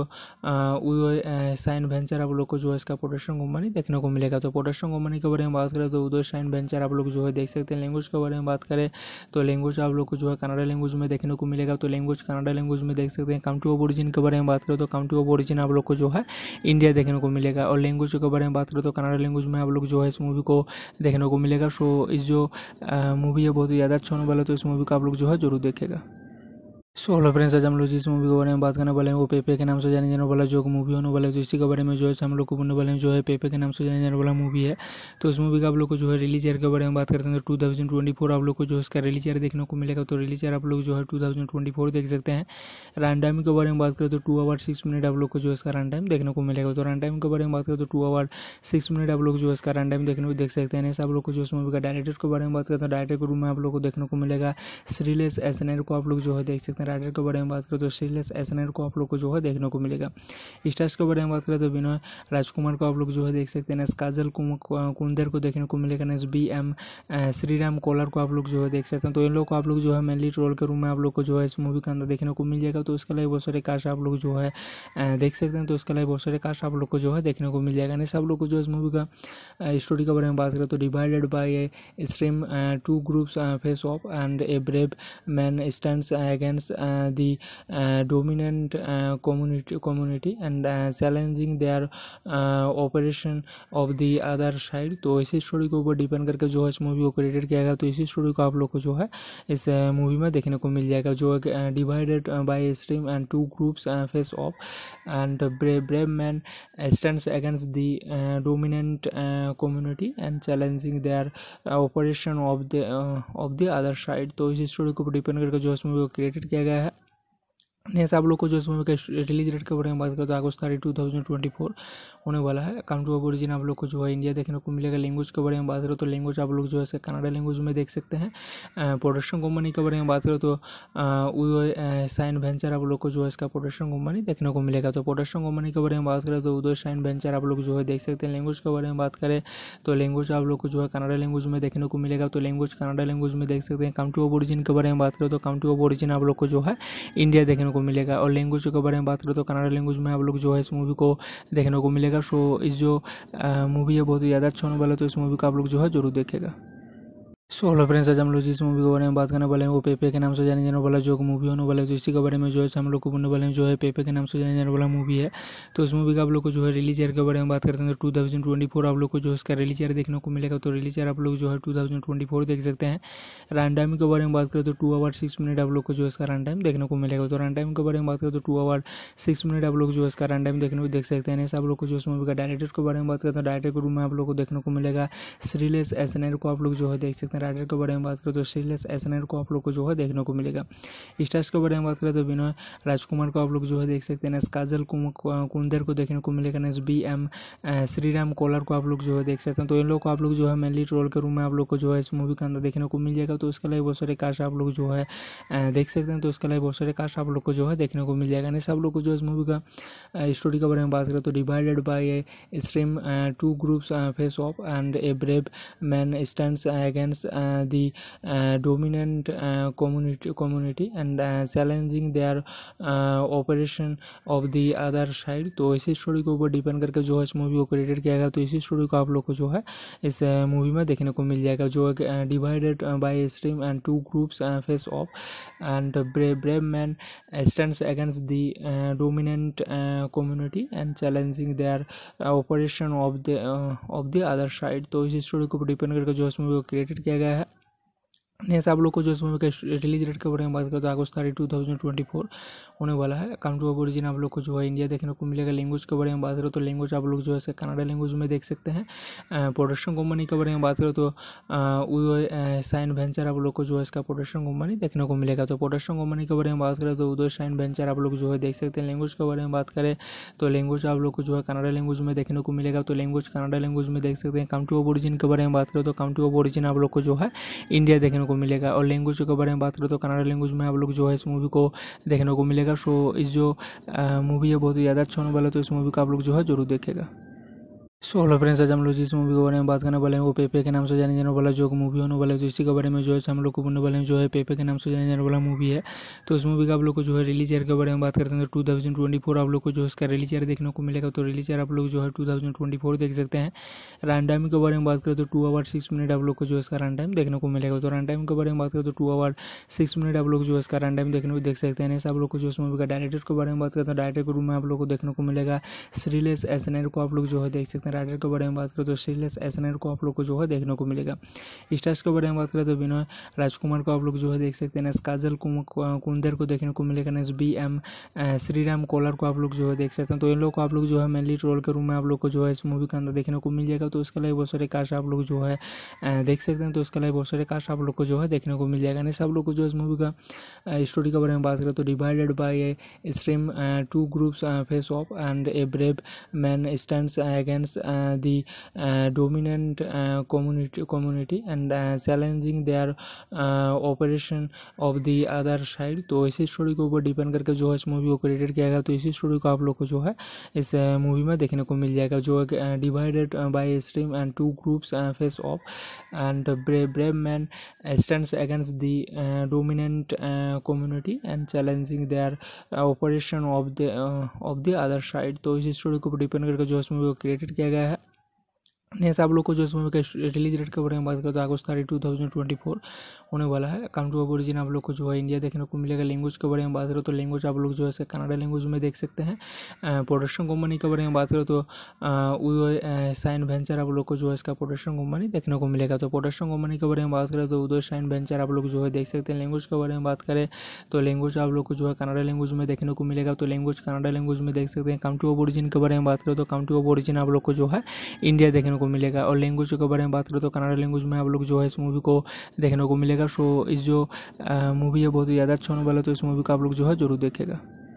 उदय साइन वेंचर आप लोग को जो है इसका प्रोडक्शन कंपनी देखने को मिलेगा। तो प्रोडक्शन कंपनी के बारे में बात करें तो उदय साइन वेंचर आप लोग जो है देख सकते हैं। लैंग्वेज के बारे में बात करें तो लैंग्वेज आप लोग को जो है कन्नड़ा लैंग्वेज में देखने को मिलेगा। तो लैंग्वेज कन्नड़ा लैंग्वेज में देख सकते हैं। कंट्री ऑफ ओरिजिन के बारे में बात करें तो कंट्री ऑफ ओरिजिन आप लोग को जो है इंडिया देखने को मिलेगा। और लैंग्वेज के बारे में बात करें तो कन्नड़ा लैंग्वेज में आप लोग जो है इस मूवी को देखने को मिलेगा। सो इस जो मूवी है बहुत ही ज़्यादा अच्छा होने वाला है, तो इस मूवी को आप लोग जो है जरूर देखेगा। सो हेलो फ्रेंड्स, आज हम लोग जिस मूवी के बारे में बात करने वाले हैं वो पेपे के नाम से जाने जाने वाला जो मूवी होने वाला है, तो इसी के बारे में जो है हम लोग को बोलने वाले हैं जो है पेपे के नाम से जाने जाने वाला मूवी है। तो इस मूवी का आप लोग को जो है रिलीज ईयर के बारे में बात करते हैं तो 2024 आप लोग को जो इसका रिलीज ईयर देखने को मिलेगा। तो रिलीज ईयर आप लोग जो है 2024 देख सकते हैं। रन टाइम के बारे में बात करें तो 2 आवर 6 मिनट आप लोग को जो इसका रन टाइम देखने को मिलेगा। तो रन टाइम के बारे में बात करें तो 2 आवर 6 मिनट आप लोग जो इसका रन टाइम देखने को देख सकते हैं। आप लोग को जो इस मूवी का डायरेक्टर के बारे में बात करते हैं, डायरेक्टर के रूम में आप लोग को देखने को मिलेगा श्रीलेश एसएनआर को आप लोग जो है देख सकते हैं। राइटर के बारे में बात करें तो श्रीलेश एसएनआर को आप लोग को जो है देखने को मिलेगा। स्टार्स के बारे में बात करें तो विनय राजकुमार को आप लोग जो है देख सकते हैं। काजल कुंदर को देखने को मिलेगा। BM श्रीराम कोलर को आप लोग जो है देख सकते हैं। तो इन लोग को आप लोग जो है मेनली रोल के रूम में आप लोग को जो है इस मूवी के अंदर देखने को मिल जाएगा। तो इसके अलावा बहुत सारे कास्ट आप लोग जो है देख सकते हैं। तो इसके अलावा बहुत सारे कास्ट आप लोग को जो है देखने को मिल जाएगा। नहीं, आप लोग को जो इस मूवी का स्टोरी के बारे में बात करें तो divided by a stream 2 groups face off and a brave man stands against the dominant community and challenging their operation of the other side। तो इसी स्टोरी के ऊपर डिपेंड करके जो है इस मूवी को क्रिएटेड किया गया। तो इसी स्टोरी को आप लोग को जो है इस मूवी में देखने को मिल जाएगा, जो divided by stream and 2 groups face off and brave man stands against the dominant community and challenging their operation of the other side. तो इसी स्टोरी के ऊपर डिपेंड करके जो इस मूवी को क्रिएटेड किया गया है। नेक्स्ट आप लोग को जो इस मूवी का रिलीज डेट के बारे में बात करें तो अगस्त 30 2024 होने वाला है। कंट्री ऑफ ओरिजिन आप लोग को जो है इंडिया देखने को मिलेगा। लैंग्वेज के बारे में बात करें तो लैंग्वेज आप लोग जो है कन्नड़ा लैंग्वेज में देख सकते हैं। प्रोडक्शन कंपनी के बारे में बात करें तो उदय साइन वेंचर आप लोग को जो है इसका प्रोडक्शन कंपनी देखने को मिलेगा। तो प्रोडक्शन कंपनी के बारे में बात करें तो उदय साइन वेंचर आप लोग जो है देख सकते हैं। लैंग्वेज के बारे में बात करें तो लैंग्वेज आप लोग को जो है कन्नड़ा लैंग्वेज में देखने को मिलेगा। तो लैंग्वेज कन्नड़ा लैंग्वेज में देख सकते हैं। कंट्री ऑफ ओरिजिन के बारे में बात करें तो कंट्री ऑफ ओरिजिन आप लोग को जो है इंडिया देखने को मिलेगा। और लैंग्वेज के बारे में बात करें तो कन्नड़ा लैंग्वेज में आप लोग जो है इस मूवी को देखने को मिलेगा। सो इस जो मूवी है बहुत ही ज़्यादा अच्छा होने वाला है, तो इस मूवी को आप लोग जो है जरूर देखेगा। सो हेलो फ्रेंड्स, आज हम लोग जिस मूवी के बारे में बात करने वाले हैं वो पेपे के नाम से जाने जाने वाला जो मूवी होने वाला है, तो इसी के बारे में जो है हम लोग को बोलने वाले हैं जो है पेपे के नाम से जाने जाने वाला मूवी है। तो इस मूवी का आप लोग को जो है रिलीज ईयर के बारे में बात करते हैं तो 2024 आप लोग को जो इसका रिलीज ईयर देखने को मिलेगा। तो रिलीज ईयर आप लोग जो है 2024 देख सकते हैं। रन टाइम के बारे में बात करें तो 2 आवर 6 मिनट आप लोग को जो इसका रन टाइम देखने को मिलेगा। तो रन टाइम के बारे में बात करें तो 2 आवर 6 मिनट आप लोग जो इसका रन टाइम देखने को देख सकते हैं। आप लोग को जो इस मूवी का डायरेक्टर के बारे में बात करते हैं, डायरेक्टर के रूम में आप लोग को देखने को मिलेगा श्रीलेश एसएनआर को आप लोग जो है देख सकते हैं। राइटर के बारे में बात करें तो श्रीलेश एसएनआर को आप लोग को जो है देखने को मिलेगा। स्टार्स के बारे में बात करें तो विनय राजकुमार को आप लोग जो है देख सकते हैं। काजल कुंदर को देखने को मिलेगा। BM श्रीराम कोलर को आप लोग जो है देख सकते हैं। तो इन लोग को आप लोग जो है मेनली रोल के रूम में आप लोग को जो है इस मूवी के अंदर देखने को मिल जाएगा। तो इसके अलावा बहुत सारे कास्ट आप लोग जो है देख सकते हैं। तो इसके अलावा बहुत सारे कास्ट आप लोग को जो है देखने को मिल जाएगा। नहीं, सब लोग को जो इस मूवी का स्टोरी के बारे में बात करें तो divided by a stream 2 groups face off and a brave man stands against the dominant community and challenging their operation of the other side। तो इसी स्टोरी के ऊपर डिपेंड करके जो है इस मूवी को क्रिएटेड किया गया। तो इसी स्टोरी को आप लोग को जो है इस मूवी में देखने को मिल जाएगा, जो divided by stream and 2 groups face off and brave man stands against the dominant community and challenging their operation of the other side. तो इसी स्टोरी के ऊपर डिपेंड करके जो इस मूवी को क्रिएटेड किया गया है। नेक्स्ट आप लोग को जो इस मूवी का रिलीज डेट के बारे में बात करें तो अगस्त 30 2024 होने वाला है। कंट्री ऑफ ओरिजिन आप लोग को जो है इंडिया देखने को मिलेगा। लैंग्वेज के बारे में बात करें तो लैंग्वेज आप लोग जो है कन्नड़ा लैंग्वेज में देख सकते हैं। प्रोडक्शन कंपनी के बारे में बात करें तो उदय साइन वेंचर आप लोग को जो है इसका प्रोडक्शन कंपनी देखने को मिलेगा। तो प्रोडक्शन कंपनी के बारे में बात करें तो उदय साइन वेंचर आप लोग जो है देख सकते हैं। लैंग्वेज के बारे में बात करें तो लैंग्वेज आप लोग को जो है कन्नड़ा लैंग्वेज में देखने को मिलेगा। तो लैंग्वेज कन्नड़ा लैंग्वेज में देख सकते हैं। कंट्री ऑफ ओरिजिन के बारे में बात करें तो कंट्री ऑफ ओरिजिन आप लोग को जो है इंडिया देखने को को मिलेगा। और लैंग्वेज के बारे में बात करें तो कन्नड़ लैंग्वेज में आप लोग जो है इस मूवी को देखने को मिलेगा। सो इस जो मूवी है बहुत ही ज़्यादा अच्छा होने वाला है, तो इस मूवी को आप लोग जो है जरूर देखेगा। सो हेलो फ्रेंड्स, आज हम लोग जिस मूवी के बारे में बात करने वाले हैं वो पेपे के नाम से जाने जाने वाला जो मूवी होने वाला है, तो इसी के बारे में जो है हम लोग को बोलने वाले हैं जो है पेपे के नाम से जाने जाने वाला मूवी है। तो इस मूवी का आप लोग को जो है रिलीज ईयर के बारे में बात करते हैं तो 2024 आप लोग को जो इसका रिलीज ईयर देखने को मिलेगा। तो रिलीज ईयर आप लोग जो है 2024 देख सकते हैं। रन टाइम के बारे में बात करें तो 2 आवर 6 मिनट आप लोग को जो इसका रन टाइम देखने को मिलेगा। तो रन टाइम के बारे में बात करें तो 2 आवर 6 मिनट आप लोग जो इसका रन टाइम देखने को देख सकते हैं। ऐसे आप लोग को जो इस मूवी का डायरेक्टर के बारे में बात करते हैं, डायरेक्टर के रूम में आप लोग को देखने को मिलेगा श्रीलेश एसएनआर को आप लोग जो है देख सकते हैं। राइटर के बारे में बात करें तो श्रीलेश एसएनआर को आप लोग को जो है देखने को मिलेगा। स्टार्स के बारे में बात करें तो विनय राजकुमार को आप लोग जो है देख सकते हैं। काजल कुंदर को देखने को मिलेगा। BM श्रीराम कोलर को आप लोग जो है देख सकते हैं। तो इन लोग को आप लोग जो है मेनली रोल के रूम में आप लोग को जो है इस मूवी के अंदर देखने को मिल जाएगा। तो उसके अलावा बहुत सारे कास्ट आप लोग जो है देख सकते हैं। तो उसके अलावा बहुत सारे कास्ट आप लोग को जो है देखने को मिल जाएगा। नहीं सब लोग को जो इस मूवी का स्टोरी के बारे में बात करें तो divided by a stream 2 groups face off and a brave man stands against the dominant community and challenging their operation of the other side। तो इसी स्टोरी के ऊपर डिपेंड करके जो है इस मूवी को क्रिएटेड किया गया। तो इसी स्टोरी को आप लोग को जो है इस मूवी में देखने को मिल जाएगा, जो divided by stream and 2 groups face off and brave man stands against the dominant community and challenging their operation of the other side. तो इसी स्टोरी के ऊपर डिपेंड करके जो इस मूवी को क्रिएटेड किया गया है। नेक्स्ट आप लोग को जो इस मूवी का रिलीज डेट के बारे में बात करें तो अगस्त 2024 होने वाला है। कंट्री ऑफ ओरिजिन आप लोग को जो है इंडिया देखने को मिलेगा। लैंग्वेज के बारे में बात करें तो लैंग्वेज आप लोग जो है कन्नड़ लैंग्वेज में देख सकते हैं। प्रोडक्शन कंपनी के बारे में बात करें तो उदय साइन वेंचर आप लोग को जो है इसका प्रोडक्शन कंपनी देखने को मिलेगा। तो प्रोडक्शन कंपनी के बारे में बात करें तो उदय साइन वेंचर आप लोग जो है देख सकते हैं। लैंग्वेज के बारे में बात करें तो लैंग्वेज आप लोग को जो है कन्नड़ लैंग्वेज में देखने को मिलेगा। तो लैंग्वेज कन्नड़ लैंग्वेज में देख सकते हैं। कंट्री ऑफ ओरिजिन के बारे में बात करें तो कंट्री ऑफ ओरिजिन आप लोग को जो है इंडिया देखने को मिलेगा। और लैंग्वेज के बारे में बात करें तो कन्नड़ लैंग्वेज में आप लोग जो है इस मूवी को देखने को मिलेगा। सो इस जो मूवी है बहुत ही ज़्यादा अच्छा होने वाला है, तो इस मूवी को आप लोग जो है जरूर देखेगा।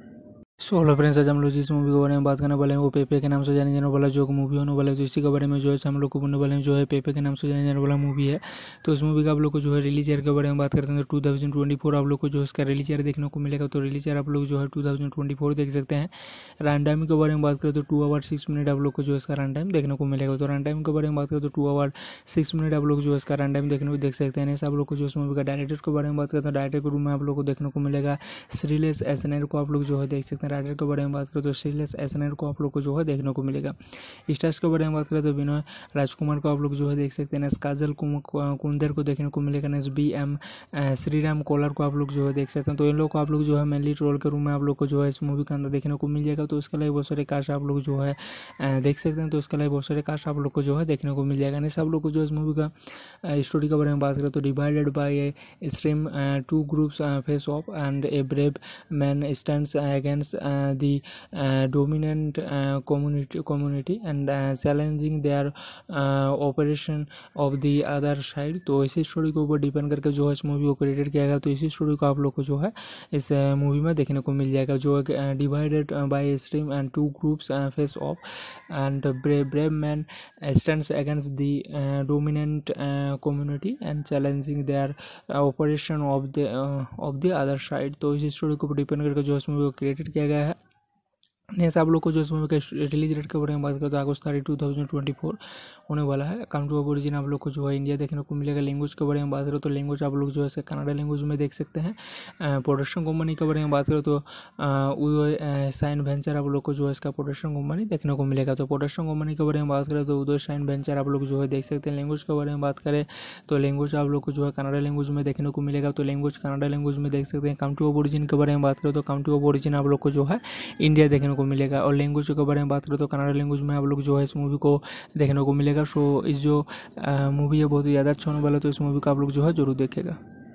सो हेलो फ्रेंड्स, आज हम लोग जिस मूवी के बारे में बात करने वाले हैं वो पेपे के नाम से जाने जाने वाला जो मूवी होने वाला है, तो इसी के बारे में जो है हम लोग को बोलने वाले हैं जो है पेपे के नाम से जाने जाने वाला मूवी है। तो इस मूवी का आप लोग को जो है रिलीज ईयर के बारे में बात करते हैं तो 2024 आप लोग को जो इसका रिलीज ईयर देखने को मिलेगा। तो रिलीज ईयर आप लोग जो है 2024 देख सकते हैं। रन टाइम के बारे में बात करें तो 2 आवर 6 मिनट आप लोग को जो इसका रन टाइम देखने को मिलेगा। तो रन टाइम के बारे में बात करें तो 2 आवर 6 मिनट आप लोग जो इसका रन टाइम देखने को देख सकते हैं। ऐसे आप लोग को जो इस मूवी का डायरेक्टर के बारे में बात करते हैं, डायरेक्टर के रूम में आप लोग को देखने को मिलेगा श्रीलेश एसएनआर को आप लोग जो है देख सकते हैं। राइटर के बारे में बात करें तो श्रीलेश एसएनआर को आप लोग को जो है देखने को मिलेगा। स्टार्स के बारे में बात करें तो विनय राजकुमार को आप लोग जो है देख सकते हैं। काजल कुंदर को देखने को मिलेगा। BM श्रीराम कोलर को आप लोग जो है देख सकते हैं। तो इन लोग को आप लोग जो है मेनली रोल के रूम में आप लोग को जो है इस मूवी के अंदर देखने को मिल जाएगा। तो उसके अलावा बहुत सारे कास्ट आप लोग जो है देख सकते हैं। तो उसके अलावा बहुत सारे कास्ट आप लोग को जो है देखने को मिल जाएगा। नहीं सब लोग को जो इस मूवी का स्टोरी के बारे में बात करें तो divided by a stream 2 groups face off and a brave man stands against the dominant community and challenging their operation of the other side। तो इसी स्टोरी के ऊपर डिपेंड करके जो है इस मूवी को क्रिएटेड किया गया। तो इसी स्टोरी को आप लोग को जो है इस मूवी में देखने को मिल जाएगा, जो divided by stream and 2 groups face off and brave man stands against the dominant community and challenging their operation of the other side. तो इसी स्टोरी के ऊपर डिपेंड करके जो इस मूवी को क्रिएटेड किया गया है। नेक्स्ट आप लोग को जो इस मूवी का रिलीज डेट के बारे में बात करें तो अगस्त 2024 होने वाला है। कंट्री ऑफ ओरिजिन आप लोग को जो है इंडिया देखने को मिलेगा। लैंग्वेज के बारे में बात करें तो लैंग्वेज आप लोग जो है कन्नड़ लैंग्वेज में देख सकते हैं। प्रोडक्शन कंपनी के बारे में बात करें तो उदय साइन वेंचर आप लोग को जो है इसका प्रोडक्शन कंपनी देखने को मिलेगा। तो प्रोडक्शन कंपनी के बारे में बात करें तो उदय साइन वेंचर आप लोग जो है देख सकते हैं। लैंग्वेज के बारे में बात करें तो लैंग्वेज आप लोग को जो है कन्नड़ लैंग्वेज में देखने को मिलेगा। तो लैंग्वेज कन्नड़ लैंग्वेज में देख सकते हैं। कंट्री ऑफ ओरिजिन के बारे में बात करें तो कंट्री ऑफ ओरिजिन आप लोग को जो है इंडिया देखने को मिलेगा। और लैंग्वेज के बारे में बात करें तो कन्नड़ लैंग्वेज में आप लोग जो है इस मूवी को देखने को मिलेगा। सो इस जो मूवी है बहुत ही ज़्यादा अच्छा होने वाला है, तो इस मूवी को आप लोग जो है जरूर देखेगा।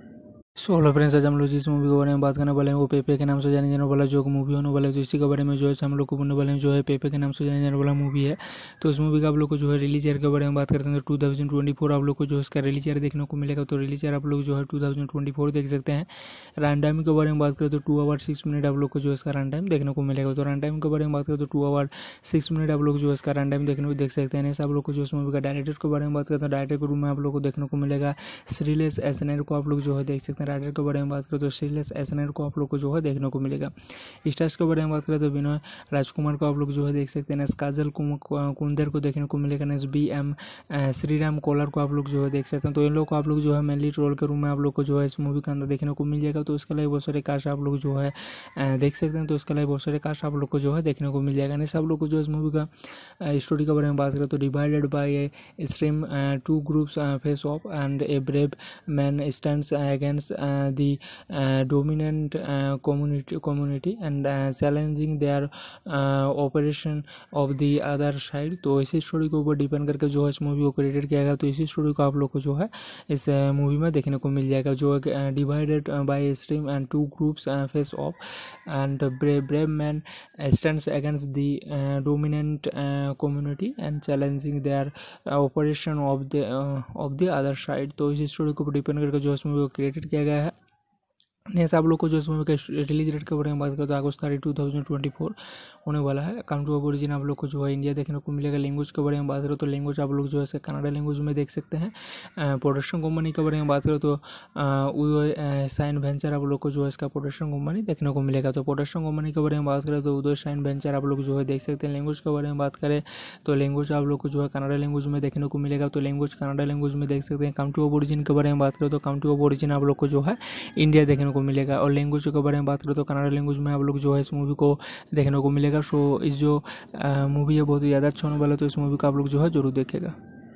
सो हेलो फ्रेंड्स, आज हम लोग जिस मूवी के बारे में बात करने वाले हैं वो पेपे के नाम से जाने जाने वाला जो मूवी होने वाला है, तो इसी के बारे में जो है हम लोग को बोलने वाले हैं जो है पेपे के नाम से जाने जाने वाला मूवी है। तो इस मूवी का आप लोग को जो है रिलीज ईयर के बारे में बात करते हैं तो 2024 आप लोग को जो है इसका रिलीज ईयर देखने को मिलेगा। तो रिलीज ईयर आप लोग जो है 2024 देख सकते हैं। रन टाइम के बारे में बात करें तो 2 आवर 6 मिनट आप लोग को जो है इसका रन टाइम देखने को मिलेगा। तो रन टाइम के बारे में बात करें तो 2 आवर 6 मिनट आप लोग जो है इसका रन टाइम देखने को देख सकते हैं। ऐसे आप लोग को जो इस मूवी का डायरेक्टर के बारे में बात करते हैं, डायरेक्टर के रूम में आप लोग को देखने को मिलेगा श्रीलेश एसएनआर को आप लोग जो है देख सकते हैं। राइटर के बारे में बात करें तो श्रीलेश एसएनआर को आप लोग को जो है देखने को मिलेगा। स्टार्स के बारे में बात करें तो विनय राजकुमार को आप लोग जो है देख सकते हैं। काजल कुंदर को देखने को मिलेगा। BM श्रीराम कोलर को आप लोग जो है देख सकते हैं। तो इन लोग को आप लोग जो है मेनली रोल के रूम में आप लोग को जो है इस मूवी के अंदर देखने को मिल जाएगा। तो उसके लिए बहुत सारे कास्ट आप लोग जो है देख सकते हैं। तो उसके लिए बहुत सारे कास्ट आप लोग को जो है देखने को मिल जाएगा। नहीं, आप लोग को जो इस मूवी का स्टोरी के बारे में बात करें तो divided by a stream, 2 groups face off and a brave man stands against the dominant community and challenging their operation of the other side। तो इसी स्टोरी के ऊपर डिपेंड करके जो है इस मूवी को क्रिएटेड किया गया। तो इसी स्टोरी को आप लोग को जो है इस मूवी में देखने को मिल जाएगा। जो divided by stream and 2 groups face off and brave man stands against the dominant community and challenging their operation of the other side. तो इस स्टोरी के ऊपर डिपेंड करके जो इस मूवी को क्रिएटेड किया गया है। नेक्स्ट आप लोग को जो इस मूवी का रिलीज डेट के बारे में बात करें तो अगस्त 30, 2024 होने वाला है। काउंट ऑफ ओरिजिन आप लोग को जो है इंडिया देखने को मिलेगा। लैंग्वेज के बारे में बात करें तो लैंग्वेज आप लोग जो है कन्नड़ा लैंग्वेज में देख सकते हैं। प्रोडक्शन कंपनी के बारे में बात करें तो उदय साइन वेंचर आप लोग को जो है इसका प्रोडक्शन कंपनी देखने को मिलेगा। तो प्रोडक्शन कंपनी के बारे में बात करें तो उदय साइन वेंचर आप लोग जो है देख सकते हैं। लैंग्वेज के बारे में बात करें तो लैंग्वेज आप लोग को जो है कन्नड़ा लैंग्वेज में देखने को मिलेगा। तो लैंग्वेज कन्नड़ा लैंग्वेज में देख सकते हैं। काउंट्री ऑफ ओरिजिन के बारे में बात करें तो काउंट्री ऑफ ओरिजिन आप लोग को जो है इंडिया देखने को मिलेगा। और लैंग्वेज के बारे में बात करें तो कन्नड़ा लैंग्वेज में आप लोग जो है इस मूवी को देखने को मिलेगा। सो इस जो मूवी है बहुत ही ज़्यादा अच्छा होने वाला है। तो इस मूवी को आप लोग जो है जरूर देखेगा।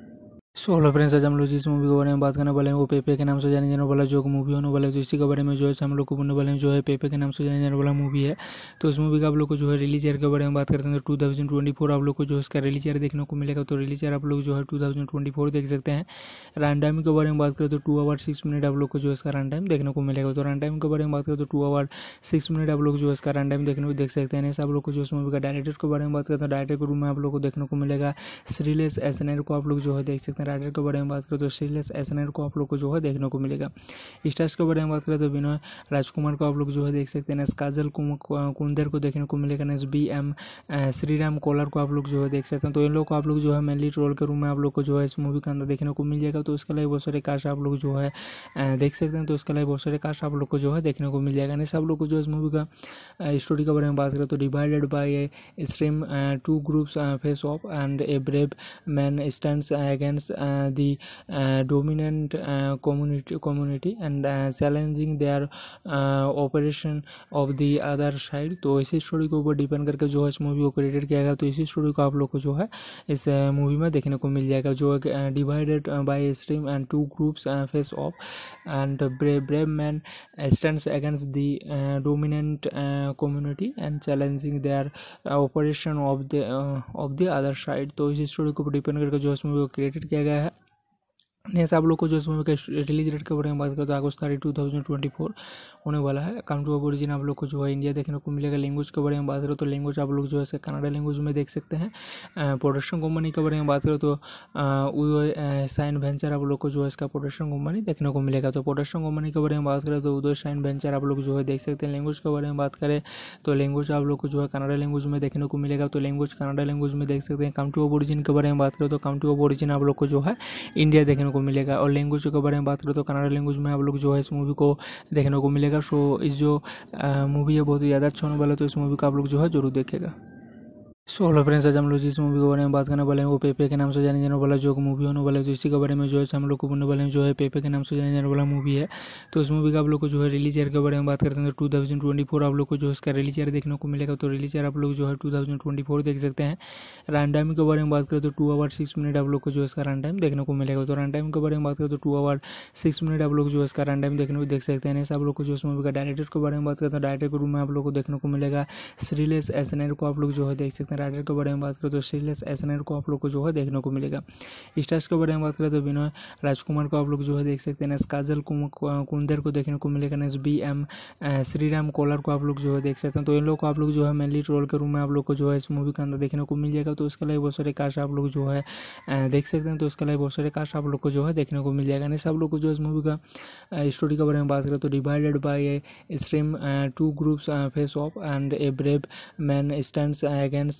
सो हेलो फ्रेंड्स, आज हम लोग जिस मूवी के बारे में बात करने वाले हैं वो पेपे के नाम से जाने जाने वाला जो मूवी होने वाला है। तो इसी के बारे में जो है हम लोग को बोलने वाले हैं जो है पेपे के नाम से जाने जाने वाला मूवी है। तो इस मूवी का आप लोग को जो है रिलीज ईयर के बारे में बात करते हैं तो 2024 आप लोग को जो इसका रिलीज ईयर देखने को मिलेगा। तो रिलीज ईयर आप लोग जो है 2024 देख सकते हैं। रन टाइम के बारे में बात करें तो 2 आवर 6 मिनट आप लोग को जो इसका रन टाइम देखने को मिलेगा। तो रन टाइम के बारे में बात करें तो 2 आवर 6 मिनट आप लोग जो इसका रन टाइम देखने को देख सकते हैं। ऐसे आप लोग को जो इस मूवी का डायरेक्टर के बारे में बात करते हैं, डायरेक्टर के रूम में आप लोग को देखने को मिलेगा श्रीलेश एसएनआर को आप लोग जो है देख सकते हैं। राइटर के बारे में बात तो श्रीलेश एसएनआर को आप लोग को जो है देखने को मिलेगा। स्टार्स के बारे में बात करें तो विनय राजकुमार को आप लोग जो है देख सकते हैं। काजल कुंदर को देखने को मिलेगा। BM श्रीराम कोलर को आप लोग जो है देख सकते हैं। तो इन लोग को आप लोग जो है मेनली रोल के रूम में आप लोग को जो है इस मूवी के अंदर देखने को मिल जाएगा। तो उसके लिए बहुत सारे कास्ट आप लोग जो है देख सकते हैं। तो उसके लिए बहुत सारे कास्ट आप लोग को जो है देखने को मिल जाएगा। नहीं, सब लोग को जो इस मूवी का स्टोरी के बारे में बात करें तो divided by a stream, 2 groups face off and a brave man stands against the dominant community and challenging their operation of the other side। तो इसी स्टोरी के ऊपर डिपेंड करके जो है इस मूवी को क्रिएटेड किया गया। तो इसी स्टोरी को आप लोग को जो है इस मूवी में देखने को मिल जाएगा। जो divided by stream and 2 groups face off and brave man stands against the dominant community and challenging their operation of the other side. तो इसी स्टोरी के ऊपर डिपेंड करके जो इस मूवी को क्रिएटेड किया गया है। नेक्स्ट आप लोग को जो इस मूवी का रिलीज डेट के बारे में बात करें तो अगस्त 30, 2024 होने वाला है। काउंट्री ऑफ ओरिजिन आप लोग को जो है इंडिया देखने को मिलेगा। लैंग्वेज के बारे में बात करें तो लैंग्वेज आप लोग जो है कन्नड़ा लैंग्वेज में देख सकते हैं। प्रोडक्शन कंपनी के बारे में बात करें तो उदय साइन वेंचर आप लोग को जो है इसका प्रोडक्शन कंपनी देखने को मिलेगा। तो प्रोडक्शन कंपनी के बारे में बात करें तो उदय साइन वेंचर आप लोग जो है देख सकते हैं। लैंग्वेज के बारे में बात करें तो लैंग्वेज आप लोग को जो है कन्नड़ा लैंग्वेज में देखने को मिलेगा। तो लैंग्वेज कन्नड़ा लैंग्वेज में देख सकते हैं। काउंट्री ऑफ ओरिजिन के बारे में बात करें तो काउंट्री ऑफ ओरिजिन आप लोग को जो है इंडिया देखने को मिलेगा। और लैंग्वेज के बारे में बात करें तो कन्नड़ा लैंग्वेज में आप लोग जो है इस मूवी को देखने को मिलेगा। सो इस जो मूवी है बहुत ही ज़्यादा अच्छा होने वाला है। तो इस मूवी को आप लोग जो है जरूर देखेगा। सो हेलो फ्रेंड्स, आज हम लोग जिस मूवी के बारे में बात करने वाले हैं वो पेपे के नाम से जाने जाने वाला जो मूवी होने वाला है। तो इसी के बारे में जो है हम लोग को बोलने वाले हैं जो है पेपे के नाम से जाने जाने वाला मूवी है। तो इस मूवी का आप लोग को जो है रिलीज ईयर के बारे में बात करते हैं तो 2024 आप लोग को जो इसका रिलीज ईयर देखने को मिलेगा। तो रिलीज ईयर आप लोग जो है 2024 देख सकते हैं। रन टाइम के बारे में बात करें तो 2 आवर 6 मिनट आप लोग को जो इसका रन टाइम देखने को मिलेगा। तो रन टाइम के बारे में बात करें तो 2 आवर 6 मिनट आप लोग जो इसका रन टाइम देखने को देख सकते हैं। ऐसे आप लोग को जो इस मूवी का डायरेक्टर के बारे में बात करते हैं, डायरेक्टर के रूम में आप लोग को देखने को मिलेगा श्रीलेश एसएनआर को आप लोग जो है देख सकते हैं। हैं। राइटर के बारे में बात करें तो श्रीलेस एसएनआर को आप लोग को जो है देखने को मिलेगा। स्टार्स के बारे में बात करें तो विनय राजकुमार को आप लोग जो है देख सकते हैं। काजल कुंदर को देखने को मिलेगा। नेक्स्ट BM श्रीराम कोलर को आप लोग जो है देख सकते हैं। तो इन लोग को आप लोग जो है मेनली रोल के रूम में आप लोग को जो है इस मूवी के अंदर देखने को मिल जाएगा। तो उसके अलावा बहुत सारे कास्ट आप लोग जो है देख सकते हैं। तो उसके अलावा बहुत सारे कास्ट आप लोग को जो है देखने को मिल जाएगा। नहीं सब लोग को जो इस मूवी का स्टोरी के बारे में बात करें तो divided by a stream two groups face off and a brave man stands against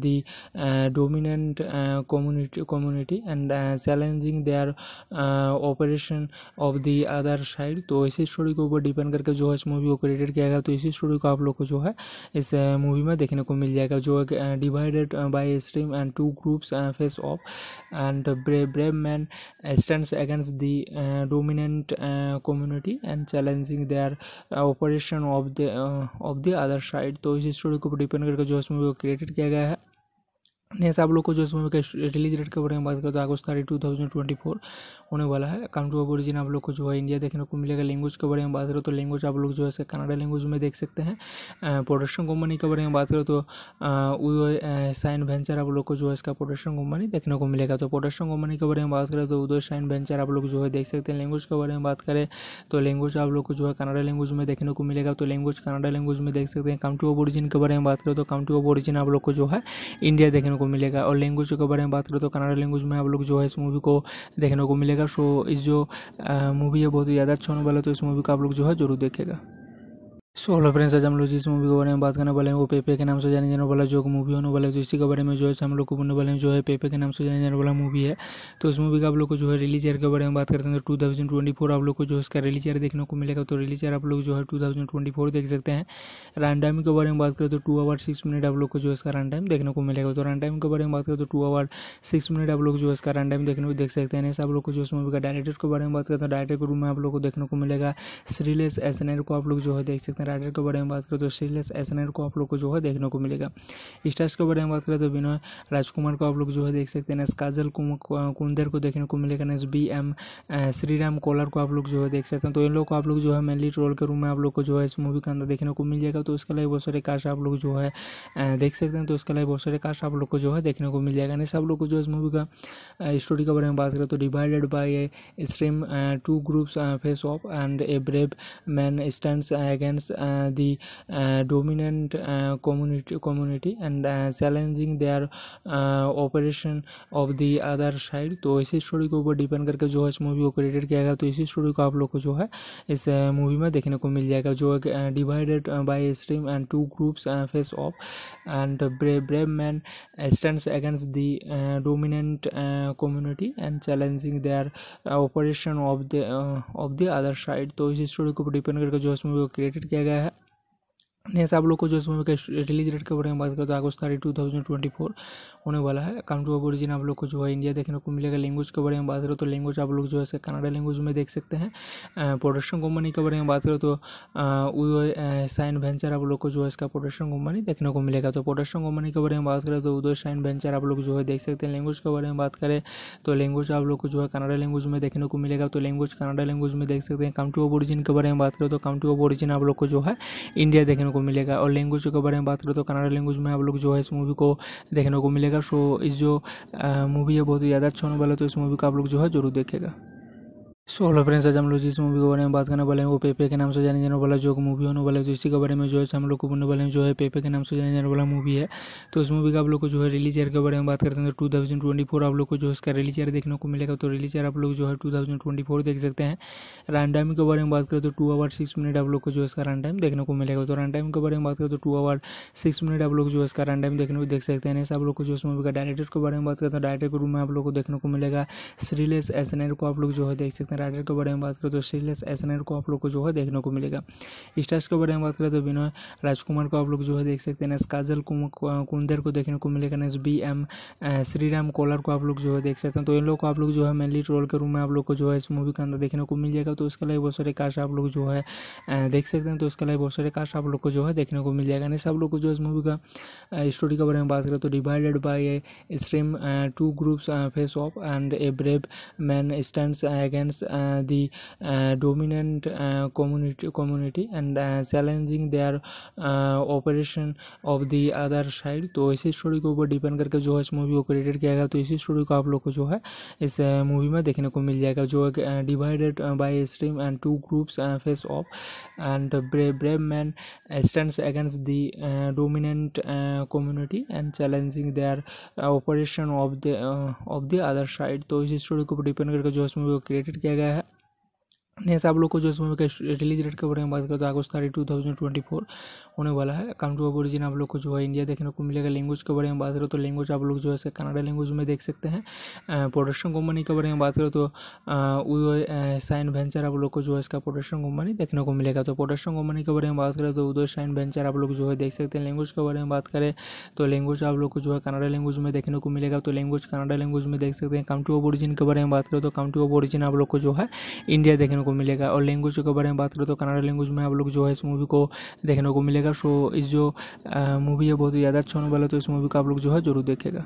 the dominant community and challenging their operation of the other side। तो इसी स्टोरी के ऊपर डिपेंड करके जो है इस मूवी को क्रिएटेड किया गया। तो इसी स्टोरी को आप लोग को जो है इस मूवी में देखने को मिल जाएगा, जो divided by stream and two groups face off and brave man stands against the dominant community and challenging their operation of the other side. तो इसी स्टोरी के ऊपर डिपेंड करके जो इस मूवी को क्रिएटेड किया गया है। नेक्स्ट आप लोग को जो इस मूवी का रिलीज डेट के बारे में बात करें तो अगस्त 2024 होने वाला है। काउंट्री ऑफ ओरिजिन आप लोग को जो है इंडिया देखने को मिलेगा। लैंग्वेज के बारे में बात करें तो लैंग्वेज आप लोग जो है कन्नड़ा लैंग्वेज में देख सकते हैं। प्रोडक्शन कंपनी के बारे में बात करें तो उदय साइन वेंचर आप लोग को जो है इसका प्रोडक्शन कंपनी देखने को मिलेगा। तो प्रोडक्शन कंपनी के बारे में बात करें तो उदय साइन वेंचर आप लोग जो है देख सकते हैं। लैंग्वेज के बारे में बात करें तो लैंग्वेज आप लोग को जो है कन्नड़ा लैंग्वेज में देखने को मिलेगा। तो लैंग्वेज कन्नड़ा लैंग्वेज में देख सकते हैं। काउंट्री ऑफ ओरिजिन के बारे में बात करें तो काउंट्री ऑफ ओरिजिन आप लोग को जो है इंडिया देखने को मिलेगा। और लैंग्वेज के बारे में बात करें तो कन्नड़ा लैंग्वेज में आप लोग जो है इस मूवी को देखने को मिलेगा। सो इस जो मूवी है बहुत ही ज़्यादा अच्छा होने वाला है। तो इस मूवी को आप लोग जो है जरूर देखेगा। सो हेलो फ्रेंड्स, आज हम लोग जिस मूवी के बारे में बात करने वाले हैं वो पेपे के नाम से जाने जाने वाला जो मूवी होने वाला है। तो इसी के बारे में जो है हम लोग को बोलने वाले हैं जो है पेपे के नाम से जाने जाने वाला मूवी है। तो इस मूवी का आप लोग को जो है रिलीज ईयर के बारे में बात करते हैं तो 2024 आप लोग को जो है इसका रिलीज ईयर देखने को मिलेगा। तो रिलीज ईयर आप लोग जो है 2024 देख सकते हैं। रन टाइम के बारे में बात करें तो 2 आवर 6 मिनट आप लोग को जो इसका रन टाइम देखने को मिलेगा। तो रन टाइम के बारे में बात करें तो 2 आवर 6 मिनट आप लोग जो इसका रन टाइम देखने को देख सकते हैं। आप लोग को जो इस मूवी का डायरेक्टर के बारे में बात करते हैं, डायरेक्टर के रूम में आप लोग को देखने को मिलेगा श्रीलेस एसएनआर को आप लोग जो है देख सकते हैं। राइटर के बारे में बात तो श्रीलेस एसएनआर को आप लोग को जो है देखने को मिलेगा। स्टार्स के बारे में बात करें तो विनय राजकुमार को आप लोग जो है देख सकते हैं। काजल कुंदर को देखने को मिलेगा। नेक्स्ट BM श्रीराम कोलर को आप लोग जो है देख सकते हैं। तो इन लोग को आप लोग जो है मेनली रोल के रूम में आप लोग को जो है इस मूवी के अंदर देखने को मिल जाएगा। तो उसके अलावा बहुत सारे कास्ट आप लोग जो है देख सकते हैं। तो उसके अलावा बहुत सारे कास्ट आप लोग को जो है देखने को मिल जाएगा। नहीं सब लोग को जो इस मूवी का स्टोरी के बारे में बात करें तो divided by a stream two groups face off and a brave man stands against the dominant community and challenging their operation of the other side। तो इसी स्टोरी के ऊपर डिपेंड करके जो है इस मूवी को क्रिएटेड किया गया। तो इसी स्टोरी को आप लोग को जो है इस मूवी में देखने को मिल जाएगा, जो divided by stream and two groups face off and brave man stands against the dominant community and challenging their operation of the other side. तो इसी स्टोरी के ऊपर डिपेंड करके जो इस मूवी को क्रिएटेड किया गया है। नेक्स्ट आप लोग को जो इस मूवी का रिलीज डेट के बारे में बात करें तो अगस्त 2024 होने वाला है। काउंट्री ऑफ ओरिजिन आप लोग को जो है इंडिया देखने को मिलेगा। लैंग्वेज के बारे में बात करें तो लैंग्वेज आप लोग जो है कन्नड़ा लैंग्वेज में देख सकते हैं। प्रोडक्शन कंपनी के बारे में बात करें तो उदय साइन वेंचर आप लोग को जो है इसका प्रोडक्शन कंपनी देखने को मिलेगा। तो प्रोडक्शन कंपनी के बारे में बात करें तो उदय साइन वेंचर आप लोग जो है देख सकते हैं। लैंग्वेज के बारे में बात करें तो लैंग्वेज आप लोग को जो है कन्नड़ा लैंग्वेज में देखने को मिलेगा। तो लैंग्वेज कन्नड़ा लैंग्वेज में देख सकते हैं। काउंट्री ऑफ ओरिजिन के बारे में बात करें तो काउंट्री ऑफ ओरिजिन आप लोग को जो है इंडिया देखने को मिलेगा। और लैंग्वेज के बारे में बात करें तो कन्नड़ा लैंग्वेज में आप लोग जो है इस मूवी को देखने को मिलेगा। सो इस जो मूवी है बहुत ही ज़्यादा अच्छा होने वाला है। तो इस मूवी को आप लोग जो है जरूर देखेगा। सो हेलो फ्रेंड्स, आज हम लोग जिस मूवी के बारे में बात करने वाले हैं वो पेपे के नाम से जाने जाने वाला जो मूवी होने वाला है। तो इसी के बारे में जो है हम लोग को बोलने वाले हैं जो है पेपे के नाम से जाने जाने वाला मूवी है। तो इस मूवी का आप लोग को जो है रिलीज ईयर के बारे में बात करते हैं तो 2024 आप लोग को जो इसका रिलीज ईयर देखने को मिलेगा। तो रिलीज ईयर आप लोग जो है 2024 देख सकते हैं। रन टाइम के बारे में बात करें तो 2 आवर 6 मिनट आप लोग को जो इसका रन टाइम देखने को मिलेगा। तो रन टाइम के बारे में बात करें तो 2 आवर 6 मिनट आप लोग जो इसका रन टाइम देखने को देख सकते हैं। आप लोग को जो इस मूवी का डायरेक्टर के बारे में बात करते हैं, डायरेक्टर के रूम में आप लोग को देखने को मिलेगा श्रीलेस एसएनआर को आप लोग जो है देख सकते हैं। राइटर के बारे में बात करें तो श्रीलेस एसएनआर को आप लोग को जो है देखने को मिलेगा। स्टार्स के बारे में बात करें तो विनय राजकुमार को आप लोग जो है देख सकते हैं। काजल कुंदर को देखने को मिलेगा। नेक्स्ट BM श्रीराम कोलर को आप लोग जो है देख सकते हैं। तो इन लोग को आप लोग जो है मेनली रोल के रूम में आप लोग को जो है इस मूवी के अंदर देखने को मिल जाएगा। तो उसके अलावा बहुत सारे कास्ट आप लोग जो है देख सकते हैं। तो उसके अलावा बहुत सारे कास्ट आप लोग को जो है देखने को मिल जाएगा। नहीं सब लोग को जो इस मूवी का स्टोरी के बारे में बात करें तो divided by a stream two groups face off and a brave man stands against the dominant community and challenging their operation of the other side। तो इसी स्टोरी के ऊपर डिपेंड करके जो है इस मूवी को क्रिएटेड किया गया। तो इसी स्टोरी को आप लोग को जो है इस मूवी में देखने को मिल जाएगा, जो एक divided by stream and two groups face off and brave man stands against the dominant community and challenging their operation of the other side. तो इस स्टोरी के ऊपर डिपेंड करके जो इस मूवी को क्रिएटेड किया गया है। नेक्स्ट आप लोग को जो इस मूवी का रिलीज डेट के बारे में बात करें तो अगस्त 2024 होने वाला है। काउंट्री ऑफ ओरिजिन आप लोग को जो है इंडिया देखने को मिलेगा। लैंग्वेज के बारे में बात करें तो लैंग्वेज आप लोग जो है कन्नड़ा लैंग्वेज में देख सकते हैं। प्रोडक्शन कंपनी के बारे में बात करें तो उदय साइन वेंचर आप लोग को जो है इसका प्रोडक्शन कंपनी देखने को मिलेगा। तो प्रोडक्शन कंपनी के बारे में बात करें तो उदय साइन वेंचर आप लोग जो है देख सकते हैं। लैंग्वेज के बारे में बात करें तो लैंग्वेज आप लोग को जो है कन्नड़ा लैंग्वेज में देखने को मिलेगा। तो लैंग्वेज कन्नड़ा लैंग्वेज में देख सकते हैं। काउंट्री ऑफ ओरिजिन के बारे में बात करें तो काउंट्री ऑफ ओरिजिन आप लोग को जो है इंडिया देखने को मिलेगा। और लैंग्वेज के बारे में बात करें तो कन्नड़ा लैंग्वेज में आप लोग जो है इस मूवी को देखने को मिलेगा। सो इस जो मूवी है बहुत ही ज़्यादा अच्छा होने वाला है, तो इस मूवी को आप लोग जो है जरूर देखेगा।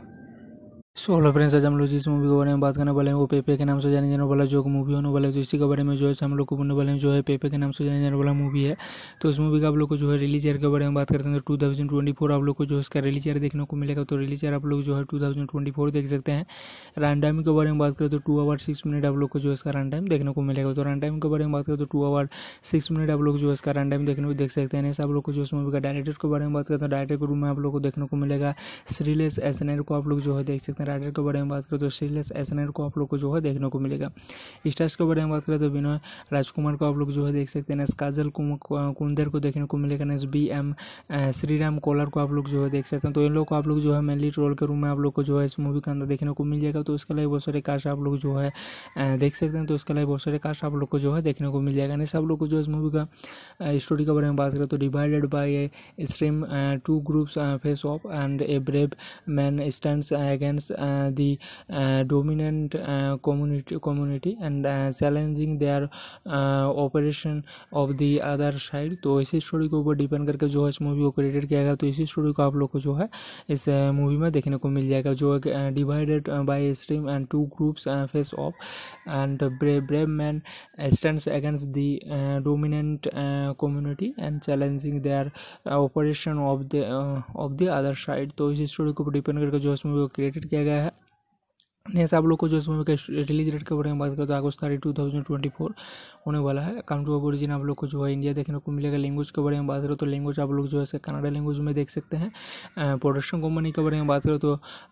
सो हेलो फ्रेंड्स, आज हम लोग जिस मूवी के बारे में बात करने वाले हैं वो पेपे के नाम से जाने जाने वाला जो मूवी होने वाला है। तो इसी के बारे में जो है हम लोग को बोलने वाले हैं, जो है पेपे के नाम से जाने जाने वाला मूवी है। तो इस मूवी का आप लोग को जो है रिलीज ईयर के बारे में बात करते हैं तो 2024 आप लोग को जो है इसका रिलीज ईयर देखने को मिलेगा। तो रिलीज ईयर आप लोग जो है 2024 देख सकते हैं। रन टाइम के बारे में बात करें तो 2 आवर 6 मिनट आप लोग को जो है इसका रन टाइम देखने को मिलेगा। तो रन टाइम के बारे में बात करें तो 2 आवर 6 मिनट आप लोग जो है इसका रन टाइम देखने को देख सकते हैं। आप लोग को जो इस मूवी का डायरेक्टर के बारे में बात करते हैं, डायरेक्टर के रूम में आप लोग को देखने को मिलेगा श्रीलेश एसएनआर को आप लोग जो है देख सकते हैं। राइटर के बारे में बात तो श्रीलेश एसएनआर को आप लोग को जो है देखने को मिलेगा। स्टार्स के बारे में बात करें तो विनय राजकुमार को आप लोग जो है देख सकते हैं। काजल कुंदर को देखने को मिलेगा। BM श्रीराम कोलर को आप लोग जो है देख सकते हैं। तो इन लोग को आप लोग जो है मेनली रोल के रूम में आप लोग को जो है इस मूवी के अंदर देखने को मिल जाएगा। तो इसके लिए बहुत सारे कास्ट आप लोग जो है देख सकते हैं। तो इसके लिए बहुत सारे कास्ट आप लोग को जो है देखने को मिल जाएगा। नहीं सब लोग को जो इस मूवी का स्टोरी के बारे में बात करें तो divided by a stream two groups face off and a brave man stands against the dominant community and challenging their operation of the other side। तो इसी स्टोरी के ऊपर डिपेंड करके जो है इस मूवी को क्रिएटेड किया गया। तो इसी स्टोरी को आप लोग को जो है इस मूवी में देखने को मिल जाएगा, जो एक divided by stream and two groups face off and brave man stands against the dominant community and challenging their operation of the other side. तो इसी स्टोरी के ऊपर डिपेंड करके जो इस मूवी को क्रिएटेड किया गया है। नेक्स्ट आप लोग को जो इस मूवी का रिलीज डेट के बारे में बात करें तो अगस्त 2024 होने वाला है। काउंट्री ऑफ ओरिजिन आप लोग को जो है इंडिया देखने को मिलेगा। लैंग्वेज के बारे में बात करें तो लैंग्वेज आप लोग जो है कन्नड़ा लैंग्वेज में देख सकते हैं। प्रोडक्शन कंपनी के बारे में बात करें तो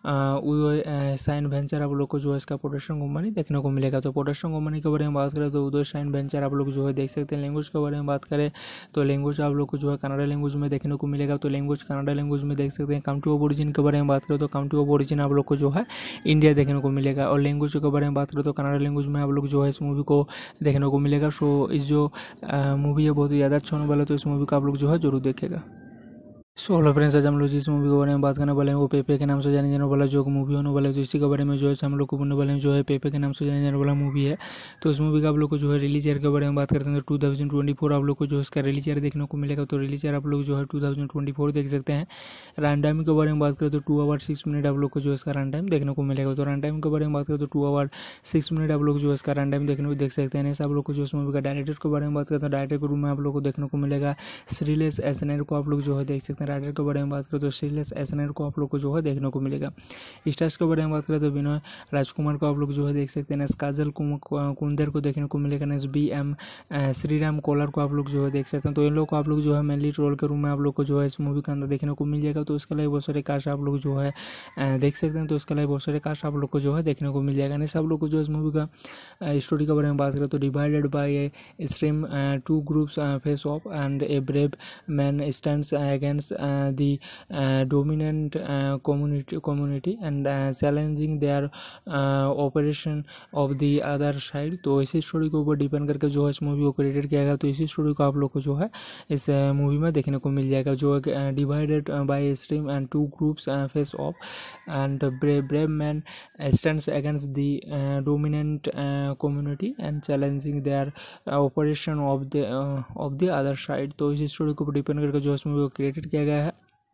उदय साइन वेंचर आप लोग को जो है इसका प्रोडक्शन कंपनी देखने को मिलेगा। तो प्रोडक्शन कंपनी के बारे में बात करें तो उदय साइन वेंचर आप लोग जो है देख सकते हैं। लैंग्वेज के बारे में बात करें तो लैंग्वेज आप लोग को जो है कन्नड़ा लैंग्वेज में देखने को मिलेगा। तो लैंग्वेज कन्नड़ा लैंग्वेज में देख सकते हैं। काउंट्री ऑफ ओरिजिन के बारे में बात करें तो काउंट्री ऑफ ओरिजिन आप लोग को जो है इंडिया देखने को मिलेगा। और लैंग्वेज के बारे में बात करें तो कन्नड़ा लैंग्वेज में आप लोग जो है इस मूवी को देखने को मिलेगा। सो इस जो मूवी है बहुत ही ज़्यादा अच्छा होने वाला है, तो इस मूवी को आप लोग जो है जरूर देखेगा। सो हेलो फ्रेंड्स, आज हम लोग जिस मूवी के बारे में बात करने वाले हैं वो पेपे के नाम से जाने जाने वाला जो मूवी होने वाला है। तो इसी के बारे में जो है हम लोग को बोलने वाले हैं, जो है पेपे के नाम से जाने जाने वाला मूवी है। तो इस मूवी का आप लोग को जो है रिलीज ईयर के बारे में बात करते हैं तो 2024 आप लोग को जो है इसका रिलीज ईयर देखने को मिलेगा। तो रिलीज ईयर आप लोग जो है 2024 देख सकते हैं। रन टाइम के बारे में बात करें तो 2 आवर 6 मिनट आप लोग को जो है इसका रन टाइम देखने को मिलेगा। तो रन टाइम के बारे में बात करें तो 2 आवर 6 मिनट आप लोग जो है इसका रन टाइम देखने को देख सकते हैं। आप लोग को जो इस मूवी का डायरेक्टर के बारे में बात करते हैं, डायरेक्टर के रूम में आप लोग को देखने को मिलेगा श्रीलेश एसएनआर को आप लोग जो है देख सकते हैं। राइटर के बारे में बात करें तो श्रीलेश एसएनआर को आप लोग को जो है देखने को मिलेगा। स्टार्स के बारे में बात करें तो विनय राजकुमार को आप लोग जो है देख सकते हैं। काजल कुंदर को देखने को मिलेगा। BM श्रीराम कोलर को आप लोग जो है देख सकते हैं। तो इन लोग को आप लोग जो है मेनली रोल के रूम में आप लोग को जो है इस मूवी के अंदर देखने को मिल जाएगा। तो इसके लिए बहुत सारे कास्ट आप लोग जो है देख सकते हैं। तो इसके लिए बहुत सारे कास्ट आप लोग को जो है देखने को मिल जाएगा। नहीं सब लोग को जो इस मूवी का स्टोरी के बारे में बात करें तो divided by a stream two groups face off and a brave man stands against the dominant community and challenging their operation of the other side। तो इसी स्टोरी के ऊपर डिपेंड करके जो है इस मूवी को क्रिएटेड किया गया। तो इसी स्टोरी को आप लोग को जो है इस मूवी में देखने को मिल जाएगा, जो एक divided by stream and two groups face off and brave man stands against the dominant community and challenging their operation of the other side. तो इसी स्टोरी के ऊपर डिपेंड करके जो इस मूवी को क्रिएटेड किया गया है।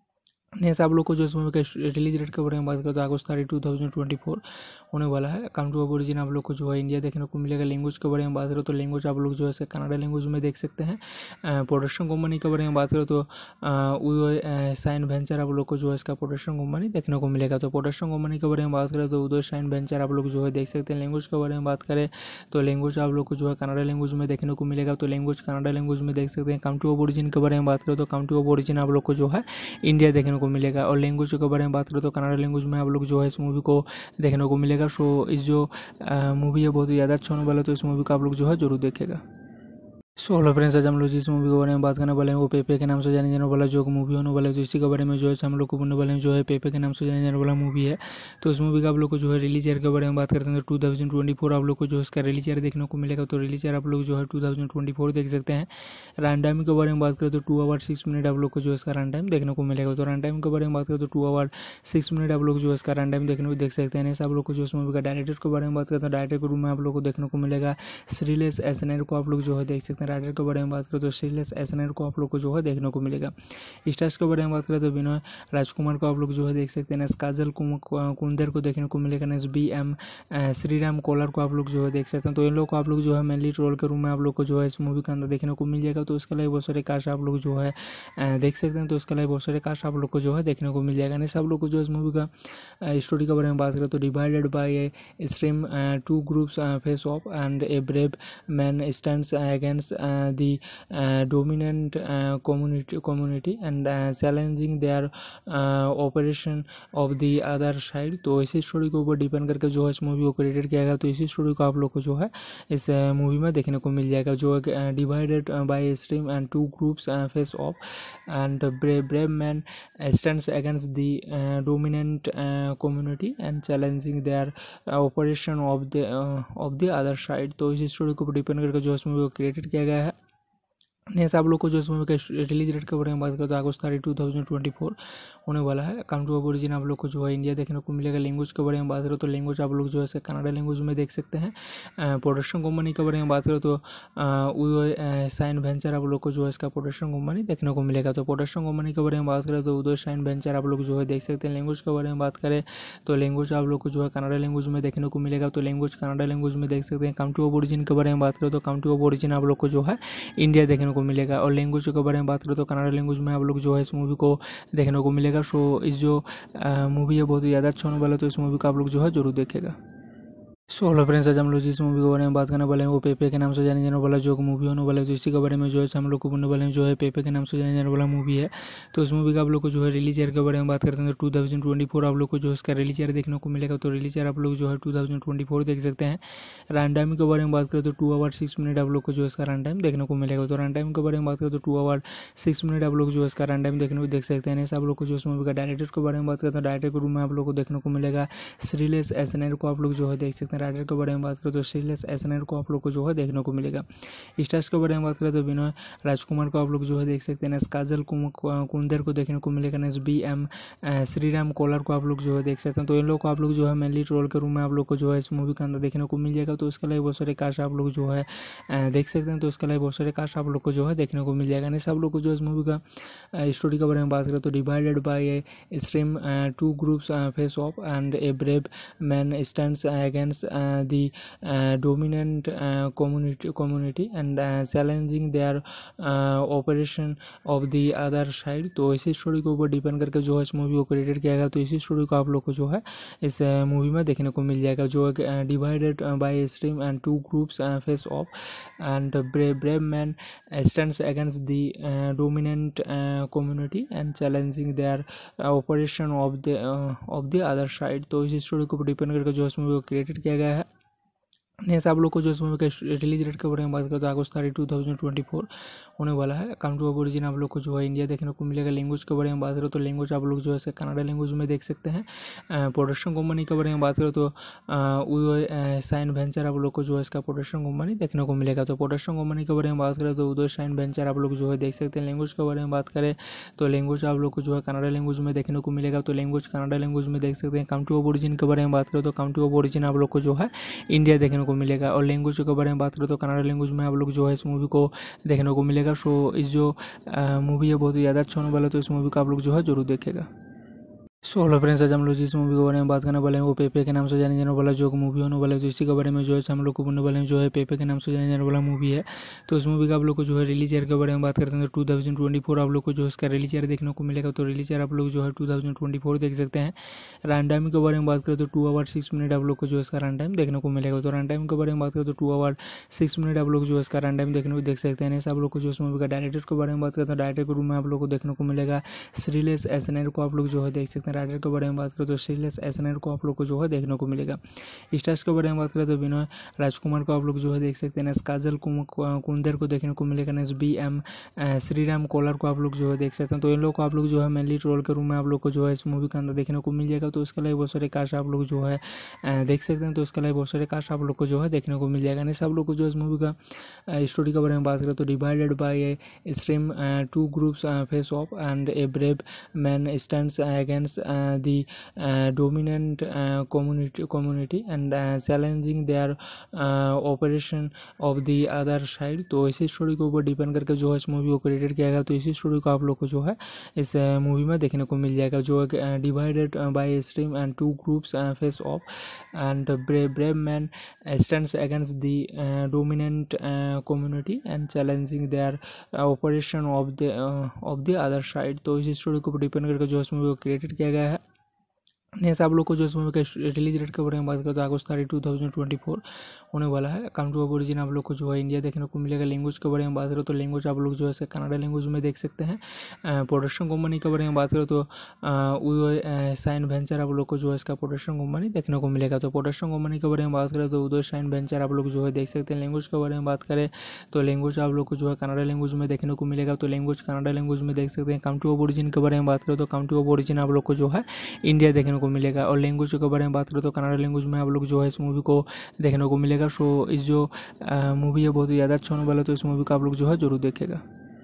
नेक्स्ट आप लोग को जो इस मूवी का रिलीज डेट के बारे में बात करें तो अगस्त 30 2024 होने वाला है। कंट्री ऑफ ओरिजिन आप लोग को जो है इंडिया देखने को मिलेगा। लैंग्वेज के बारे में बात करें तो लैंग्वेज आप लोग जो है कन्नड़ा लैंग्वेज में देख सकते हैं। प्रोडक्शन कंपनी के बारे में बात करें तो उदय साइन वेंचर आप लोग को जो है इसका प्रोडक्शन कंपनी देखने को मिलेगा। तो प्रोडक्शन कंपनी के बारे में बात करें तो उदय साइन वेंचर आप लोग जो है देख सकते हैं। लैंग्वेज के बारे में बात करें तो लैंग्वेज आप लोग को जो है कन्नड़ा लैंग्वेज में देखने को मिलेगा। तो लैंग्वेज कन्नड़ा लैंग्वेज में देख सकते हैं। कंट्री ऑफ ओरिजिन के बारे में बात करें तो कंट्री ऑफ ओरिजिन आप लोग को जो है इंडिया देखने को मिलेगा। और लैंग्वेज के बारे में बात करें तो कन्नड़ा लैंग्वेज में आप लोग जो है इस मूवी को देखने को मिलेगा। सो इस जो मूवी है बहुत ही ज़्यादा अच्छा होने वाला है, तो इस मूवी को आप लोग जो है जरूर देखेगा। सो हेलो फ्रेंड्स, आज हम लोग जिस मूवी के बारे में बात करने वाले हैं वो पेपे के नाम से जाने जाने वाला जो मूवी होने वाला है, तो इसी के बारे में जो है हम लोग को बोलने वाले हैं जो है पेपे के नाम से जाने जाने वाला मूवी है। तो इस मूवी का आप लोग को जो है रिलीज ईयर के बारे में बात करते हैं तो 2024 आप लोग को जो इसका रिलीज ईयर देखने को मिलेगा। तो रिलीज ईयर आप लोग जो है 2024 देख सकते हैं। रन टाइम के बारे में बात करें तो 2 आवर 6 मिनट आप लोग को जो इसका रन टाइम देखने को मिलेगा। तो रन टाइम के बारे में बात करें तो 2 आवर 6 मिनट आप लोग जो इसका रन टाइम देखने को देख सकते हैं। ऐसे आप लोग को जो इस मूवी का डायरेक्टर के बारे में बात करते हैं, डायरेक्टर के रूम में आप लोग को देखने को मिलेगा श्रीलेश एसएनआर को आप लोग जो है देख सकते हैं। राइटर के बारे में बात करें तो श्रीलेश एसएनआर को आप लोग को जो है देखने को मिलेगा। स्टार्स के बारे में बात करें तो विनय राजकुमार को आप लोग जो है देख सकते हैं। काजल कुंदर को देखने को मिलेगा। नेक्स्ट BM श्रीराम कोलर को आप लोग जो है देख सकते हैं। तो इन लोग को आप लोग जो है मेनली रोल के रूम में आप लोग को जो है इस मूवी के अंदर देखने को मिल जाएगा। तो उसके लिए बहुत सारे कास्ट आप लोग जो है देख सकते हैं। तो उसके लिए बहुत सारे कास्ट आप लोग को जो है देखने को मिल जाएगा। नेक्स्ट आप लोग को जो इस मूवी का स्टोरी के बारे में बात करें तो divided by a stream 2 groups face off and a brave man stands against the dominant community and challenging their operation of the other side। तो इसी स्टोरी के ऊपर डिपेंड करके जो है इस मूवी को क्रिएटेड किया गया। तो इसी स्टोरी को आप लोग को जो है इस मूवी में देखने को मिल जाएगा। जो divided by stream and 2 groups face off and brave man stands against the dominant community and challenging their operation of the other side. तो इसी स्टोरी के ऊपर डिपेंड करके जो इस मूवी को क्रिएटेड किया गया है। नेक्स्ट आप लोग को जो इस मूवी का रिलीज डेट के बारे में बात करें तो अगस्त 30 2024 होने वाला है। कंट्री ऑफ ओरिजिन आप लोग को जो है इंडिया देखने को मिलेगा। लैंग्वेज के बारे में बात करें तो लैंग्वेज आप लोग जो है कन्नड़ा लैंग्वेज में देख सकते हैं। प्रोडक्शन कंपनी के बारे में बात करें तो उदय साइन वेंचर आप लोग को जो है इसका प्रोडक्शन कंपनी देखने को मिलेगा। तो प्रोडक्शन कंपनी के बारे में बात करें तो उदय साइन वेंचर आप लोग जो है देख सकते हैं। लैंग्वेज के बारे में बात करें तो लैंग्वेज आप लोग को जो है कन्नड़ा लैंग्वेज में देखने को मिलेगा। तो लैंग्वेज कन्नड़ा लैंग्वेज में देख सकते हैं। कंट्री ऑफ ओरिजिन के बारे में बात करें तो कंट्री ऑफ ओरिजिन आप लोग को जो है इंडिया देखने को मिलेगा। और लैंग्वेज के बारे में बात करें तो कन्नड़ा लैंग्वेज में आप लोग जो है इस मूवी को देखने को मिलेगा। सो इस जो मूवी है बहुत ही ज़्यादा अच्छा होने वाला है, तो इस मूवी को आप लोग जो है जरूर देखेगा। सो हेलो फ्रेंड्स, आज हम लोग जिस मूवी के बारे में बात करने वाले हैं वो पेपे के नाम से जाने जाने वाला जो मूवी होने वाला है, तो इसी के बारे में जो है हम लोग को बोलने वाले हैं जो है पेपे के नाम से जाने जाने वाला मूवी है। तो इस मूवी का आप लोग को जो है रिलीज ईयर के बारे में बात करते हैं तो 2024 आप लोग को जो इसका रिलीज ईयर देखने को मिलेगा। तो रिलीज ईयर आप लोग जो है 2024 देख सकते हैं। रन टाइम के बारे में बात करें तो 2 आवर 6 मिनट आप लोग को जो इसका रन टाइम देखने को मिलेगा। तो रन टाइम के बारे में बात करें तो 2 आवर 6 मिनट आप लोग जो इसका रन टाइम देखने को देख सकते हैं। ऐसे आप लोग को जो इस मूवी का डायरेक्टर के बारे में बात करते हैं, डायरेक्टर के रूम में आप लोग को देखने को मिलेगा श्रीलेश एसएनआर को आप लोग जो है देख सकते हैं। राइटर के बारे में बात तो श्रीलेश एसएनआर को आप लोग को जो है देखने को मिलेगा। स्टार्स के बारे में बात करें तो विनय राजकुमार को आप लोग जो है देख सकते हैं। काजल कुंदर को देखने को मिलेगा। नेक्स्ट BM श्रीराम कोलर को आप लोग जो है देख सकते हैं। तो इन लोग को आप लोग जो है मेनली रोल के रूम में आप लोग को जो है इस मूवी के अंदर देखने को मिल जाएगा। तो उसके लिए बहुत सारे कास्ट आप लोग जो है देख सकते हैं। तो उसके लिए बहुत सारे कास्ट आप लोग को जो है देखने को मिल जाएगा। नहीं सब लोग को जो इस मूवी का स्टोरी के बारे में बात करें तो divided by a stream 2 groups face off and a brave man stands against the dominant community and challenging their operation of the other side। तो इसी स्टोरी के ऊपर डिपेंड करके जो है इस मूवी को क्रिएटेड किया गया। तो इसी स्टोरी को आप लोग को जो है इस मूवी में देखने को मिल जाएगा। जो divided by stream and 2 groups face off and brave man stands against the dominant community and challenging their operation of the other side. तो इसी स्टोरी के ऊपर डिपेंड करके जो इस मूवी को क्रिएटेड किया गया है। नेक्स्ट आप लोग को जो इस मूवी का रिलीज डेट के बारे में बात करें तो अगस्त 30 2024 होने वाला है। कंट्री ऑफ ओरिजिन आप लोग को जो है इंडिया देखने को मिलेगा। लैंग्वेज के बारे में बात करें तो लैंग्वेज आप लोग जो है कन्नड़ा लैंग्वेज में देख सकते हैं। प्रोडक्शन कंपनी के बारे में बात करें तो उदय साइन वेंचर आप लोग को जो है इसका प्रोडक्शन कंपनी देखने को मिलेगा। तो प्रोडक्शन कंपनी के बारे में बात करें तो उदय साइन वेंचर आप लोग जो है देख सकते हैं। लैंग्वेज के बारे में बात करें तो लैंग्वेज आप लोग को जो है कन्नड़ा लैंग्वेज में देखने को मिलेगा। तो लैंग्वेज कन्नड़ा लैंग्वेज में देख सकते हैं। कंट्री ऑफ ओरिजिन के बारे में बात करें तो कंट्री ऑफ ओरिजिन आप लोग को जो है इंडिया देखने को मिलेगा। और लैंग्वेज के बारे में बात करें तो कन्नड़ा लैंग्वेज में आप लोग जो है इस मूवी को देखने को मिलेगा। सो इस जो मूवी है बहुत ही ज़्यादा अच्छा होने वाला है, तो इस मूवी को आप लोग जो है जरूर देखेगा। सो हेलो फ्रेंड्स, आज हम लोग जिस मूवी के बारे में बात करने वाले हैं वो पेपे के नाम से जाने जाने वाला जो मूवी होने वाला है, तो इसी के बारे में जो है हम लोग को बोलने वाले हैं जो है पेपे के नाम से जाने जाने वाला मूवी है। तो इस मूवी का आप लोग को जो है रिलीज ईयर के बारे में बात करते हैं तो 2024 आप लोग को जो है इसका रिलीज ईयर देखने को मिलेगा। तो रिलीज ईयर आप लोग जो है 2024 देख सकते हैं। रन टाइम के बारे में बात करें तो 2 आवर 6 मिनट आप लोग को जो है इसका रन टाइम देखने को मिलेगा। तो रन टाइम के बारे में बात करें तो 2 आवर 6 मिनट आप लोग जो है इसका रन टाइम देखने को देख सकते हैं। ऐसा आप लोग को जो इस मूवी का डायरेक्टर के बारे में बात करते हैं, डायरेक्टर के रूम में आप लोग को देखने को मिलेगा श्रीलेश एसएनआर को आप लोग जो है देख सकते हैं। राइटर के बारे में बात करें तो श्रीलेश एसएनआर को आप लोग को जो है देखने को मिलेगा। स्टार्स के बारे में बात करें तो विनय राजकुमार को आप लोग जो है देख सकते हैं। काजल कुंदर को देखने को मिलेगा। BM श्रीराम कोलर को आप लोग जो है देख सकते हैं। तो इन लोग को आप लोग जो है मेनली रोल के रूम में आप लोग को जो है इस मूवी के अंदर देखने को मिल जाएगा। तो इसके लिए बहुत सारे कास्ट आप लोग जो है देख सकते हैं। तो इसके लिए बहुत सारे कास्ट आप लोग को जो है देखने को मिल जाएगा। नहीं सब लोग को जो इस मूवी का स्टोरी के बारे में बात करें तो divided by a stream 2 groups face off and a brave man stands against the dominant community and challenging their operation of the other side। तो इसी स्टोरी के ऊपर डिपेंड करके जो है इस मूवी को क्रिएटेड किया गया। तो इसी स्टोरी को आप लोग को जो है इस मूवी में देखने को मिल जाएगा। जो divided by stream and 2 groups face off and brave man stands against the dominant community and challenging their operation of the other side. तो इसी स्टोरी के ऊपर डिपेंड करके जो इस मूवी को क्रिएटेड किया गया है। नेक्स्ट आप लोग को जो इस मूवी का रिलीज डेट के बारे में बात करें तो अगस्त 30 2024 होने वाला है। काउंट्री ऑफ ओरिजिन आप लोग को जो है इंडिया देखने को मिलेगा। लैंग्वेज के बारे में बात करें तो लैंग्वेज आप लोग जो है कन्नड़ा लैंग्वेज में देख सकते हैं। प्रोडक्शन कंपनी के बारे में बात करें तो उदय साइन वेंचर आप लोग को जो है इसका प्रोडक्शन कंपनी देखने को मिलेगा। तो प्रोडक्शन कंपनी के बारे में बात करें तो उदय साइन वेंचर आप लोग जो है देख सकते हैं। लैंग्वेज के बारे में बात करें तो लैंग्वेज आप लोग को जो है कन्नड़ा लैंग्वेज में देखने को मिलेगा। तो लैंग्वेज कन्नड़ा लैंग्वेज में देख सकते हैं। काउंट्री ऑफ ओरिजिन के बारे में बात करें तो काउंट्री ऑफ ओरिजिन आप लोग को जो है इंडिया देखने को मिलेगा। और लैंग्वेज के बारे में बात करें तो कन्नड़ा लैंग्वेज में आप लोग जो है इस मूवी को देखने को मिलेगा। सो इस जो मूवी है बहुत ही ज़्यादा अच्छा होने वाला है। तो इस मूवी को आप लोग जो है जरूर देखेगा।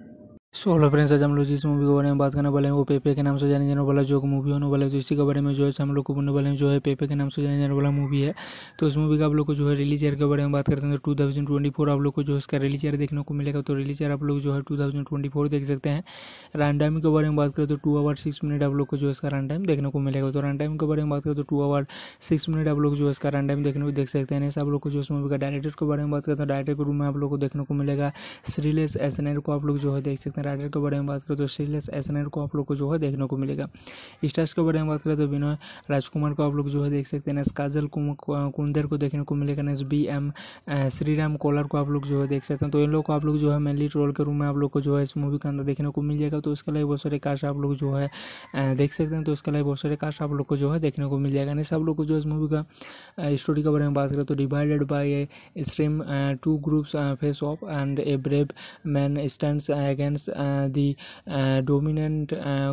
सो हेलो फ्रेंड्स, आज हम लोग जिस मूवी के बारे में बात करने वाले हैं वो पेपे के नाम से जाने जाने वाला जो मूवी होने वाला है। तो इसी के बारे में जो है हम लोग को बोलने वाले हैं जो है पेपे के नाम से जाने जाने वाला मूवी है। तो इस मूवी का आप लोग को जो है रिलीज ईयर के बारे में बात करते हैं तो 2024 आप लोग को जो इसका रिलीज ईयर देखने को मिलेगा। तो रिलीज ईयर आप लोग जो है 2024 देख सकते हैं। रन टाइम के बारे में बात करें तो 2 आवर 6 मिनट आप लोग को जो इसका रन टाइम देखने को मिलेगा। तो रन टाइम के बारे में बात करें तो 2 आवर 6 मिनट आप लोग जो इसका रन टाइम देखने को देख सकते हैं। ऐसा आप लोग को जो इस मूवी का डायरेक्टर के बारे में बात करते हैं, डायरेक्टर के रूम में आप लोग को देखने को मिलेगा श्रीलेश एसएनआर को आप लोग जो है देख सकते हैं। राइटर के बारे में बात करें तो श्रीलेश एसएनआर को आप लोग को जो है देखने को मिलेगा। स्टार्स के बारे में बात करें तो विनय राजकुमार को आप लोग जो है देख सकते हैं। काजल कुंदर को देखने को मिलेगा। BM श्रीराम कोलर को आप लोग जो है देख सकते हैं। तो इन लोग को आप लोग जो है मेनली रोल के रूम में आप लोग को जो है इस मूवी के अंदर देखने को मिल जाएगा। तो उसके लिए बहुत सारे कास्ट आप लोग जो है देख सकते हैं। तो उसके लिए बहुत सारे कास्ट आप लोग को जो है देखने को मिल जाएगा। नहीं सब लोग को जो इस मूवी का स्टोरी के बारे में बात करें तो divided by a stream 2 groups face off and a brave man stands against the dominant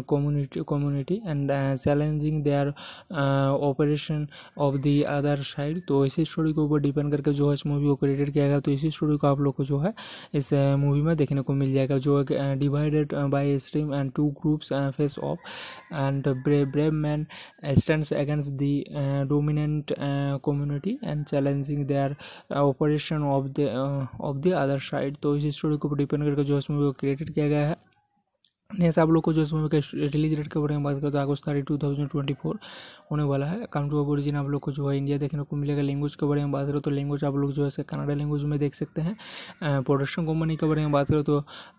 community and challenging their operation of the other side। तो इसी स्टोरी के ऊपर डिपेंड करके जो है इस मूवी को क्रिएटेड किया गया। तो इसी स्टोरी को आप लोग को जो है इस मूवी में देखने को मिल जाएगा। जो divided by stream and 2 groups face off and brave man stands against the dominant community and challenging their operation of the other side. तो इसी स्टोरी के ऊपर डिपेंड करके जो इस मूवी को क्रिएटेड किया गया है। नेक्स्ट आप लोग को जो इस मूवी का रिलीज डेट के बारे में बात करें तो अगस्त 30 2024 होने वाला है। काउंट्री ऑफ ओरिजिन आप लोग को जो है इंडिया देखने को मिलेगा। लैंग्वेज के बारे में बात करें तो लैंग्वेज आप लोग जो है कन्नड़ा लैंग्वेज में देख सकते हैं। प्रोडक्शन कंपनी के बारे में बात करें तो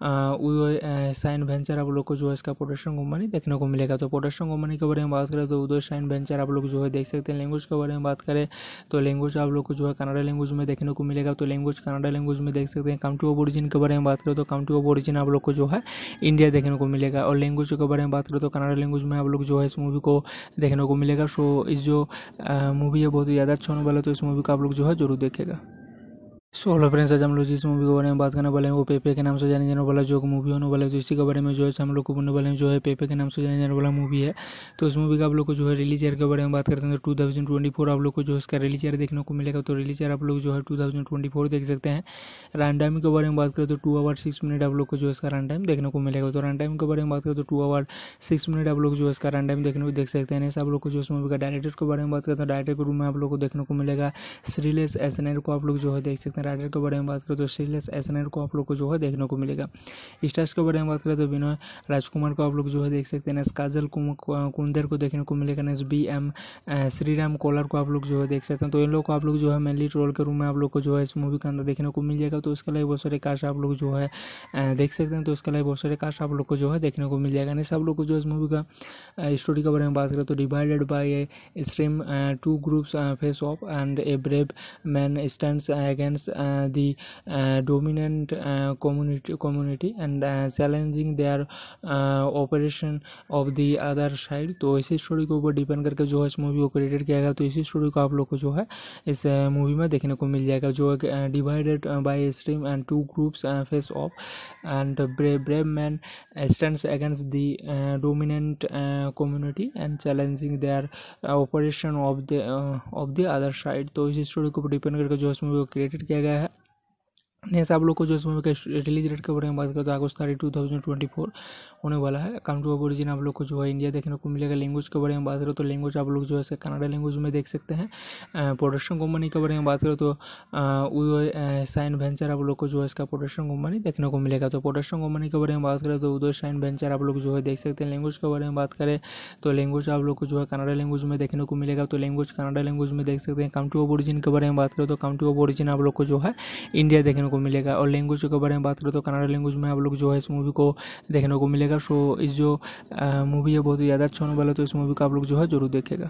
उदय साइन वेंचर आप लोग को जो है इसका प्रोडक्शन कंपनी देखने को मिलेगा। तो प्रोडक्शन कंपनी के बारे में बात करें तो उदय साइन वेंचर आप लोग जो है देख सकते हैं। लैंग्वेज के बारे में बात करें तो लैंग्वेज आप लोग को जो है कन्नड़ा लैंग्वेज में देखने को मिलेगा। तो लैंग्वेज कन्नड़ा लैंग्वेज में देख सकते हैं। काउंट्री ऑफ ओरिजिन के बारे में बात करें तो काउंट्री ऑफ ओरिजिन आप लोग को जो है इंडिया देखने को मिलेगा। और लैंग्वेज के बारे में बात करें तो कन्नड़ा लैंग्वेज में आप लोग जो है इस मूवी को देखने को मिलेगा। सो इस जो मूवी है बहुत ही ज़्यादा अच्छा होने वाला है। तो इस मूवी को आप लोग जो है जरूर देखेगा। सो हेलो फ्रेंड्स, आज हम लोग जिस मूवी के बारे में बात करने वाले हैं वो पेपे के नाम से जाने जाने वाला जो मूवी होने वाला है। तो इसी के बारे में जो है हम लोग को बोलने वाले हैं जो है पेपे के नाम से जाने जाने वाला मूवी है। तो इस मूवी का आप लोग को जो है रिलीज ईयर के बारे में बात करते हैं तो 2024 आप लोग को जो इसका रिलीज ईयर देखने को मिलेगा। तो रिलीज ईयर आप लोग जो है 2024 देख सकते हैं। रन टाइम के बारे में बात करें तो 2 आवर 6 मिनट आप लोग को जो इसका रन टाइम देखने को मिलेगा। तो रन टाइम के बारे में बात करें तो 2 आवर 6 मिनट आप लोग जो इसका रन टाइम देखने को देख सकते हैं। ऐसा आप लोग को जो इस मूवी का डायरेक्टर के बारे में बात करते हैं, डायरेक्टर के रूम में आप लोग को देखने को मिलेगा श्रीलेश एसएनआर को आप लोग जो है देख सकते हैं। हैं। राइटर के बारे में बात करें तो श्रीलेस एसएनआर को आप लोग को जो है देखने को मिलेगा। स्टार्स के बारे में बात करें तो विनय राजकुमार को आप लोग जो है देख सकते हैं। काजल कुंदर को देखने को मिलेगा। BM श्रीराम कोलर को आप लोग जो है देख सकते हैं। तो इन लोग को आप लोग जो है मेनली रोल के रूम में आप लोग को जो है इस मूवी के अंदर देखने को मिल जाएगा। तो उसके लिए बहुत सारे कास्ट आप लोग जो है देख सकते हैं। तो उसके लिए बहुत सारे कास्ट आप लोग को जो है देखने को मिल जाएगा। नहीं सब लोग को जो इस मूवी का स्टोरी के बारे में बात करें तो divided by a stream two groups face off and a brave man stands against the dominant community and challenging their operation of the other side। तो इसी स्टोरी के ऊपर डिपेंड करके जो है इस मूवी को क्रिएटेड किया गया। तो इसी स्टोरी को आप लोग को जो है इस मूवी में देखने को मिल जाएगा, जो divided by stream and two groups face off and brave man stands against the dominant community and challenging their operation of the other side. तो इसी स्टोरी के ऊपर डिपेंड करके जो इस मूवी को क्रिएटेड किया गया है। नेक्स्ट आप लोग को जो इस मूवी का रिलीज डेट के बारे में बात करें तो अगस्त 2024 होने वाला है। कंट्री ऑफ ओरिजिन आप लोग को जो है इंडिया देखने को मिलेगा। लैंग्वेज के बारे में बात करें तो लैंग्वेज आप लोग जो है कन्नड़ा लैंग्वेज में देख सकते हैं। प्रोडक्शन कंपनी के बारे में बात करें तो उदय साइन वेंचर आप लोग को जो है इसका प्रोडक्शन कंपनी देखने को मिलेगा। तो प्रोडक्शन कंपनी के बारे में बात करें तो उदय साइन वेंचर आप लोग जो है देख सकते हैं। लैंग्वेज के बारे में बात करें तो लैंग्वेज आप लोग को जो है कन्नड़ा लैंग्वेज में देखने को मिलेगा। तो लैंग्वेज कन्नड़ा लैंग्वेज में देख सकते हैं। कंट्री ऑफ ओरिजिन के बारे में बात करें तो कंट्री ऑफ ओरिजिन आप लोग को जो है इंडिया देखने को मिलेगा। और लैंग्वेज के बारे में बात करें तो कन्नड़ा लैंग्वेज में आप लोग जो है इस मूवी को देखने को मिलेगा। सो इस जो मूवी है बहुत ही ज़्यादा अच्छा होने वाला है। तो इस मूवी को आप लोग जो है जरूर देखेगा।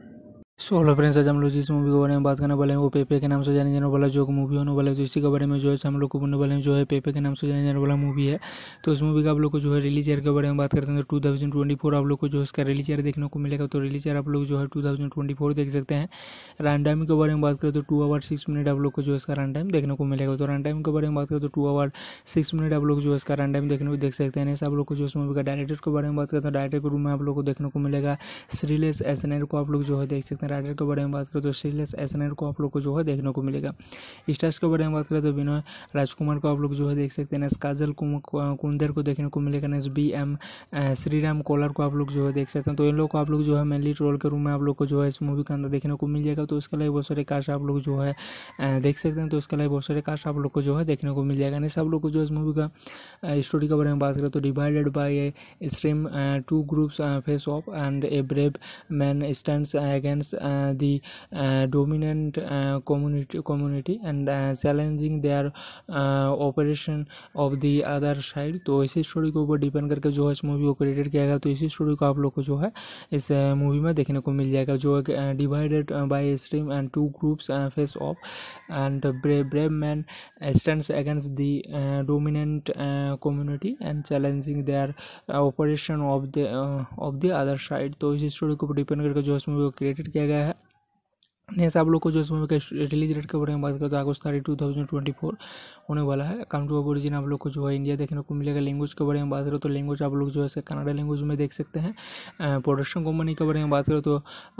सो हेलो फ्रेंड्स, आज हम लोग जिस मूवी के बारे में बात करने वाले हैं वो पेपे के नाम से जाने जाने वाला जो मूवी होने वाला है। तो इसी के बारे में जो है हम लोग को बोलने वाले हैं जो है पेपे के नाम से जाने जाने वाला मूवी है। तो इस मूवी का आप लोग को जो है रिलीज ईयर के बारे में बात करते हैं तो 2024 आप लोग को जो इसका रिलीज ईयर देखने को मिलेगा। तो रिलीज ईयर आप लोग जो है 2024 देख सकते हैं। रन टाइम के बारे में बात करें तो 2 आवर 6 मिनट आप लोग को जो इसका रन टाइम देखने को मिलेगा। तो रन टाइम के बारे में बात करें तो 2 आवर 6 मिनट आप लोग जो इसका रन टाइम देखने को देख सकते हैं। आप लोग को जो इस मूवी का डायरेक्टर के बारे में बात करते हैं डायरेक्टर के रूम में आप लोग को देखने को मिलेगा। श्रीलेस एसएनआर को आप लोग जो है देख सकते हैं। राइटर के बारे में बात करें तो श्रीलेस एसएनआर को आप लोग को जो है देखने को मिलेगा। स्टार्स के बारे में बात करें तो विनय राजकुमार को आप लोग जो है देख सकते हैं। काजल कुंदर को देखने को मिलेगा। BM श्रीराम कोलर को आप लोग जो है देख सकते हैं। तो इन लोग को आप लोग जो है मेनली रोल के रूम में आप लोग को जो है इस मूवी के अंदर देखने को मिल जाएगा। तो उसके लिए बहुत सारे कास्ट आप लोग जो है देख सकते हैं। तो उसके लिए बहुत सारे कास्ट आप लोग को जो है देखने को मिल जाएगा। नहीं सब लोग को जो इस मूवी का स्टोरी के बारे में बात करें तो divided by a stream two groups face off and a brave man stands against the dominant community and challenging their operation of the other side। तो इसी स्टोरी के ऊपर डिपेंड करके जो है इस मूवी को क्रिएटेड किया गया। तो इसी स्टोरी को आप लोग को जो है इस मूवी में देखने को मिल जाएगा, जो divided by stream and two groups face off and brave man stands against the dominant community and challenging their operation of the other side. तो इसी स्टोरी के ऊपर डिपेंड करके जो इस मूवी को क्रिएटेड किया गया है। नेक्स्ट आप लोग को जो इस मूवी का रिलीज डेट के बारे में बात करें तो अगस्त 2024 होने वाला है। कंट्री ऑफ ओरिजिन आप लोग को जो है इंडिया देखने को मिलेगा। लैंग्वेज के बारे में बात करें तो लैंग्वेज आप लोग जो है कन्नड़ा लैंग्वेज में देख सकते हैं। प्रोडक्शन कंपनी के बारे में बात करें तो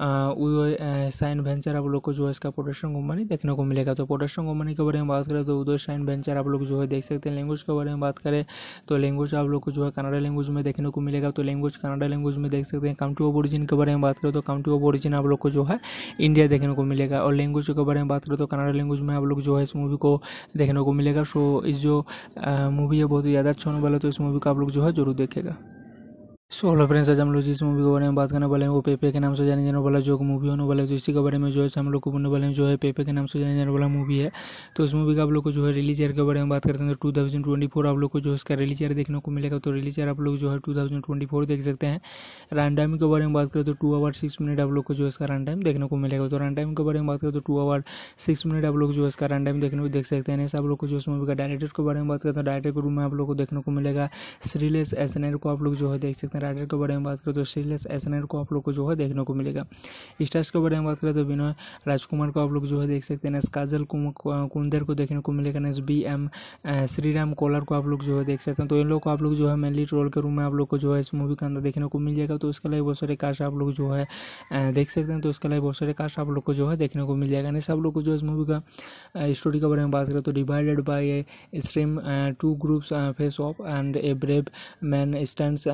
उदय साइन वेंचर आप लोग को जो है इसका प्रोडक्शन कंपनी देखने को मिलेगा। तो प्रोडक्शन कंपनी के बारे में बात करें तो उदय साइन वेंचर आप लोग जो है देख सकते हैं। लैंग्वेज के बारे में बात करें तो लैंग्वेज आप लोग को जो है कन्नड़ा लैंग्वेज में देखने को मिलेगा। तो लैंग्वेज कन्नड़ा लैंग्वेज में देख सकते हैं। कंट्री ऑफ ओरिजिन के बारे में बात करें तो कंट्री ऑफ ओरिजिन आप लोग को जो है इंडिया देखने को मिलेगा। और लैंग्वेज के बारे में बात करें तो कन्नड़ा लैंग्वेज में आप लोग जो है इस मूवी को देखने को मिलेगा। सो इस जो मूवी है बहुत ही ज़्यादा अच्छा होने वाला है। तो इस मूवी को आप लोग जो है जरूर देखेगा। सो हेलो फ्रेंड्स, आज हम लोग जिस मूवी के बारे में बात करने वाले हैं वो पेपे के नाम से जाने जाने वाला जो मूवी होने वाला है। तो इसी के बारे में जो है हम लोग को बोलने वाले हैं जो है पेपे के नाम से जाने जाने वाला मूवी है। तो इस मूवी का आप लोग को जो है रिलीज ईयर के बारे में बात करते हैं तो 2024 आप लोग को जो इसका रिलीज ईयर देखने को मिलेगा। तो रिलीज ईयर आप लोग जो है 2024 देख सकते हैं। रन टाइम के बारे में बात करें तो 2 आवर 6 मिनट आप लोग को जो इसका रन टाइम देखने को मिलेगा। तो रन टाइम के बारे में बात करें तो 2 आवर 6 मिनट आप लोग जो इसका रन टाइम देखने को देख सकते हैं। आप लोग को जो इस मूवी का डायरेक्टर के बारे में बात करते हैं डायरेक्टर के रूम में आप लोग को देखने को मिलेगा। श्रीलेस एसएनआर को आप लोग जो है देख सकते हैं। राइटर के बारे में बात करें तो श्रीलेस एसएनआर को आप लोग को जो है देखने को मिलेगा। स्टार्स के बारे में बात करें तो विनय राजकुमार को आप लोग जो है देख सकते हैं। काजल कुंदर को देखने को मिलेगा। BM श्रीराम कोलर को आप लोग जो है देख सकते हैं। तो इन लोग को आप लोग जो है मेनली रोल के रूम में आप लोग को जो है इस मूवी के अंदर देखने को मिल जाएगा। तो उसके लिए बहुत सारे कास्ट आप लोग जो है देख सकते हैं। तो उसके लिए बहुत सारे कास्ट आप लोग को जो है देखने को मिल जाएगा। नहीं सब लोग को जो इस मूवी का स्टोरी के बारे में बात करें तो divided by a stream two groups face off and a brave man stands against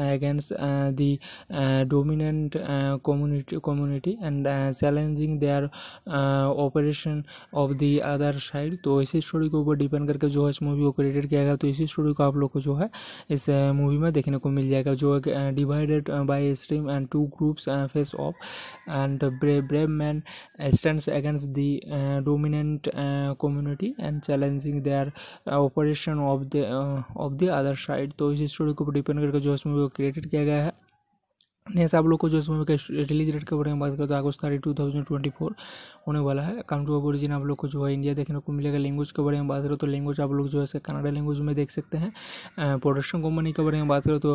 the dominant community and challenging their operation of the other side। तो इसी स्टोरी के ऊपर डिपेंड करके जो है इस मूवी को क्रिएटेड किया गया। तो इसी स्टोरी को आप लोग को जो है इस मूवी में देखने को मिल जाएगा, जो divided by stream and two groups face off and brave man stands against the dominant community and challenging their operation of the other side. तो इस स्टोरी के ऊपर डिपेंड करके जो इस मूवी को क्रिएटेड किया गया है। नेक्स्ट आप लोग को जो इस मूवी का रिलीज डेट के बारे में बात करें तो अगस्त 2024 होने वाला है। कंट्री ऑफ ओरिजिन आप लोग को जो है इंडिया देखने को मिलेगा। लैंग्वेज के बारे में बात करें तो लैंग्वेज आप लोग जो है कन्नड़ा लैंग्वेज में देख सकते हैं। प्रोडक्शन कंपनी के बारे में बात करें तो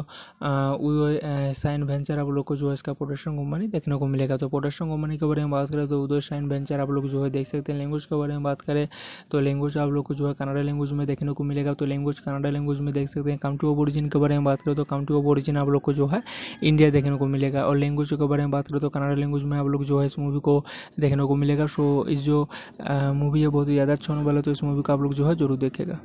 उदय साइन वेंचर आप लोग को जो है इसका प्रोडक्शन कंपनी देखने को मिलेगा। तो प्रोडक्शन कंपनी के बारे में बात करें तो उदय साइन वेंचर आप लोग जो है देख सकते हैं। लैंग्वेज के बारे में बात करें तो लैंग्वेज आप लोग को जो है कन्नड़ा लैंग्वेज में देखने को मिलेगा। तो लैंग्वेज कन्नड़ा लैंग्वेज में देख सकते हैं। कंट्री ऑफ ओरिजिन के बारे में बात करें तो कंट्री ऑफ ओरिजिन आप लोग को जो है इंडिया देखने को मिलेगा। और लैंग्वेज के बारे में बात करें तो कन्नड़ा लैंग्वेज में आप लोग जो है इस मूवी को देखने को मिलेगा। सो इस जो मूवी है बहुत ही ज़्यादा अच्छा होने वाला है, तो इस मूवी को आप लोग जो है जरूर देखेगा।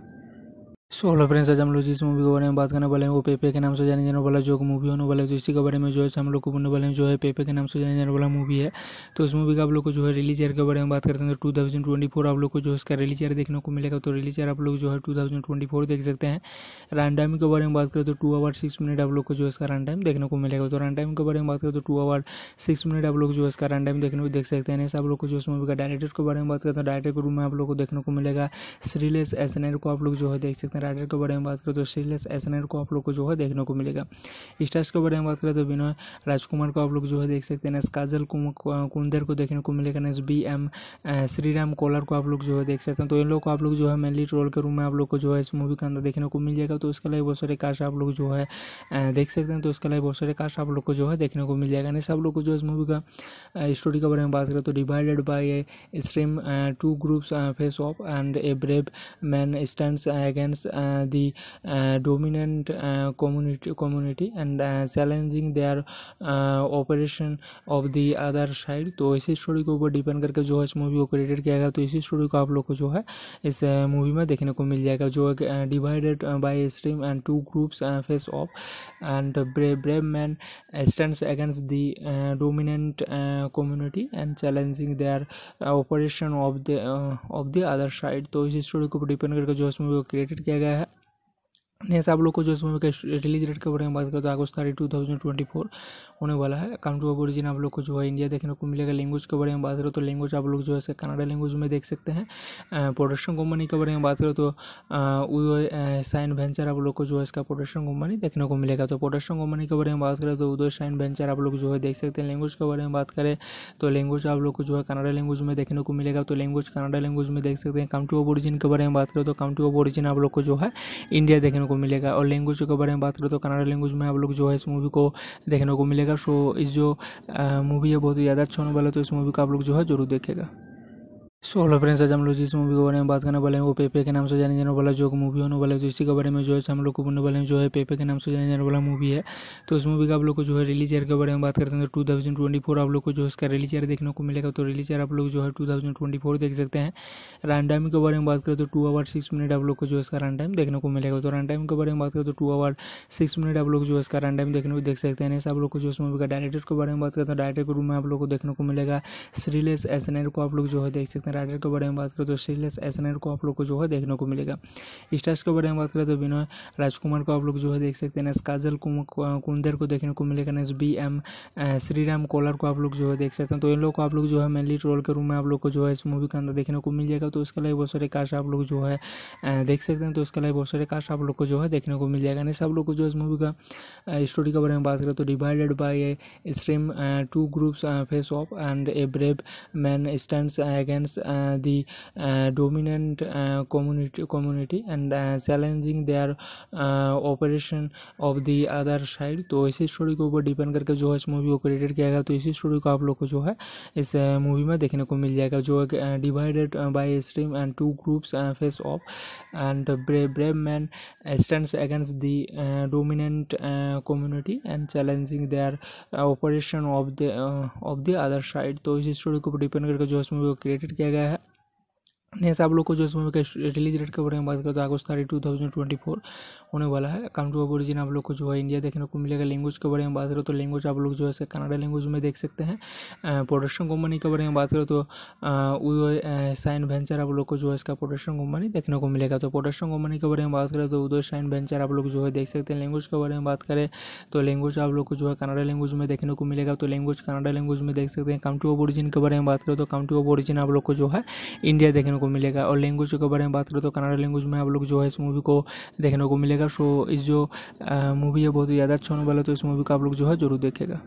सो हेलो फ्रेंड्स, आज हम लोग जिस मूवी के बारे में बात करने वाले हैं वो पेपे के नाम से जाने जाने वाला जो मूवी होने वाला है। तो इसी के बारे में जो है हम लोग को बोलने वाले हैं, जो है पेपे के नाम से जाने जाने वाला मूवी है। तो इस मूवी का आप लोग को जो है रिलीज ईयर के बारे में बात करते हैं तो 2024 आप लोग को जो इसका रिलीज ईयर देखने को मिलेगा। तो रिलीज ईयर आप लोग जो है 2024 देख सकते हैं। रन टाइम के बारे में बात करें तो 2 आवर 6 मिनट आप लोग को जो इसका रन टाइम देखने को मिलेगा। तो रन टाइम के बारे में बात करें तो 2 आवर 6 मिनट आप लोग जो इसका रन टाइम देखने को देख सकते हैं। आप लोग को जो इस मूवी का डायरेक्टर के बारे में बात करते हैं, डायरेक्टर के रूम में आप लोग को देखने को मिलेगा श्रीलेश एसएनआर को आप लोग जो है देख सकते हैं। राइटर के बारे में बात तो श्रीलेश एसएनआर को आप लोग को जो है देखने को मिलेगा। स्टार्स के बारे में बात करें तो विनय राजकुमार को आप लोग जो है देख सकते हैं। काजल कुंदर को देखने को मिलेगा। BM श्रीराम कोलर को आप लोग जो है देख सकते हैं। तो इन लोग को आप लोग जो है मेनली रोल के रूम में आप लोग को जो है इस मूवी के अंदर देखने को मिल जाएगा। तो उसके लिए बहुत सारे कास्ट आप लोग जो है देख सकते हैं। तो उसके लिए बहुत सारे कास्ट आप लोग को जो है देखने को मिल जाएगा। नहीं सब लोग को जो इस मूवी का स्टोरी के बारे में बात करें तो divided by a stream two groups face off and a brave man stands against the dominant community and challenging their operation of the other side। तो इसी स्टोरी के ऊपर डिपेंड करके जो है इस मूवी को क्रिएटेड किया गया। तो इसी स्टोरी को आप लोग को जो है इस मूवी में देखने को मिल जाएगा, जो divided by stream and two groups face off and brave man stands against the dominant community and challenging their operation of the other side. तो इसी स्टोरी के ऊपर डिपेंड करके जो इस मूवी को क्रिएटेड किया गया है। नेक्स्ट आप लोग को जो इस मूवी का रिलीज डेट के बारे में बात करें तो अगस्त 2024 होने वाला है। कंट्री ऑफ ओरिजिन आप लोग को जो है इंडिया देखने को मिलेगा। लैंग्वेज के बारे में बात करें तो लैंग्वेज आप लोग जो है कन्नड़ा लैंग्वेज में देख सकते हैं। प्रोडक्शन कंपनी के बारे में बात करें तो उदय साइन वेंचर आप लोग को जो है इसका प्रोडक्शन कंपनी देखने को मिलेगा। तो प्रोडक्शन कंपनी के बारे में बात करें तो उदय साइन वेंचर आप लोग जो है देख सकते हैं। लैंग्वेज के बारे में बात करें तो लैंग्वेज आप लोग को जो है कन्नड़ा लैंग्वेज में देखने को मिलेगा। तो लैंग्वेज कन्नड़ा लैंग्वेज में देख सकते हैं। कंट्री ऑफ ओरिजिन के बारे में बात करें तो कंट्री ऑफ ओरिजिन आप लोग को जो है इंडिया देखने को मिलेगा। और लैंग्वेज के बारे में बात करें तो कन्नड़ा लैंग्वेज में आप लोग जो है इस मूवी को देखने को मिलेगा। सो इस जो मूवी है बहुत ही ज़्यादा अच्छा होने वाला है, तो इस मूवी को आप लोग जो है जरूर देखेगा। सो हेलो फ्रेंड्स, आज हम लोग जिस मूवी के बारे में बात करने वाले हैं वो पेपे के नाम से जाने जाने वाला जो मूवी होने वाला है। तो इसी के बारे में जो है हम लोग को बोलने वाले हैं, जो है पेपे के नाम से जाने जाने वाला मूवी है। तो इस मूवी का आप लोग को जो है रिलीज ईयर के बारे में बात करते हैं तो 2024 आप लोग को जो इसका रिलीज ईयर देखने को मिलेगा। तो रिलीज ईयर आप लोग जो है 2024 देख सकते हैं। रन टाइम के बारे में बात करें तो 2 आवर 6 मिनट आप लोग को जो इसका रन टाइम देखने को मिलेगा। तो रन टाइम के बारे में बात करें तो 2 आवर 6 मिनट आप लोग जो इसका रन टाइम देखने को देख सकते हैं। आप लोग को जो इस मूवी का डायरेक्टर के बारे में बात करते हैं, डायरेक्टर के रूम में आप लोग को देखने को मिलेगा श्रीलेश एसएनआर को आप लोग जो है देख सकते हैं। राइटर के बारे में बात करें तो श्रीलेश एसएनआर को आप लोग को जो है देखने को मिलेगा। स्टार्स के बारे में बात करें तो विनय राजकुमार को आप लोग जो है देख सकते हैं। काजल कुंदर को देखने को मिलेगा। BM श्रीराम कोलर को आप लोग जो है देख सकते हैं। तो इन लोग को आप लोग जो है मेनली रोल के रूम में आप लोग को जो है इस मूवी के अंदर देखने को मिल जाएगा। तो उसके लिए बहुत सारे कास्ट आप लोग जो है देख सकते हैं। तो उसके लिए बहुत सारे कास्ट आप लोग को जो है देखने को मिल जाएगा। नहीं सब लोग को जो इस मूवी का स्टोरी के बारे में बात करें तो divided by a stream two groups face off and a brave man stands against the dominant community and challenging their operation of the other side। तो इसी स्टोरी के ऊपर डिपेंड करके जो है इस मूवी को क्रिएटेड किया गया। तो इसी स्टोरी को आप लोग को जो है इस मूवी में देखने को मिल जाएगा, जो divided by stream and two groups face off and brave man stands against the dominant community and challenging their operation of the other side. तो इसी स्टोरी के ऊपर डिपेंड करके जो इस मूवी को क्रिएटेड किया गया है। नेक्स्ट आप लोग को जो इस मूवी का रिलीज डेट के बारे में बात करें तो अगस्त 30 2024 होने वाला है। काउंट्री ऑफ ओरिजिन आप लोग को जो है इंडिया देखने को मिलेगा। लैंग्वेज के बारे में बात करें तो लैंग्वेज आप लोग जो है कन्नड़ा लैंग्वेज में देख सकते हैं। प्रोडक्शन कंपनी के बारे में बात करें तो उदय साइन वेंचर आप लोग को जो है इसका प्रोडक्शन कंपनी देखने को मिलेगा। तो प्रोडक्शन कंपनी के बारे में बात करें तो उदय साइन वेंचर आप लोग जो है देख सकते हैं। लैंग्वेज के बारे में बात करें तो लैंग्वेज आप लोग को जो है कन्नड़ा लैंग्वेज में देखने को मिलेगा। तो लैंग्वेज कन्नड़ा लैंग्वेज में देख सकते हैं। काउंट्री ऑफ ओरिजिन के बारे में बात करें तो काउंट्री ऑफ ओरिजिन आप लोग को जो है इंडिया देखने को मिलेगा। और लैंग्वेज के बारे में बात करें तो कन्नड़ा लैंग्वेज में आप लोग जो है इस मूवी को देखने को मिलेगा। सो इस जो मूवी है बहुत ही ज़्यादा अच्छा होने वाला है, तो इस मूवी को आप लोग जो है जरूर देखेगा।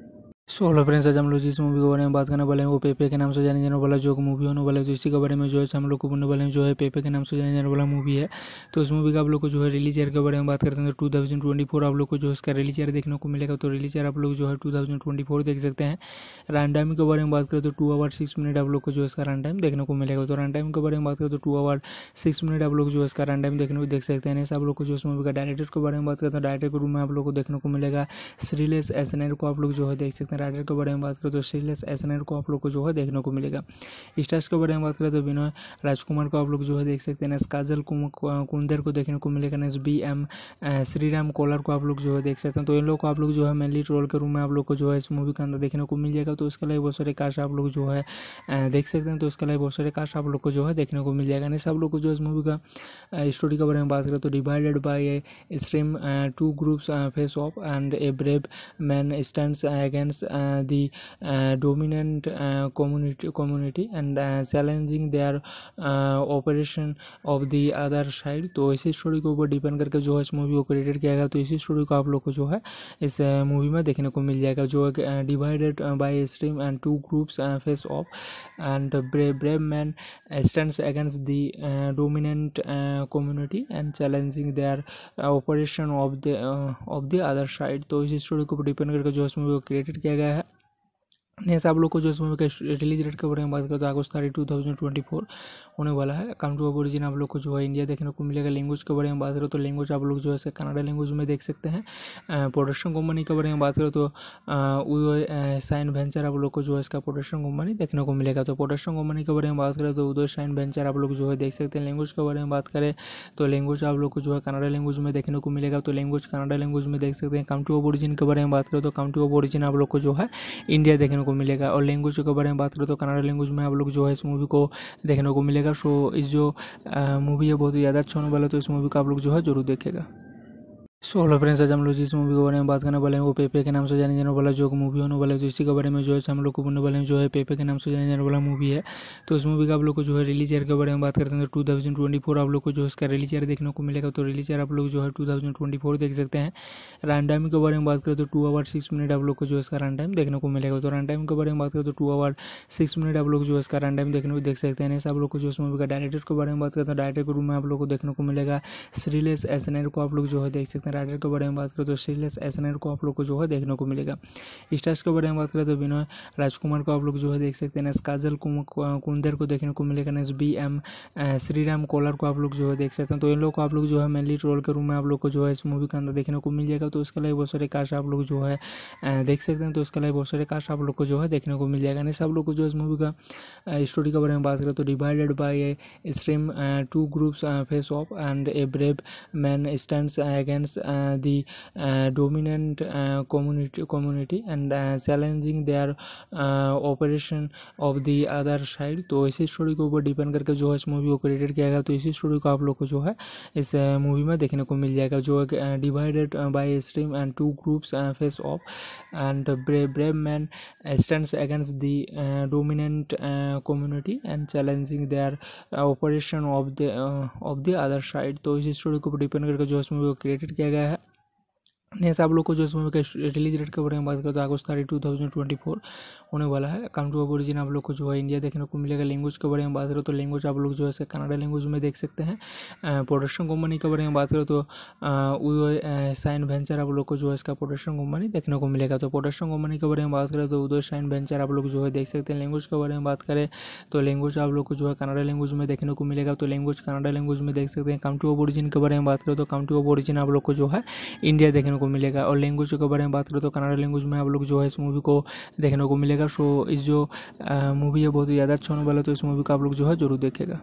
सो हेलो फ्रेंड्स, आज हम लोग जिस मूवी के बारे में बात करने वाले हैं वो पेपे के नाम से जाने जाने वाला जो मूवी होने वाला है, तो इसी के बारे में जो है हम लोग को बोलने वाले हैं जो है पेपे के नाम से जाने जाने वाला मूवी है। तो इस मूवी का आप लोग को जो है रिलीज ईयर के बारे में बात करते हैं तो 2024 आप लोग को जो इसका रिलीज ईयर देखने को मिलेगा। तो रिलीज ईयर आप लोग जो है 2024 देख सकते हैं। रन टाइम के बारे में बात करें तो 2 आवर 6 मिनट आप लोग को जो इसका रन टाइम देखने को मिलेगा। तो रन टाइम के बारे में बात करें तो 2 आवर 6 मिनट आप लोग जो इसका रन टाइम देखने को देख सकते हैं। ऐसे आप लोग को जो इस मूवी का डायरेक्टर के बारे में बात करते हैं, डायरेक्टर के रूम में आप लोग को देखने को मिलेगा श्रीलेश एसएनआर को आप लोग जो है देख सकते हैं। डायरेक्टर के बारे में बात करें तो श्रीलेश एसएनआर को आप लोग को जो है देखने को मिलेगा। स्टार्स के बारे में बात करें तो विनय राजकुमार को आप लोग जो है देख सकते हैं। काजल कुंदर को देखने को मिलेगा। BM श्रीराम कोलर को आप लोग जो है देख सकते हैं। तो इन लोग को आप लोग जो है मेनली रोल के रूम में आप लोग को जो है इस मूवी के अंदर देखने को मिल जाएगा। तो उसके लिए बहुत सारे कास्ट आप लोग जो है देख सकते हैं। तो उसके लिए बहुत सारे कास्ट आप लोग को जो है देखने को मिल जाएगा। नहीं सब लोग को जो इस मूवी का स्टोरी के बारे में बात करें तो divided by a stream 2 groups face off and a brave man stands against the dominant community and challenging their operation of the other side। तो इसी स्टोरी के ऊपर डिपेंड करके जो है इस मूवी को क्रिएटेड किया गया। तो इसी स्टोरी को आप लोग को जो है इस मूवी में देखने को मिल जाएगा। जो divided by stream and 2 groups face off and brave man stands against the dominant community and challenging their operation of the other side. तो इसी स्टोरी के ऊपर डिपेंड करके जो इस मूवी को क्रिएटेड किया गया है। नेक्स्ट आप लोग को जो इस मूवी का रिलीज डेट के बारे में बात करें तो अगस्त 30 2024 होने वाला है। काउंट्री ऑफ ओरिजिन आप लोग को जो है इंडिया देखने को मिलेगा। लैंग्वेज के बारे में बात करें तो लैंग्वेज आप लोग जो है कन्नड़ा लैंग्वेज में देख सकते हैं। प्रोडक्शन कंपनी के बारे में बात करें तो उदय साइन वेंचर आप लोग को जो है इसका प्रोडक्शन कंपनी देखने को मिलेगा। तो प्रोडक्शन कंपनी के बारे में बात करें तो उदय साइन वेंचर आप लोग जो है देख सकते हैं। लैंग्वेज के बारे में बात करें तो लैंग्वेज आप लोग को जो है कन्नड़ा लैंग्वेज में देखने को मिलेगा। तो लैंग्वेज कन्नड़ा लैंग्वेज में देख सकते हैं। काउंट्री ऑफ ओरिजिन के बारे में बात करें तो काउंट्री ऑफ ओरिजिन आप लोग को जो है इंडिया देखने को मिलेगा। और लैंग्वेज के बारे में बात करें तो कन्नड़ा लैंग्वेज में आप लोग जो है इस मूवी को देखने को मिलेगा। सो इस जो मूवी है बहुत ही ज़्यादा अच्छा होने वाला है, तो इस मूवी को आप लोग जो है जरूर देखेगा। सो हेलो फ्रेंड्स, आज हम लोग जिस मूवी के बारे में बात करने वाले हैं वो पेपे के नाम से जाने जाने वाला जो मूवी होने वाला है, तो इसी के बारे में जो है हम लोग को बोलने वाले हैं जो है पेपे के नाम से जाने जाने वाला मूवी है। तो इस मूवी का आप लोग को जो है रिलीज ईयर के बारे में बात करते हैं तो 2024 आप लोग को जो इसका रिलीज ईयर देखने को मिलेगा। तो रिलीज ईयर आप लोग जो है 2024 देख सकते हैं। रन टाइम के बारे में बात करें तो 2 आवर 6 मिनट आप लोग को जो इसका रन टाइम देखने को मिलेगा। तो रन टाइम के बारे में बात करें तो 2 आवर 6 मिनट आप लोग जो इसका रन टाइम देखने को देख सकते हैं। ऐसे आप लोग को जो इस मूवी का डायरेक्टर के बारे में बात करते हैं, डायरेक्टर के रूम में आप लोग को देखने को मिलेगा श्रीलेश एसएनआर को आप लोग जो है देख सकते हैं। डायरेक्टर के बारे में बात तो श्रीलेश एसएनआर को आप लोग को जो है देखने को मिलेगा। स्टार्स के बारे में बात करें तो विनय राजकुमार को आप लोग जो है देख सकते हैं। काजल कुंदर को देखने को मिलेगा। BM श्रीराम कोलर को आप लोग जो है देख सकते हैं। तो इन लोग को आप लोग जो है मेनली रोल के रूम में आप लोग को जो है इस मूवी के अंदर देखने को मिल जाएगा। तो उसके लिए बहुत सारे कास्ट आप लोग जो है देख सकते हैं। तो उसके लिए बहुत सारे कास्ट आप लोग को जो है देखने को मिल जाएगा। नहीं सब लोग को जो इस मूवी का स्टोरी के बारे में बात करें तो divided by a stream 2 groups face off and a brave man stands against the dominant community and challenging their operation of the other side। तो इसी स्टोरी के ऊपर डिपेंड करके जो है इस मूवी को क्रिएटेड किया गया। तो इसी स्टोरी को आप लोग को जो है इस मूवी में देखने को मिल जाएगा। जो divided by stream and 2 groups face off and brave man stands against the dominant community and challenging their operation of the other side. तो इसी स्टोरी के ऊपर डिपेंड करके जो इस मूवी को क्रिएटेड किया गया है। नेक्स्ट आप लोग को जो इस मूवी का रिलीज डेट के बारे में बात करें तो अगस्त 30 2024 होने वाला है। काउंट्री ऑफ ओरिजिन आप लोग को जो है इंडिया देखने को मिलेगा। लैंग्वेज के बारे में बात करें तो लैंग्वेज आप लोग जो है कन्नड़ा लैंग्वेज में देख सकते हैं। प्रोडक्शन कंपनी के बारे में बात करें तो उदय साइन वेंचर आप लोग को जो है इसका प्रोडक्शन कंपनी देखने को मिलेगा। तो प्रोडक्शन कंपनी के बारे में बात करें तो उदय साइन वेंचर आप लोग जो है देख सकते हैं। लैंग्वेज के बारे में बात करें तो लैंग्वेज आप लोग को जो है कन्नड़ा लैंग्वेज में देखने को मिलेगा। तो लैंग्वेज कन्नड़ा लैंग्वेज में देख सकते हैं। काउंट्री ऑफ ओरिजिन के बारे में बात करें तो काउंट्री ऑफ ओरिजिन आप लोग को जो है इंडिया देखने को को मिलेगा। और लैंग्वेज के बारे में बात करें तो कन्नड़ लैंग्वेज में आप लोग जो है इस मूवी को देखने को मिलेगा। सो इस जो मूवी है बहुत ही ज़्यादा अच्छा होने वाला है, तो इस मूवी को आप लोग जो है जरूर देखेगा।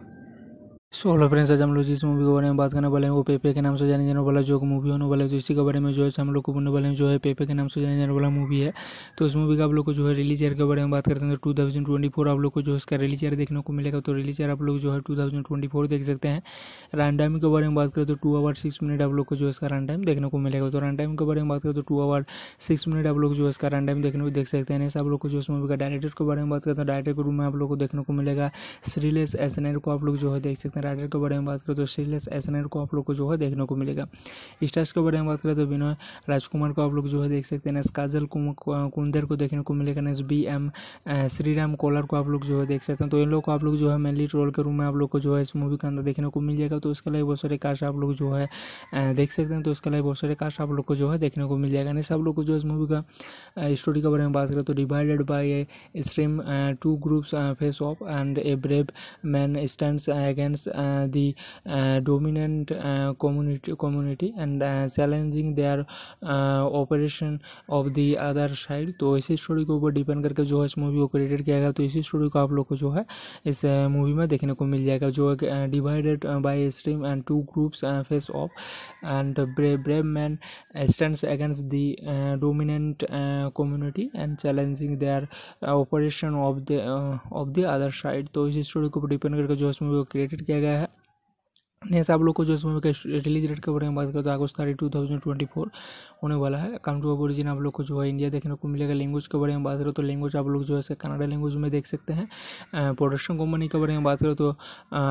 सो हेलो फ्रेंड्स, आज हम लोग जिस मूवी के बारे में बात करने वाले हैं वो पेपे के नाम से जाने जाने वाला जो मूवी होने वाला है, तो इसी के बारे में जो है हम लोग को बोलने वाले हैं जो है पेपे के नाम से जाने जाने वाला मूवी है। तो इस मूवी का आप लोग को जो है रिलीज ईयर के बारे में बात करते हैं तो 2024 आप लोग को जो है इसका रिलीज ईयर देखने को मिलेगा। तो रिलीज ईयर आप लोग जो है 2024 देख सकते हैं। रन टाइम के बारे में बात करें तो 2 आवर 6 मिनट आप लोग को जो है इसका रन टाइम देखने को मिलेगा। तो रन टाइम के बारे में बात करें तो 2 आवर 6 मिनट आप लोग जो है इसका रन टाइम देखने को देख सकते हैं। ऐसे आप लोग को जो इस मूवी का डायरेक्टर के बारे में बात करते हैं, डायरेक्टर के रूम में आप लोग को देखने को मिलेगा श्रीलेश एसएनआर को आप लोग जो है देख सकते हैं। डायरेक्टर के बारे में बात करें तो श्रीलेश एसएनआर को आप लोग को जो है देखने को मिलेगा। स्टार्स के बारे में बात करें तो विनय राजकुमार को आप लोग जो है देख सकते हैं। काजल कुंदर को देखने को मिलेगा। BM श्रीराम कोलर को आप लोग जो है देख सकते हैं। तो इन लोग को आप लोग जो है मेनली रोल के रूम में आप लोग को जो है इस मूवी के अंदर देखने को मिल जाएगा। तो इसके अलावा बहुत सारे कास्ट आप लोग जो है देख सकते हैं। तो इसके अलावा बहुत सारे कास्ट आप लोग को जो है देखने को मिल जाएगा। नहीं, आप लोग को जो इस मूवी का स्टोरी के बारे में बात करें तो divided by a stream 2 groups face off and a brave man stands against the dominant community and challenging their operation of the other side। तो इसी स्टोरी के ऊपर डिपेंड करके जो है इस मूवी को क्रिएटेड किया गया। तो इसी स्टोरी को आप लोग को जो है इस मूवी में देखने को मिल जाएगा, जो divided by stream and 2 groups face off and brave man stands against the dominant community and challenging their operation of the other side. तो इसी स्टोरी के ऊपर डिपेंड करके जो इस मूवी को क्रिएटेड किया गया है। नेक्स्ट आप लोग को जो इस मूवी का रिलीज डेट के बारे में बात करें तो अगस्त 30 2024 होने वाला है। काउंट्री ऑफ ओरिजिन आप लोग को जो है इंडिया देखने को मिलेगा। लैंग्वेज के बारे में बात करें तो लैंग्वेज आप लोग जो है कन्नड़ लैंग्वेज में देख सकते हैं। प्रोडक्शन कंपनी के बारे में बात करें तो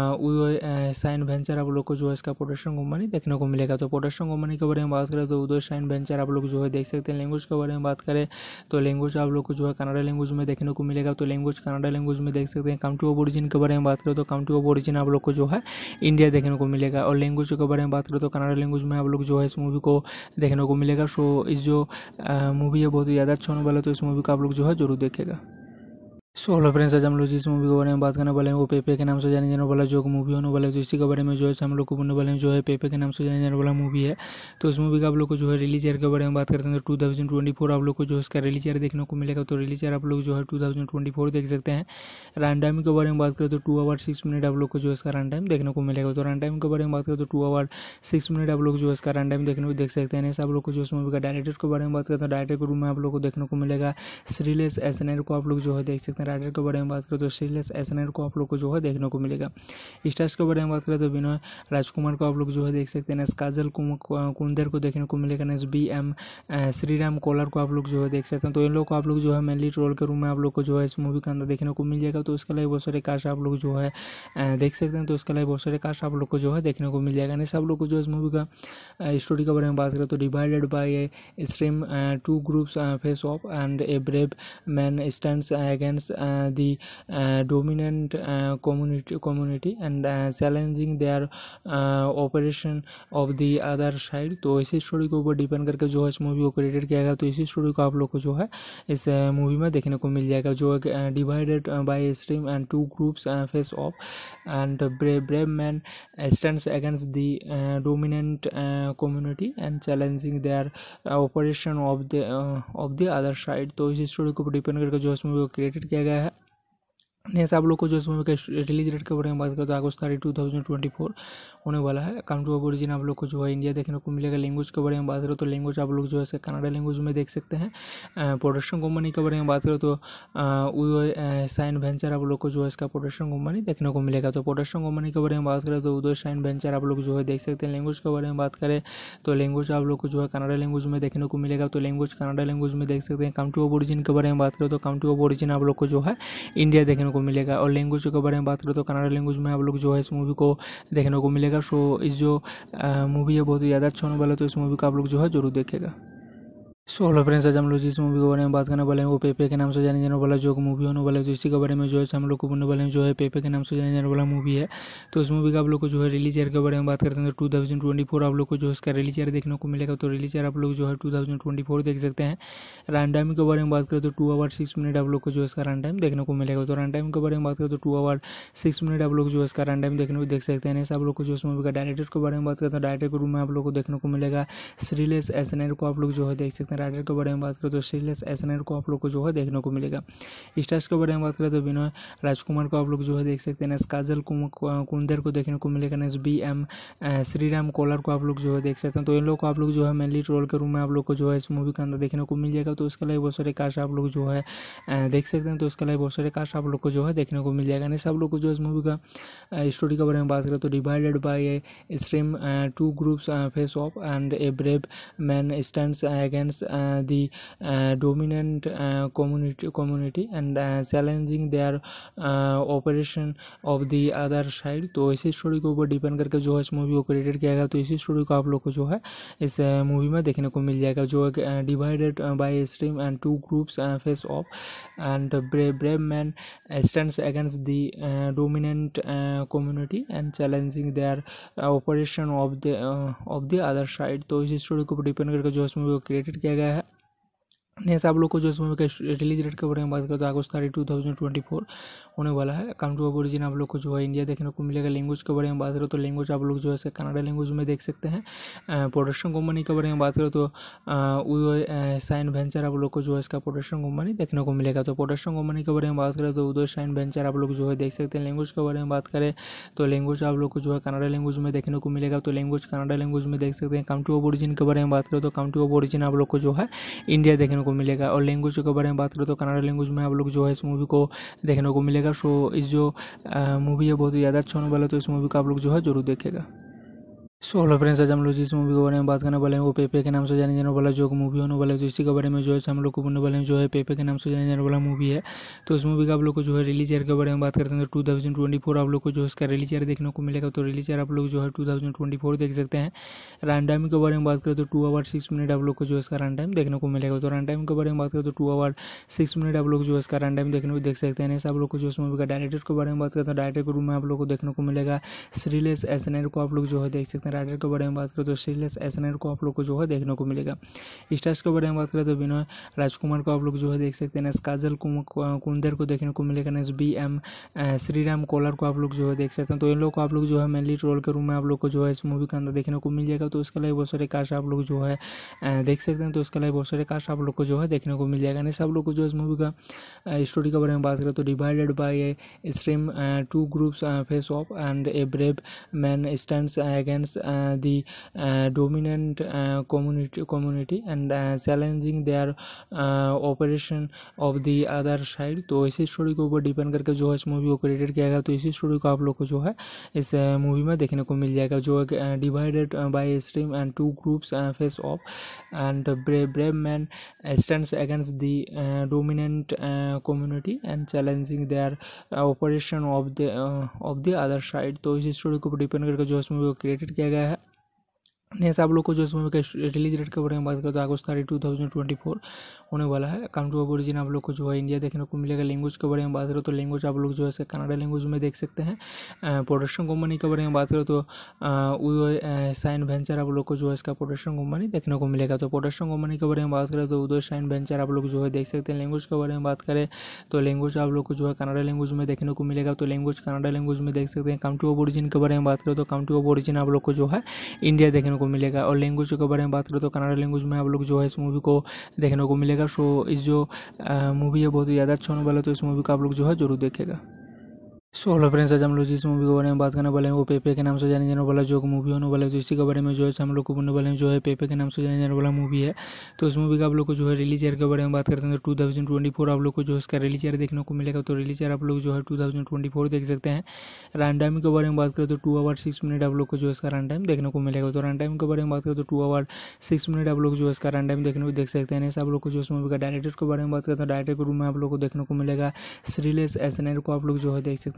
उदय साइन वेंचर आप लोग को जो है इसका प्रोडक्शन कंपनी देखने को मिलेगा। तो प्रोडक्शन कंपनी के बारे में बात करें तो उदय साइन वेंचर आप लोग जो है देख सकते हैं। लैंग्वेज के बारे में बात करें तो लैंग्वेज आप लोग को जो है कन्नड़ लैंग्वेज में देखने को मिलेगा। तो लैंग्वेज कन्नड़ लैंग्वेज में देख सकते हैं। काउंट्री ऑफ ओरिजिन के बारे में बात करें तो काउंट्री ऑफ ओरिजिन आप लोग को जो है इंडिया देखने को मिलेगा। और लैंग्वेज के बारे में बात करें तो कन्नड़ लैंग्वेज में आप लोग जो है इस मूवी को देखने को मिलेगा। सो इस जो मूवी है बहुत ही ज़्यादा अच्छा होने वाला है, तो इस मूवी को आप लोग जो है जरूर देखेगा। सो हेलो फ्रेंड्स, आज हम लोग जिस मूवी के बारे में बात करने वाले हैं वो पेपे के नाम से जाने जाने वाला जो मूवी होने वाला है, तो इसी के बारे में जो है हम लोग को बोलने वाले हैं जो है पेपे के नाम से जाने जाने वाला मूवी है। तो इस मूवी का आप लोग को जो है रिलीज ईयर के बारे में बात करते हैं तो 2024 आप लोग को जो इसका रिलीज ईयर देखने को मिलेगा। तो रिलीज ईयर आप लोग जो है 2024 देख सकते हैं। रन टाइम के बारे में बात करें तो 2 आवर 6 मिनट आप लोग को जो इसका रन टाइम देखने को मिलेगा। तो रन टाइम के बारे में बात करें तो 2 आवर 6 मिनट आप लोग जो इसका रन टाइम देखने को देख सकते हैं। ऐसे आप लोग को जो इस मूवी का डायरेक्टर के बारे में बात करते हैं, डायरेक्टर के रूम में आप लोग को देखने को मिलेगा श्रीलेश एसएनआर को आप लोग जो है देख सकते हैं। डायरेक्टर के बारे में बात करें तो श्रीलेश एसएनआर को आप लोग को जो है देखने को मिलेगा। स्टार्स के बारे में बात करें तो विनय राजकुमार को आप लोग जो है देख सकते हैं। काजल कुंदर को देखने को मिलेगा। BM श्रीराम कोलर को आप लोग जो है देख सकते हैं। तो इन लोग को आप लोग जो है मेनली रोल के रूम में आप लोग को जो है इस मूवी के अंदर देखने को मिल जाएगा। तो इसके अलावा बहुत सारे कास्ट आप लोग जो है देख सकते हैं। तो इसके अलावा बहुत सारे कास्ट आप लोग को जो है देखने को मिल जाएगा। नहीं, सब लोग को जो इस मूवी का स्टोरी के बारे में बात करें तो divided by a stream 2 groups face off and a brave man stands against the dominant community and challenging their operation of the other side। तो इसी स्टोरी के ऊपर डिपेंड करके जो है इस मूवी को क्रिएटेड किया गया। तो इसी स्टोरी को आप लोग को जो है इस मूवी में देखने को मिल जाएगा, जो divided by stream and 2 groups face off and brave man stands against the dominant community and challenging their operation of the other side. तो इसी स्टोरी के ऊपर डिपेंड करके जो इस मूवी को क्रिएटेड किया गया है। नेक्स्ट आप लोग को जो इस मूवी का रिलीज डेट के बारे में बात करें तो अगस्त 30 2024 होने वाला है। काउंट्री ऑफ ओरिजिन आप लोग को जो है इंडिया देखने को मिलेगा। लैंग्वेज के बारे में बात करें तो लैंग्वेज आप लोग जो है कन्नड़ लैंग्वेज में देख सकते हैं। प्रोडक्शन कंपनी के बारे में बात करें तो उदय साइन वेंचर आप लोग को जो है इसका प्रोडक्शन कंपनी देखने को मिलेगा। तो प्रोडक्शन कंपनी के बारे में बात करें तो उदय साइन वेंचर आप लोग जो है देख सकते हैं। लैंग्वेज के बारे में बात करें तो लैंग्वेज आप लोग को जो है कन्नड़ लैंग्वेज में देखने को मिलेगा। तो लैंग्वेज कन्नड़ लैंग्वेज में देख सकते हैं। काउंट्री ऑफ ओरिजिन के बारे में बात करें तो काउंट्री ऑफ ओरिजिन आप लोग को जो है इंडिया देखने को मिलेगा। और लैंग्वेज के बारे में बात करें तो कन्नड़ लैंग्वेज में आप लोग जो है इस मूवी को देखने को मिलेगा। सो इस जो मूवी है बहुत ही ज़्यादा अच्छा होने वाला है, तो इस मूवी को आप लोग जो है जरूर देखेगा। सो हेलो फ्रेंड्स, आज हम लोग जिस मूवी के बारे में बात करने वाले हैं वो पेपे के नाम से जाने जाने वाला जो मूवी होने वाला है, तो इसी के बारे में जो है हम लोग को बोलने वाले हैं जो है पेपे के नाम से जाने जाने वाला मूवी है। तो इस मूवी का आप लोग को जो है रिलीज ईयर के बारे में बात करते हैं तो 2024 आप लोग को जो इसका रिलीज ईयर देखने को मिलेगा। तो रिलीज ईयर आप लोग जो है 2024 देख सकते हैं। रन टाइम के बारे में बात करें तो 2 आवर 6 मिनट आप लोग को जो इसका रन टाइम देखने को मिलेगा। तो रन टाइम के बारे में बात करें तो 2 आवर 6 मिनट आप लोग जो इसका रन टाइम देखने को देख सकते हैं। ऐसे आप लोग को जो इस मूवी का डायरेक्टर के बारे में बात करते हैं, डायरेक्टर के रूम में आप लोग को देखने को मिलेगा श्रीलेश एसएनआर को आप लोग जो है देख सकते हैं। राइटर के बारे में बात करें तो श्रीलेश एसएनआर को आप लोग को जो है देखने को मिलेगा। स्टार्स के बारे में बात करें तो विनय राजकुमार को आप लोग जो है देख सकते हैं। काजल कुंदर को देखने को मिलेगा। BM श्रीराम कोलर को आप लोग जो है देख सकते हैं। तो इन लोग को आप लोग जो है मेनली रोल के रूम में आप लोग को जो है इस मूवी के अंदर देखने को मिल जाएगा। तो उसके लिए बहुत सारे कास्ट आप लोग जो है देख सकते हैं। तो उसके लिए बहुत सारे कास्ट आप लोग को जो है देखने को मिल जाएगा। नहीं सब लोग को जो इस मूवी का स्टोरी के बारे में बात करें तो divided by a stream 2 groups face off and a brave man stands against the dominant community and challenging their operation of the other side। तो इसी स्टोरी के ऊपर डिपेंड करके जो है इस मूवी को क्रिएटेड किया गया। तो इसी स्टोरी को आप लोग को जो है इस मूवी में देखने को मिल जाएगा, जो divided by stream and 2 groups face off and brave man stands against the dominant community and challenging their operation of the other side. तो इस स्टोरी के ऊपर डिपेंड करके जो इस मूवी को क्रिएटेड किया गया है। नेक्स्ट आप लोग को जो इस मूवी का रिलीज डेट के बारे में बात करें तो अगस्त 2024 होने वाला है। कंट्री ऑफ ओरिजिन आप लोग को जो है इंडिया देखने को मिलेगा। लैंग्वेज के बारे में बात करें तो लैंग्वेज आप लोग जो है कन्नड़ा लैंग्वेज में देख सकते हैं। प्रोडक्शन कंपनी के बारे में बात करें तो उदय साइन वेंचर आप लोग को जो है इसका प्रोडक्शन कंपनी देखने को मिलेगा। तो प्रोडक्शन कंपनी के बारे में बात करें तो उदय साइन वेंचर आप लोग जो है देख सकते हैं। लैंग्वेज के बारे में बात करें तो लैंग्वेज आप लोग को जो है कन्नड़ा लैंग्वेज में देखने को मिलेगा। तो लैंग्वेज कन्नड़ा लैंग्वेज में देख सकते हैं। कंट्री ऑफ ओरिजिन के बारे में बात करें तो कंट्री ऑफ ओरिजिन आप लोग को जो है इंडिया देखने को मिलेगा। और लैंग्वेज के बारे में बात करें तो कन्नड़ा लैंग्वेज में आप लोग जो है इस मूवी को देखने को मिलेगा। सो इस जो मूवी है बहुत ही ज़्यादा अच्छा होने वाला है। तो इस मूवी को आप लोग जो है जरूर देखेगा। सो हेलो फ्रेंड्स, आज हम लोग जिस मूवी के बारे में बात करने वाले हैं वो पेपे के नाम से जाने जाने वाला जो मूवी होने वाला है। तो इसी के बारे में जो है हम लोग को बोलने वाले हैं जो है पेपे के नाम से जाने जाने वाला मूवी है। तो इस मूवी का आप लोग को जो है रिलीज ईयर के बारे में बात करते हैं तो 2024 आप लोग को जो इसका रिलीज ईयर देखने को मिलेगा। तो रिलीज ईयर आप लोग जो है 2024 देख सकते हैं। रन टाइम के बारे में बात करें तो 2 आवर 6 मिनट आप लोग को जो इसका रन टाइम देखने को मिलेगा। तो रन टाइम के बारे में बात करें तो 2 आवर 6 मिनट आप लोग जो इसका रन टाइम देखने को देख सकते हैं। ऐसे आप लोग को जो इस मूवी का डायरेक्टर के बारे में बात करते हैं, डायरेक्टर के रूम में आप लोग को देखने को मिलेगा श्रीलेश एसएनआर को आप लोग जो है देख सकते हैं। राइटर के बारे में बात करें तो श्रीलेश एसएनआर को आप लोग को जो है देखने को मिलेगा। स्टार्स के बारे में बात करें तो विनय राजकुमार को आप लोग जो है देख सकते हैं। काजल कुंदर को देखने को मिलेगा। BM श्रीराम कोलर को आप लोग जो है देख सकते हैं। तो इन लोग को आप लोग जो है मेनली रोल के रूम में आप लोग को जो है इस मूवी के अंदर देखने को मिल जाएगा। तो उसके लिए बहुत सारे कास्ट आप लोग जो है देख सकते हैं। तो उसके लिए बहुत सारे कास्ट आप लोग को जो है देखने को मिल जाएगा। नहीं सब लोग को जो इस मूवी का स्टोरी के बारे में बात करें तो divided by a stream 2 groups face off and a brave man stands against the dominant community and challenging their operation of the other side। तो इसी स्टोरी के ऊपर डिपेंड करके जो है इस मूवी को क्रिएटेड किया गया। तो इसी स्टोरी को आप लोग को जो है इस मूवी में देखने को मिल जाएगा, जो divided by stream and 2 groups face off and brave man stands against the dominant community and challenging their operation of the other side. तो इसी स्टोरी के ऊपर डिपेंड करके जो इस मूवी को क्रिएटेड किया गया है। नेक्स्ट आप लोग को जो इस मूवी का रिलीज डेट के बारे में बात करें तो अगस्त 2024 होने वाला है। कंट्री ऑफ ओरिजिन आप लोग को जो है इंडिया देखने को मिलेगा। लैंग्वेज के बारे में बात करें तो लैंग्वेज आप लोग जो है कन्नड़ा लैंग्वेज में देख सकते हैं। प्रोडक्शन कंपनी के बारे में बात करें तो उदय साइन वेंचर आप लोग को जो है इसका प्रोडक्शन कंपनी देखने को मिलेगा। तो प्रोडक्शन कंपनी के बारे में बात करें तो उदय साइन वेंचर आप लोग जो है देख सकते हैं। लैंग्वेज के बारे में बात करें तो लैंग्वेज आप लोग को जो है कन्नड़ा लैंग्वेज में देखने को मिलेगा। तो लैंग्वेज कन्नड़ा लैंग्वेज में देख सकते हैं। कंट्री ऑफ ओरिजिन के बारे में बात करें तो कंट्री ऑफ ओरिजिन आप लोग को जो है इंडिया देखने को मिलेगा। और लैंग्वेज के बारे में बात करें तो कन्नड़ा लैंग्वेज में आप लोग जो है इस मूवी को देखने को मिलेगा। सो इस जो मूवी है बहुत ही ज़्यादा अच्छा होने वाला है। तो इस मूवी को आप लोग जो है जरूर देखेगा। सो हेलो फ्रेंड्स, आज हम लोग जिस मूवी के बारे में बात करने वाले हैं वो पेपे के नाम से जाने जाने वाला जो मूवी होने वाला है। तो इसी के बारे में जो है हम लोग को बोलने वाले हैं जो है पेपे के नाम से जाने जाने वाला मूवी है। तो इस मूवी का आप लोग को जो है रिलीज ईयर के बारे में बात करते हैं तो 2024 आप लोग को जो इसका रिलीज ईयर देखने को मिलेगा। तो रिलीज ईयर आप लोग जो है 2024 देख सकते हैं। रन टाइम के बारे में बात करें तो 2 आवर 6 मिनट आप लोग को जो इसका रन टाइम देखने को मिलेगा। तो रन टाइम के बारे में बात करें तो 2 आवर 6 मिनट आप लोग जो इसका रन टाइम देखने को देख सकते हैं। ऐसे आप लोग को जो इस मूवी का डायरेक्टर के बारे में बात करते हैं, डायरेक्टर के रूम में आप लोग को देखने को मिलेगा श्रीलेश एसएनआर को आप लोग जो है देख सकते हैं।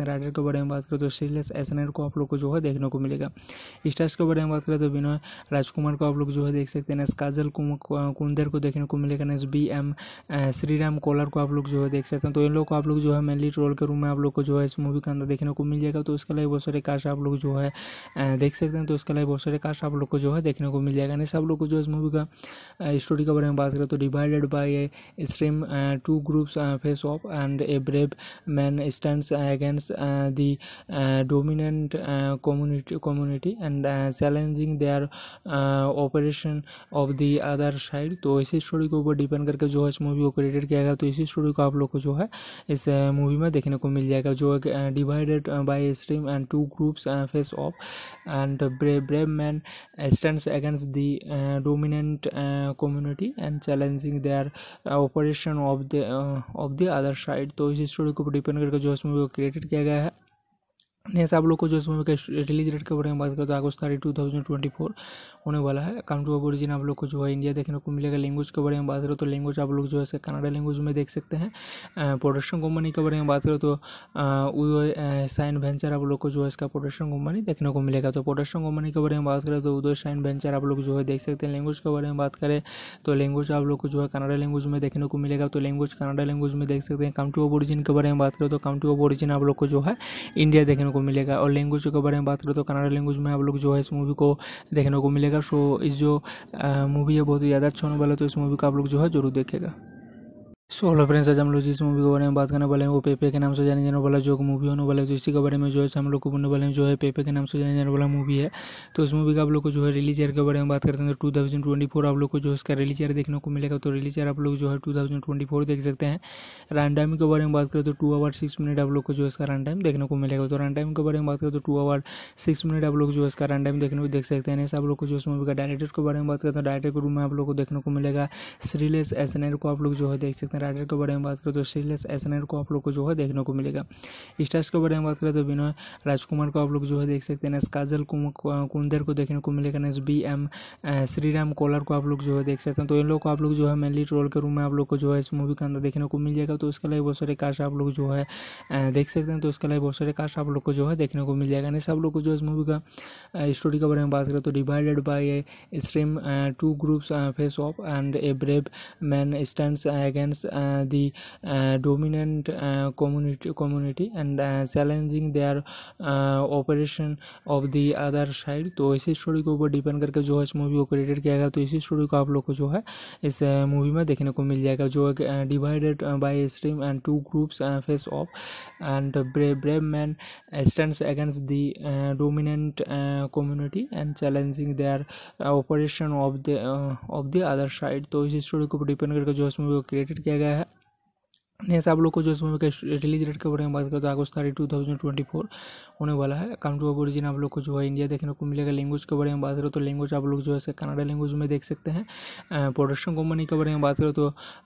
राइटर के बारे में बात करें तो श्रीलेस एसएनआर को आप लोग को जो है देखने को मिलेगा। स्टार्स के बारे में बात करें तो विनय राजकुमार को आप लोग जो है देख सकते हैं, काजल कुंदर को देखने को मिलेगा, नेक्स्ट BM श्रीराम कोलर को आप लोग जो है देख सकते हैं। तो इन लोग को आप लोग जो है मेनली रोल के रूम में आप लोग को जो है इस मूवी के अंदर देखने को मिल जाएगा। तो उसके लिए बहुत सारे कास्ट आप लोग जो है देख सकते हैं। तो उसके लिए बहुत सारे कास्ट आप लोग को जो है देखने को मिल जाएगा। नेक्स्ट आप लोग को जो इस मूवी का स्टोरी के बारे में बात करें तो divided by a stream two groups face off and a brave man stands against the dominant community and challenging their operation of the other side। तो इसी स्टोरी के ऊपर डिपेंड करके जो है इस मूवी को क्रिएटेड किया गया। तो इसी स्टोरी को आप लोग को जो है इस मूवी में देखने को मिल जाएगा, जो divided by stream and two groups face off and brave man stands against the dominant community and challenging their operation of the other side. तो इसी स्टोरी के ऊपर डिपेंड करके जो इस मूवी को क्रिएटेड किया गया है। नेक्स्ट आप लोग को जो इस मूवी का रिलीज डेट के बारे में बात करें तो अगस्त 30 2024 होने वाला है। कम टू ओरिजिन आप लोग को जो है इंडिया देखने को मिलेगा। लैंग्वेज के बारे में बात करें तो लैंग्वेज आप लोग जो है कन्नड़ा लैंग्वेज में देख सकते हैं। प्रोडक्शन कंपनी के बारे में बात करें तो उदय साइन वेंचर आप लोग को जो है इसका प्रोडक्शन कंपनी देखने को मिलेगा। तो प्रोडक्शन कंपनी के बारे में बात करें तो उदय साइन वेंचर आप लोग जो है देख सकते हैं। लैंग्वेज के बारे में बात करें तो लैंग्वेज आप लोग को जो है कन्नड़ा लैंग्वेज में देखने को मिलेगा। तो लैंग्वेज कन्नड़ा लैंग्वेज में देख सकते हैं। कम टू ओरिजिन के बारे में बात करें तो कम टू ओरिजिन आप लोग को जो है इंडिया देखने को मिलेगा। और लैंग्वेज के बारे में बात करें तो कन्नड़ा लैंग्वेज में आप लोग जो है इस मूवी को देखने को मिलेगा। सो इस जो मूवी है बहुत ही ज़्यादा अच्छा होने वाला है। तो इस मूवी को आप लोग जो है जरूर देखेगा। सो हेलो फ्रेंड्स, आज हम लोग जिस मूवी के बारे में बात करने वाले हैं वो पेपे के नाम से जाने जाने वाला जो मूवी होने वाला है। तो इसी के बारे में जो है हम लोग को बोलने वाले हैं, जो है पेपे के नाम से जाने जाने वाला मूवी है। तो इस मूवी का आप लोग को जो है रिलीज ईयर के बारे में बात करते हैं तो 2024 आप लोग को जो इसका रिलीज ईयर देखने को मिलेगा। तो रिलीज ईयर आप लोग जो है 2024 देख सकते हैं। रन टाइम के बारे में बात करें तो 2 आवर 6 मिनट आप लोग को जो इसका रन टाइम देखने को मिलेगा। तो रन टाइम के बारे में बात करें तो 2 आवर 6 मिनट आप लोग जो इसका रन टाइम देखने को देख सकते हैं। आप लोग को जो इस मूवी का डायरेक्टर के बारे में बात करते हैं, डायरेक्टर के रूम में आप लोग को देखने को मिलेगा श्रीलेस एसएनआर को आप लोग जो है देख सकते हैं। राइटर के बारे में बात तो श्रीलेस एसएनआर को आप लोग को जो है देखने को मिलेगा। स्टार्स के बारे में बात करें तो विनय राजकुमार को आप लोग जो है देख सकते हैं। काजल कुंदर को देखने को मिलेगा। नेक्स्ट BM श्रीराम कोलर को आप लोग जो है देख सकते हैं। तो इन लोग को आप लोग जो है मेनली रोल के रूम में आप लोग को जो है इस मूवी के अंदर देखने को मिल जाएगा। तो उसके लिए बहुत सारे कास्ट आप लोग जो है देख सकते हैं। तो उसके लिए बहुत सारे कास्ट आप लोग को जो है देखने को मिल जाएगा। नहीं सब लोग को जो इस मूवी का स्टोरी के बारे में बात करें तो divided by a stream two groups face off and a brave man stands against the dominant community and challenging their operation of the other side। तो इसी स्टोरी के ऊपर डिपेंड करके जो है इस मूवी को क्रिएटेड किया गया। तो इसी स्टोरी को आप लोग को जो है इस मूवी में देखने को मिल जाएगा, जो divided by stream and two groups face off and brave man stands against the dominant community and challenging their operation of the other side. तो इसी स्टोरी के ऊपर डिपेंड करके जो इस मूवी को क्रिएटेड किया गया है। नेक्स्ट आप लोग को जो इस मूवी का रिलीज डेट के बारे में बात करें तो अगस्त 30 2024 होने वाला है। कम टू ओरिजिन आप लोग को जो है इंडिया देखने को मिलेगा। लैंग्वेज के बारे में बात करें तो लैंग्वेज आप लोग जो है कन्नड़ा लैंग्वेज में देख सकते हैं। प्रोडक्शन कंपनी के बारे में बात करें तो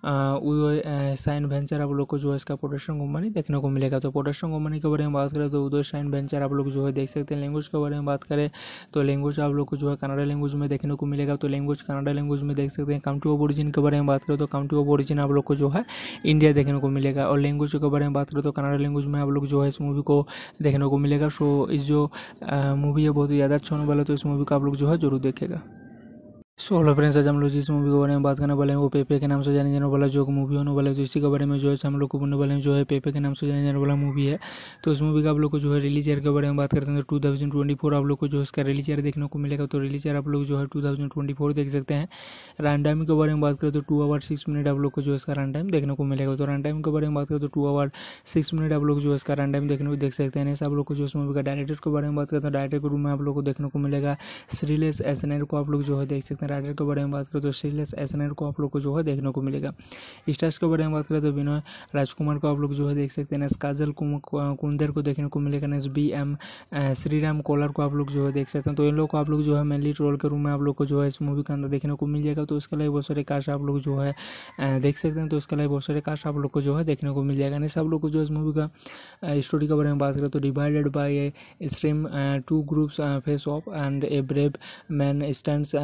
उदय साइन वेंचर आप लोग को जो है इसका प्रोडक्शन कंपनी देखने को मिलेगा। तो प्रोडक्शन कंपनी के बारे में बात करें तो उदय साइन वेंचर आप लोग जो है देख सकते हैं। लैंग्वेज के बारे में बात करें तो लैंग्वेज आप लोग को जो है कन्नड़ा लैंग्वेज में देखने को मिलेगा। तो लैंग्वेज कन्नड़ा लैंग्वेज में देख सकते हैं। कम टू ओरिजिन के बारे में बात करें तो कम टू ओरिजिन आप लोग को जो है इंडिया देखने को मिलेगा। और लैंग्वेज के बारे में बात करें तो कन्नड़ा लैंग्वेज में आप लोग जो है इस मूवी को देखने को मिलेगा। सो इस जो मूवी है बहुत ही ज़्यादा अच्छा होने वाला है। तो इस मूवी को आप लोग जो है जरूर देखेगा। सो हेलो फ्रेंड्स, आज हम लोग जिस मूवी के बारे में बात करने वाले हैं वो पेपे के नाम से जाने जाने वाला जो मूवी होने वाला है। तो इसी के बारे में जो है हम लोग को बोलने वाले हैं, जो है पेपे के नाम से जाने जाने वाला मूवी है। तो इस मूवी का आप लोग को जो है रिलीज ईयर के बारे में बात करते हैं तो 2024 आप लोग को जो इसका रिलीज ईयर देखने को मिलेगा। तो रिलीज ईयर आप लोग जो है 2024 देख सकते हैं। रन टाइम के बारे में बात करें तो 2 आवर 6 मिनट आप लोग को जो इसका रन टाइम देखने को मिलेगा। तो रन टाइम के बारे में बात करें तो 2 आवर 6 मिनट आप लोग जो इसका रन टाइम देखने को देख सकते हैं। आप लोग को जो इस मूवी का डायरेक्टर के बारे में बात करते हैं, डायरेक्टर के रूम में आप लोग को देखने को मिलेगा श्रीलेस एसएनआर को आप लोग जो है देख सकते हैं। राइटर के बारे में बात करें तो श्रीलेस एसएनआर को आप लोग को जो है देखने को मिलेगा। स्टार्स के बारे में बात करें तो विनय राजकुमार को आप लोग जो है देख सकते हैं। काजल कुंदर को देखने को मिलेगा। नेक्स्ट BM श्रीराम कोलर को आप लोग जो है देख सकते हैं। तो इन लोग को आप लोग जो है मेनली रोल के रूम में आप लोग को जो है इस मूवी के अंदर देखने को मिल जाएगा। तो उसके लिए बहुत सारे कास्ट आप लोग जो है देख सकते हैं। तो उसके लिए बहुत सारे कास्ट आप लोग को जो है देखने को मिल जाएगा। नहीं सब लोग को जो इस मूवी का स्टोरी के बारे में बात करें तो divided by a stream two groups face off and a brave man stands against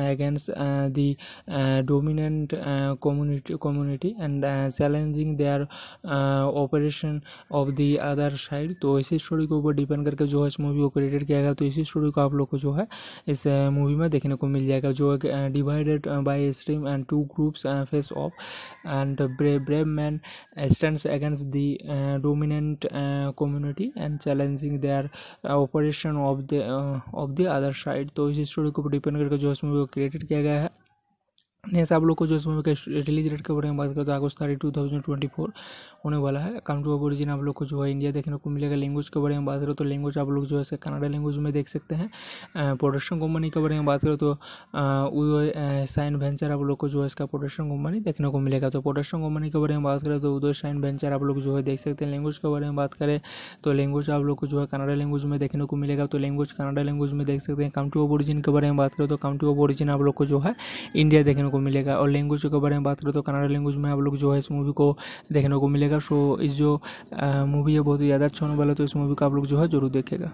the dominant community and challenging their operation of the other side। तो इसी स्टोरी के ऊपर डिपेंड करके जो है इस मूवी को क्रिएटेड किया गया। तो इसी स्टोरी को आप लोग को जो है इस मूवी में देखने को मिल जाएगा, जो divided by stream and two groups face off and brave man stands against the dominant community and challenging their operation of the other side। तो इस स्टोरी को डिपेंड करके जो इस मूवी को क्रिएटेड किया गया है। नेक्स्ट आप लोग को जो इस मूवी का रिलीज डेट के बारे में बात करते हैं, अगस्त 2024 होने वाला है। कंट्री ऑफ ओरिजिन आप लोग को जो है इंडिया देखने को मिलेगा। लैंग्वेज के बारे में बात करें तो लैंग्वेज आप लोग जो है कन्नड़ा लैंग्वेज में देख सकते हैं। प्रोडक्शन कंपनी के बारे में बात करें तो उदय साइन वेंचर आप लोग को जो है इसका प्रोडक्शन कंपनी देखने को मिलेगा। तो प्रोडक्शन कंपनी के बारे में बात करें तो उदय साइन वेंचर आप लोग जो है देख सकते हैं। लैंग्वेज के बारे में बात करें तो लैंग्वेज आप लोग को जो है कन्नड़ा लैंग्वेज में देखने को मिलेगा। तो लैंग्वेज कन्नड़ा लैंग्वेज में देख सकते हैं। कंट्री ऑफ ओरिजिन के बारे में बात करें तो कंट्री ऑफ ओरिजिन आप लोग को जो है इंडिया देखने को मिलेगा। और लैंग्वेज के बारे में बात करें तो कन्नड़ा लैंग्वेज में आप लोग जो है इस मूवी को देखने को मिलेगा। सो इस जो मूवी है बहुत ही ज़्यादा अच्छा होने वाला है, तो इस मूवी को आप लोग जो है जरूर देखेगा।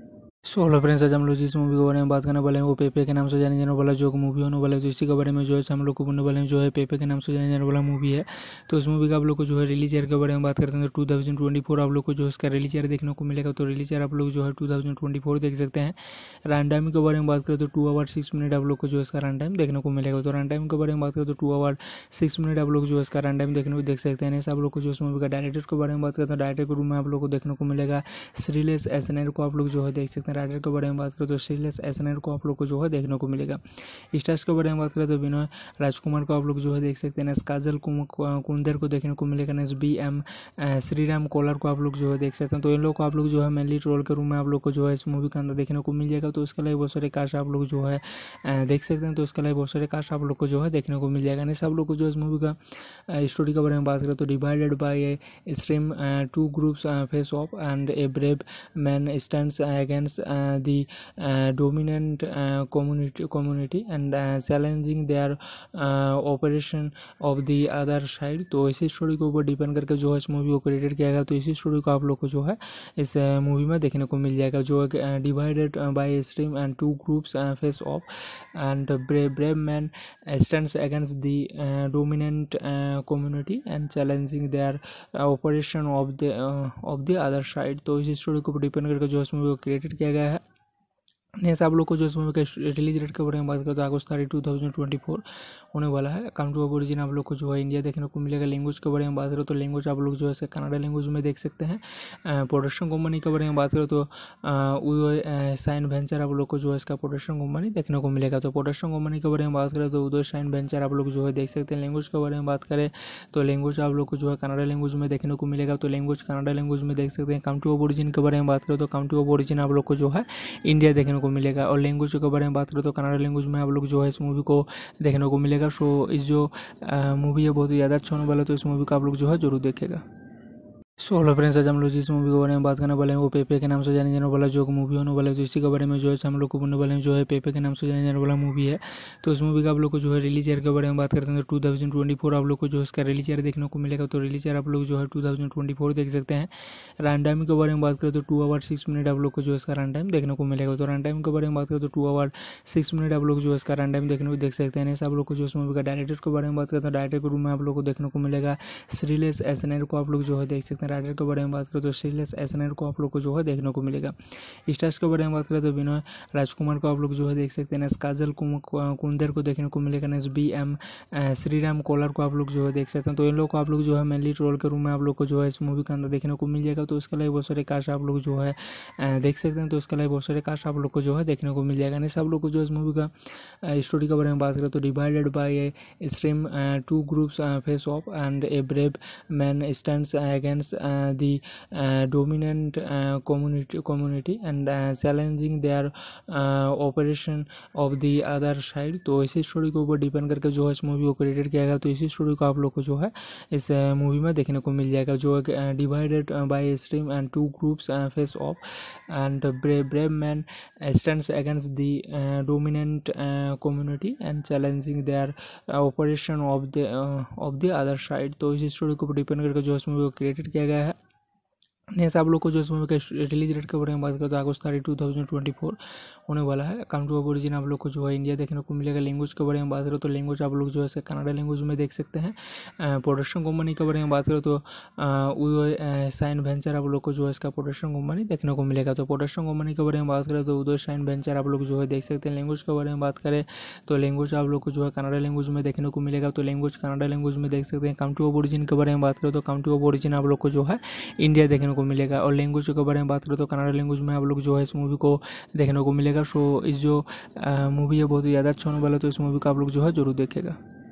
सो हेलो फ्रेंड्स, आज हम लोग जिस मूवी के बारे में बात करने वाले हैं वो पेपे के नाम से जाने जाने वाला जो मूवी होने वाला है। तो इसी के बारे में जो है हम लोग को बोलने वाले हैं, जो है पेपे के नाम से जाने जाने वाला मूवी है। तो इस मूवी का आप लोग को जो है रिलीज ईयर के बारे में बात करते हैं तो 2024 आप लोग को जो है इसका रिलीज ईयर देखने को मिलेगा। तो रिलीज ईयर आप लोग जो है 2024 देख सकते हैं। रन टाइम के बारे में बात करें तो 2 आवर 6 मिनट आप लोग को जो इसका रन टाइम देखने को मिलेगा। तो रन टाइम के बारे में बात करें तो 2 आवर 6 मिनट आप लोग जो इसका रन टाइम देखने को देख सकते हैं। आप लोग को जो इस मूवी का डायरेक्टर के बारे में बात करते हैं, डायरेक्टर के रूम में आप लोग को देखने को मिलेगा श्रीलेश एसएनआर को आप लोग जो है देख सकते हैं। राइटर के बारे में बात करें तो श्रीलेश एसएनआर को आप लोग को जो है देखने को मिलेगा। स्टार्स के बारे में बात करें तो विनय राजकुमार को आप लोग जो है देख सकते हैं। काजल कुंदर को देखने को मिलेगा। BM श्रीराम कोलर को आप लोग जो है देख सकते हैं। तो इन लोग को आप लोग जो है मेनली रोल के रूम में आप लोग को जो है इस मूवी के अंदर देखने को मिल जाएगा। तो उसके लिए बहुत सारे कास्ट आप लोग जो है देख सकते हैं। तो उसके लिए बहुत सारे कास्ट आप लोग को जो है देखने को मिल जाएगा। नहीं सब लोग को जो इस मूवी का स्टोरी के बारे में बात करें तो divided by a stream two groups face off and a brave man stands against the dominant community and challenging their operation of the other side। तो इसी स्टोरी के ऊपर डिपेंड करके जो है इस मूवी को क्रिएटेड किया गया। तो इसी स्टोरी को आप लोग को जो है इस मूवी में देखने को मिल जाएगा, जो divided by stream and two groups face off and brave man stands against the dominant community and challenging their operation of the other side. तो इसी स्टोरी के ऊपर डिपेंड करके जो इस मूवी को क्रिएटेड किया गया है। नेक्स्ट आप लोग को जो इस मूवी का रिलीज डेट के बारे में बात करते हैं, अगस्त 2024 होने वाला है। कंट्री ऑफ ओरिजिन आप लोग को जो है इंडिया देखने को मिलेगा। लैंग्वेज के बारे में बात करें तो लैंग्वेज आप लोग जो है कन्नड़ा लैंग्वेज में देख सकते हैं। प्रोडक्शन कंपनी के बारे में बात करें तो उदय साइन वेंचर आप लोग को जो है इसका प्रोडक्शन कंपनी देखने को मिलेगा। तो प्रोडक्शन कंपनी के बारे में बात करें तो उदय साइन वेंचर आप लोग जो है देख सकते हैं। लैंग्वेज के बारे में बात करें तो लैंग्वेज आप लोग को जो है कन्नड़ा लैंग्वेज में देखने को मिलेगा। तो लैंग्वेज कन्नड़ा लैंग्वेज में देख सकते हैं। कंट्री ऑफ ओरिजिन के बारे में बात करें तो कंट्री ऑफ ओरिजिन आप लोग को जो है इंडिया देखने को मिलेगा। और लैंग्वेज के बारे में बात करें तो कन्नड़ा लैंग्वेज में आप लोग जो है इस मूवी को देखने को मिलेगा। सो इस जो मूवी है बहुत ही ज़्यादा अच्छा होने वाला है, तो इस मूवी को आप लोग जो है जरूर देखेगा। सो हेलो फ्रेंड्स, आज हम लोग जिस मूवी के बारे में बात करने वाले हैं वो पेपे के नाम से जाने जाने वाला जो मूवी होने वाला है। तो इसी के बारे में जो है हम लोग को बोलने वाले हैं, जो है पेपे के नाम से जाने जाने वाला मूवी है। तो इस मूवी का आप लोग को जो है रिलीज ईयर के बारे में बात करते हैं तो 2024 आप लोग को जो इसका रिलीज ईयर देखने को मिलेगा। तो रिलीज ईयर आप लोग जो है 2024 देख सकते हैं। रन टाइम के बारे में बात करें तो 2 आवर 6 मिनट आप लोग को जो इसका रन टाइम देखने को मिलेगा। तो रन टाइम के बारे में बात करें तो 2 आवर 6 मिनट आप लोग जो इसका रन टाइम देखने को देख सकते हैं। आप लोग को जो इस मूवी का डायरेक्टर के बारे में बात करते हैं, डायरेक्टर के रूम में आप लोग को देखने को मिलेगा श्रीलेश एसएनआर को आप लोग जो है देख सकते हैं। राइटर के बारे में बात तो श्रीलेश एसएनआर को आप लोग को जो है देखने को मिलेगा। स्टार्स के बारे में बात करें तो विनय राजकुमार को आप लोग जो है देख सकते हैं। काजल कुंदर को देखने को मिलेगा। BM श्रीराम कोलर को आप लोग जो है देख सकते हैं। तो इन लोग को आप लोग जो है मेनली रोल के रूम में आप लोग को जो है इस मूवी के अंदर देखने को मिल जाएगा। तो उसके लिए बहुत सारे कास्ट आप लोग जो है देख सकते हैं। तो उसके लिए बहुत सारे कास्ट आप लोग को जो है देखने को मिल जाएगा। नहीं सब लोग को जो इस मूवी का स्टोरी के बारे में बात करें तो divided by a stream two groups face off and a brave man stands against the dominant community and challenging their operation of the other side। तो इसी स्टोरी के ऊपर डिपेंड करके जो है इस मूवी को क्रिएटेड किया गया। तो इसी स्टोरी को आप लोग को जो है इस मूवी में देखने को मिल जाएगा, जो divided by stream and two groups face off and brave man stands against the dominant community and challenging their operation of the other side. तो इसी स्टोरी के ऊपर डिपेंड करके जो इस मूवी को क्रिएटेड किया गया है। नेक्स्ट आप लोग को जो इस मूवी का रिलीज डेट के बारे में बात करें तो अगस्त 2024 होने वाला है। कंट्री ऑफ ओरिजिन आप लोग को जो है इंडिया देखने को मिलेगा। लैंग्वेज के बारे में बात करें तो लैंग्वेज आप लोग जो है कन्नड़ा लैंग्वेज में देख सकते हैं। प्रोडक्शन कंपनी के बारे में बात करें तो उदय साइन वेंचर आप लोग को जो है इसका प्रोडक्शन कंपनी देखने को मिलेगा। तो प्रोडक्शन कंपनी के बारे में बात करें तो उदय साइन वेंचर आप लोग जो है देख सकते हैं। लैंग्वेज के बारे में बात करें तो लैंग्वेज आप लोग को जो है कन्नड़ा लैंग्वेज में देखने को मिलेगा। तो लैंग्वेज कन्नड़ा लैंग्वेज में देख सकते हैं। कंट्री ऑफ ओरिजिन के बारे में बात करें तो कंट्री ऑफ ओरिजिन आप लोग को जो है इंडिया देखने को मिलेगा। और लैंग्वेज के बारे में बात करें तो कन्नड़ा लैंग्वेज में आप लोग जो है इस मूवी को देखने को मिलेगा। सो इस जो मूवी है बहुत ही ज़्यादा अच्छा होने वाला है, तो इस मूवी को आप लोग जो है जरूर देखेगा।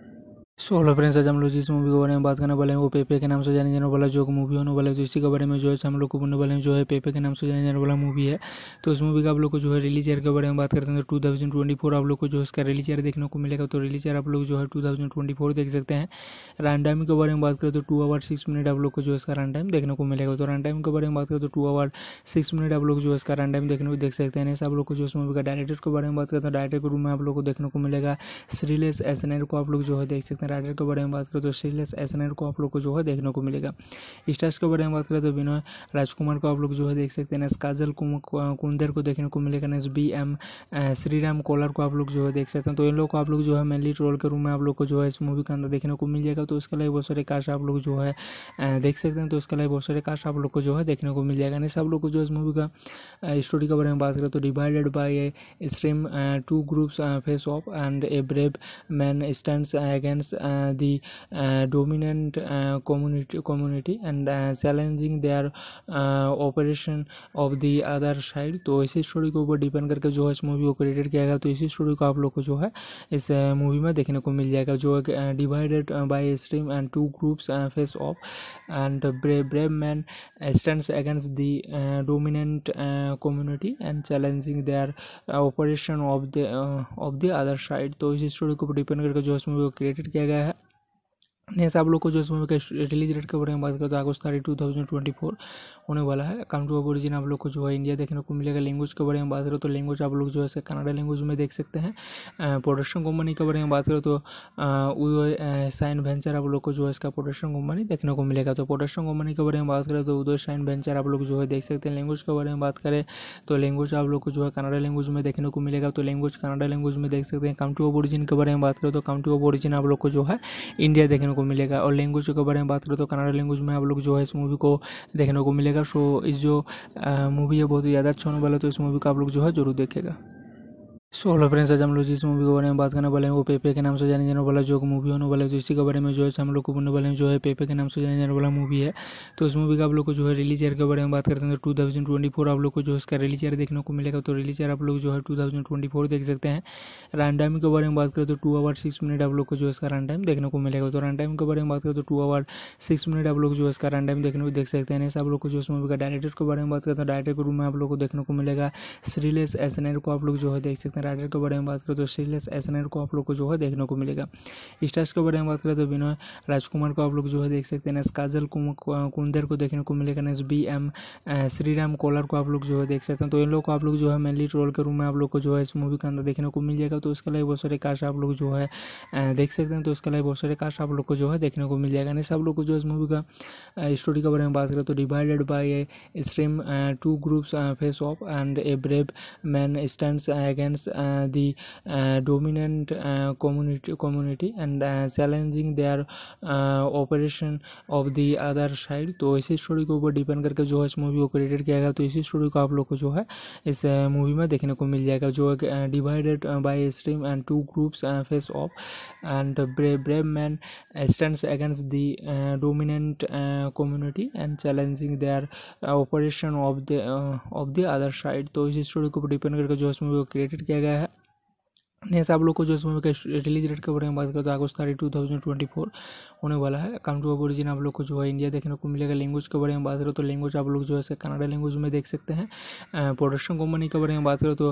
सो हेलो फ्रेंड्स, आज हम लोग जिस मूवी के बारे में बात करने वाले हैं वो पेपे के नाम से जाने जाने वाला जो मूवी होने वाला है। तो इसी के बारे में जो है हम लोग को बोलने वाले हैं जो है पेपे के नाम से जाने जाने वाला मूवी है। तो इस मूवी का आप लोग को जो है रिलीज ईयर के बारे में बात करते हैं तो 2024 आप लोग को जो है इसका रिलीज ईयर देखने को मिलेगा। तो रिलीज ईयर आप लोग जो है 2024 देख सकते हैं। रन टाइम के बारे में बात करें तो 2 आवर 6 मिनट आप लोग को जो है इसका रन टाइम देखने को मिलेगा। तो रन टाइम के बारे में बात करें तो 2 आवर 6 मिनट आप लोग जो है इसका रन टाइम देखने को देख सकते हैं। आप लोग को जो इस मूवी का डायरेक्टर के बारे में बात करते हैं, डायरेक्टर के रूम में आप लोग को देखने को मिलेगा श्रीलेश एसएनआर को आप लोग जो है देख सकते हैं। राइटर के बारे में बात तो श्रीलेश एसएनआर को आप लोग को जो है देखने को मिलेगा। स्टार्स के बारे में बात करें तो विनय राजकुमार को आप लोग जो है देख सकते हैं। काजल कुंदर को देखने को मिलेगा। BM श्रीराम कोलर को आप लोग जो है देख सकते हैं। तो इन लोग को आप लोग जो है मेनली रोल के रूम में आप लोग को जो है इस मूवी के अंदर देखने को मिल जाएगा। तो उसके लिए बहुत सारे कास्ट आप लोग जो है देख सकते हैं। तो उसके लिए बहुत सारे कास्ट आप लोग को जो है देखने को मिल जाएगा। नहीं सब लोग को जो इस मूवी का स्टोरी के बारे में बात करें तो divided by a stream 2 groups face off and a brave man stands against the dominant community and challenging their operation of the other side। तो इसी स्टोरी के ऊपर डिपेंड करके जो है इस मूवी को क्रिएटेड किया गया। तो इसी स्टोरी को आप लोग को जो है इस मूवी में देखने को मिल जाएगा। जो divided by stream and 2 groups face off and brave man stands against the dominant community and challenging their operation of the other side. तो इसी स्टोरी के ऊपर डिपेंड करके जो इस मूवी को क्रिएटेड किया गया है। नेक्स्ट आप लोग को जो इस मूवी का रिलीज डेट के बारे में बात करें तो अगस्त 2024 होने वाला है। कंट्री ऑफ ओरिजिन आप लोग को जो है इंडिया देखने को मिलेगा। लैंग्वेज के बारे में बात करें तो लैंग्वेज आप लोग जो है कन्नड़ा लैंग्वेज में देख सकते हैं। प्रोडक्शन कंपनी के बारे में बात करें तो उदय साइन वेंचर आप लोग को जो है इसका प्रोडक्शन कंपनी देखने को मिलेगा। तो प्रोडक्शन कंपनी के बारे में बात करें तो उदय साइन वेंचर आप लोग जो है देख सकते हैं। लैंग्वेज के बारे में बात करें तो लैंग्वेज आप लोग को जो है कन्नड़ा लैंग्वेज में देखने को मिलेगा। तो लैंग्वेज कन्नड़ा लैंग्वेज में देख सकते हैं। कंट्री ऑफ ओरिजिन के बारे में बात करें तो कंट्री ऑफ ओरिजिन आप लोग को जो है इंडिया देखने को मिलेगा। और लैंग्वेज के बारे में बात करें तो कन्नड़ा लैंग्वेज में आप लोग जो है इस मूवी को देखने को मिलेगा। सो इस जो मूवी है बहुत ही ज़्यादा अच्छा होने वाला है, तो इस मूवी को आप लोग जो है जरूर देखेगा। सो हेलो फ्रेंड्स, आज हम लोग जिस मूवी के बारे में बात करने वाले हैं वो पेपे के नाम से जाने जाने वाला जो मूवी होने वाला है। तो इसी के बारे में जो है हम लोग को बोलने वाले हैं जो है पेपे के नाम से जाने जाने वाला मूवी है। तो इस मूवी का आप लोग को जो है रिलीज ईयर के बारे में बात करते हैं तो 2024 आप लोग को जो इसका रिलीज ईयर देखने को मिलेगा। तो रिलीज ईयर आप लोग जो है 2024 देख सकते हैं। रन टाइम के बारे में बात करें तो 2 आवर 6 मिनट आप लोग को जो इसका रन टाइम देखने को मिलेगा। तो रन टाइम के बारे में बात करें तो 2 आवर 6 मिनट आप लोग जो इसका रन टाइम देखने को देख सकते हैं। आप लोग को जो इस मूवी का डायरेक्टर के बारे में बात करते हैं, डायरेक्टर के रूम में आप लोग को देखने को मिलेगा श्रीलेश एसएनआर को आप लोग जो है देख सकते हैं। राइटर के बारे में बात करें तो श्रीलेश एसएनआर को आप लोग को जो है देखने को मिलेगा। स्टार्स के बारे में बात करें तो विनय राजकुमार को आप लोग जो है देख सकते हैं। काजल कुंदर को देखने को मिलेगा। BM श्रीराम कोलर को आप लोग जो है देख सकते हैं। तो इन लोग को आप लोग जो है मेनली रोल के रूम में आप लोग को जो है इस मूवी के अंदर देखने को मिल जाएगा। तो उसके लिए बहुत सारे कास्ट आप लोग जो है देख सकते हैं। तो उसके लिए बहुत सारे कास्ट आप लोग को जो है देखने को मिल जाएगा। नहीं सब लोग को जो इस मूवी का स्टोरी के बारे में बात करें तो divided by a stream 2 groups face off and a brave man stands against the dominant community and challenging their operation of the other side। तो इसी स्टोरी के ऊपर डिपेंड करके जो है इस मूवी को क्रिएटेड किया गया। तो इसी स्टोरी को आप लोग को जो है इस मूवी में देखने को मिल जाएगा। जो divided by stream and 2 groups face off and brave man stands against the dominant community and challenging their operation of the other side. तो इसी स्टोरी के ऊपर डिपेंड करके जो इस मूवी को क्रिएटेड किया गया है। नेक्स्ट आप लोग को जो इस मूवी का रिलीज डेट के बारे में बात करें तो अगस्त 2024 होने वाला है। कंट्री ऑफ ओरिजिन आप लोग को जो है इंडिया देखने को मिलेगा। लैंग्वेज के बारे में बात करें तो लैंग्वेज आप लोग जो है कन्नड़ा लैंग्वेज में देख सकते हैं। प्रोडक्शन कंपनी के बारे में बात करें तो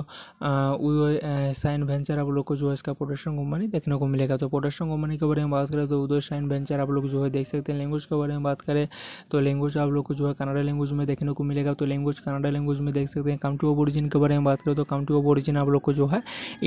उदय साइन वेंचर आप लोग को जो है इसका प्रोडक्शन कंपनी देखने को मिलेगा। तो प्रोडक्शन कंपनी के बारे में बात करें तो उदय साइन वेंचर आप लोग जो है देख सकते हैं। लैंग्वेज के बारे में बात करें तो लैंग्वेज आप लोग को जो है कन्नड़ा लैंग्वेज में देखने को मिलेगा। तो लैंग्वेज कन्नड़ा लैंग्वेज में देख सकते हैं। कंट्री ऑफ ओरिजिन के बारे में बात करें तो कंट्री ऑफ ओरिजिन आप लोग को जो है इंडिया देखने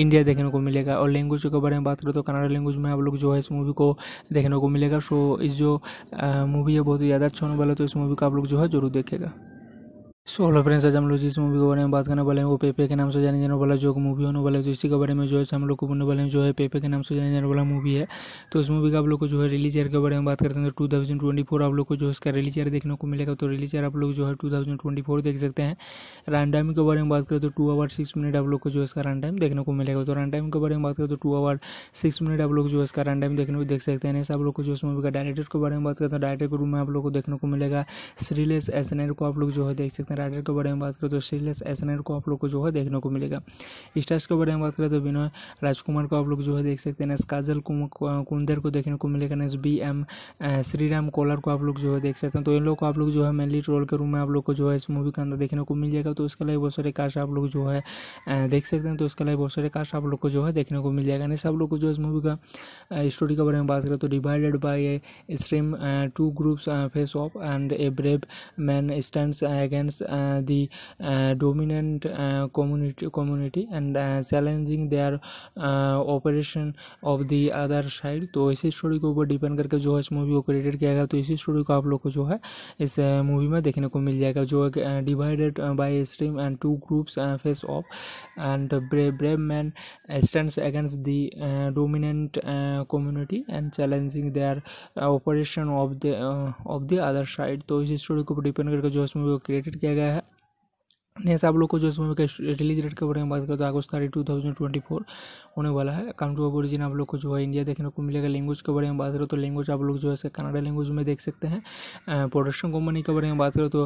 देखने को मिलेगा। और लैंग्वेज के बारे में बात करें तो कन्नड़ा लैंग्वेज में आप लोग जो है इस मूवी को देखने को मिलेगा। सो इस जो मूवी है बहुत ही ज़्यादा अच्छा होने वाला है, तो इस मूवी को आप लोग जो है जरूर देखेगा। सो हेलो फ्रेंड्स, आज हम लोग जिस मूवी के बारे में बात करने वाले हैं वो पेपे के नाम से जाने जाने वाला जो मूवी होने वाला है, तो इसी के बारे में जो है हम लोग को बोलने वाले हैं जो है पेपे के नाम से जाने जाने वाला मूवी है। तो इस मूवी का आप लोग को जो है रिलीज ईयर के बारे में बात करते हैं तो 2024 आप लोग को जो इसका रिलीज ईयर देखने को मिलेगा। तो रिलीज ईयर आप लोग जो है 2024 देख सकते हैं। रन टाइम के बारे में बात करें तो 2 आवर 6 मिनट आप लोग को जो इसका रन टाइम देखने को मिलेगा। तो रन टाइम के बारे में बात करें तो 2 आवर 6 मिनट आप लोग जो इसका रन टाइम देखने को देख सकते हैं। ऐसे आप लोग को जो इस मूवी का डायरेक्टर के बारे में बात करते हैं, डायरेक्टर के रूम में आप लोग को देखने को मिलेगा श्रीलेश एसएनआर को आप लोग जो है देख सकते हैं। राइटर के बारे में बात करें तो श्रीलेश एसएनआर को आप लोग को जो है देखने को मिलेगा। स्टार्स के बारे में बात करें तो विनय राजकुमार को आप लोग जो है देख सकते हैं। काजल कुंदर को देखने को मिलेगा। BM श्रीराम कोलर को आप लोग जो है देख सकते हैं। तो इन लोग को आप लोग जो है मेनली रोल के रूम में आप लोग को जो है इस मूवी के अंदर देखने को मिल जाएगा। तो उसके लिए बहुत सारे कास्ट आप लोग जो है देख सकते हैं। तो उसके लिए बहुत सारे कास्ट आप लोग को जो है देखने को मिल जाएगा। नहीं सब लोग को जो इस मूवी का स्टोरी के बारे में बात करें तो divided by a stream 2 groups face off and a brave man stands against the dominant community and challenging their operation of the other side। तो इसी स्टोरी के ऊपर डिपेंड करके जो है इस मूवी को क्रिएटेड किया गया। तो इसी स्टोरी को आप लोग को जो है इस मूवी में देखने को मिल जाएगा, जो divided by stream and 2 groups face off and brave man stands against the dominant community and challenging their operation of the other side. तो इसी स्टोरी के ऊपर डिपेंड करके जो इस मूवी को क्रिएटेड किया गया है। नेक्स्ट आप लोग को जो इस मूवी का रिलीज डेट के बारे में बात करें तो अगस्त 2024 होने वाला है। कंट्री ऑफ ओरिजिन आप लोग को जो है इंडिया देखने को मिलेगा। लैंग्वेज के बारे में बात करें तो लैंग्वेज आप लोग जो है कन्नड़ा लैंग्वेज में देख सकते हैं। प्रोडक्शन कंपनी के बारे में बात करें तो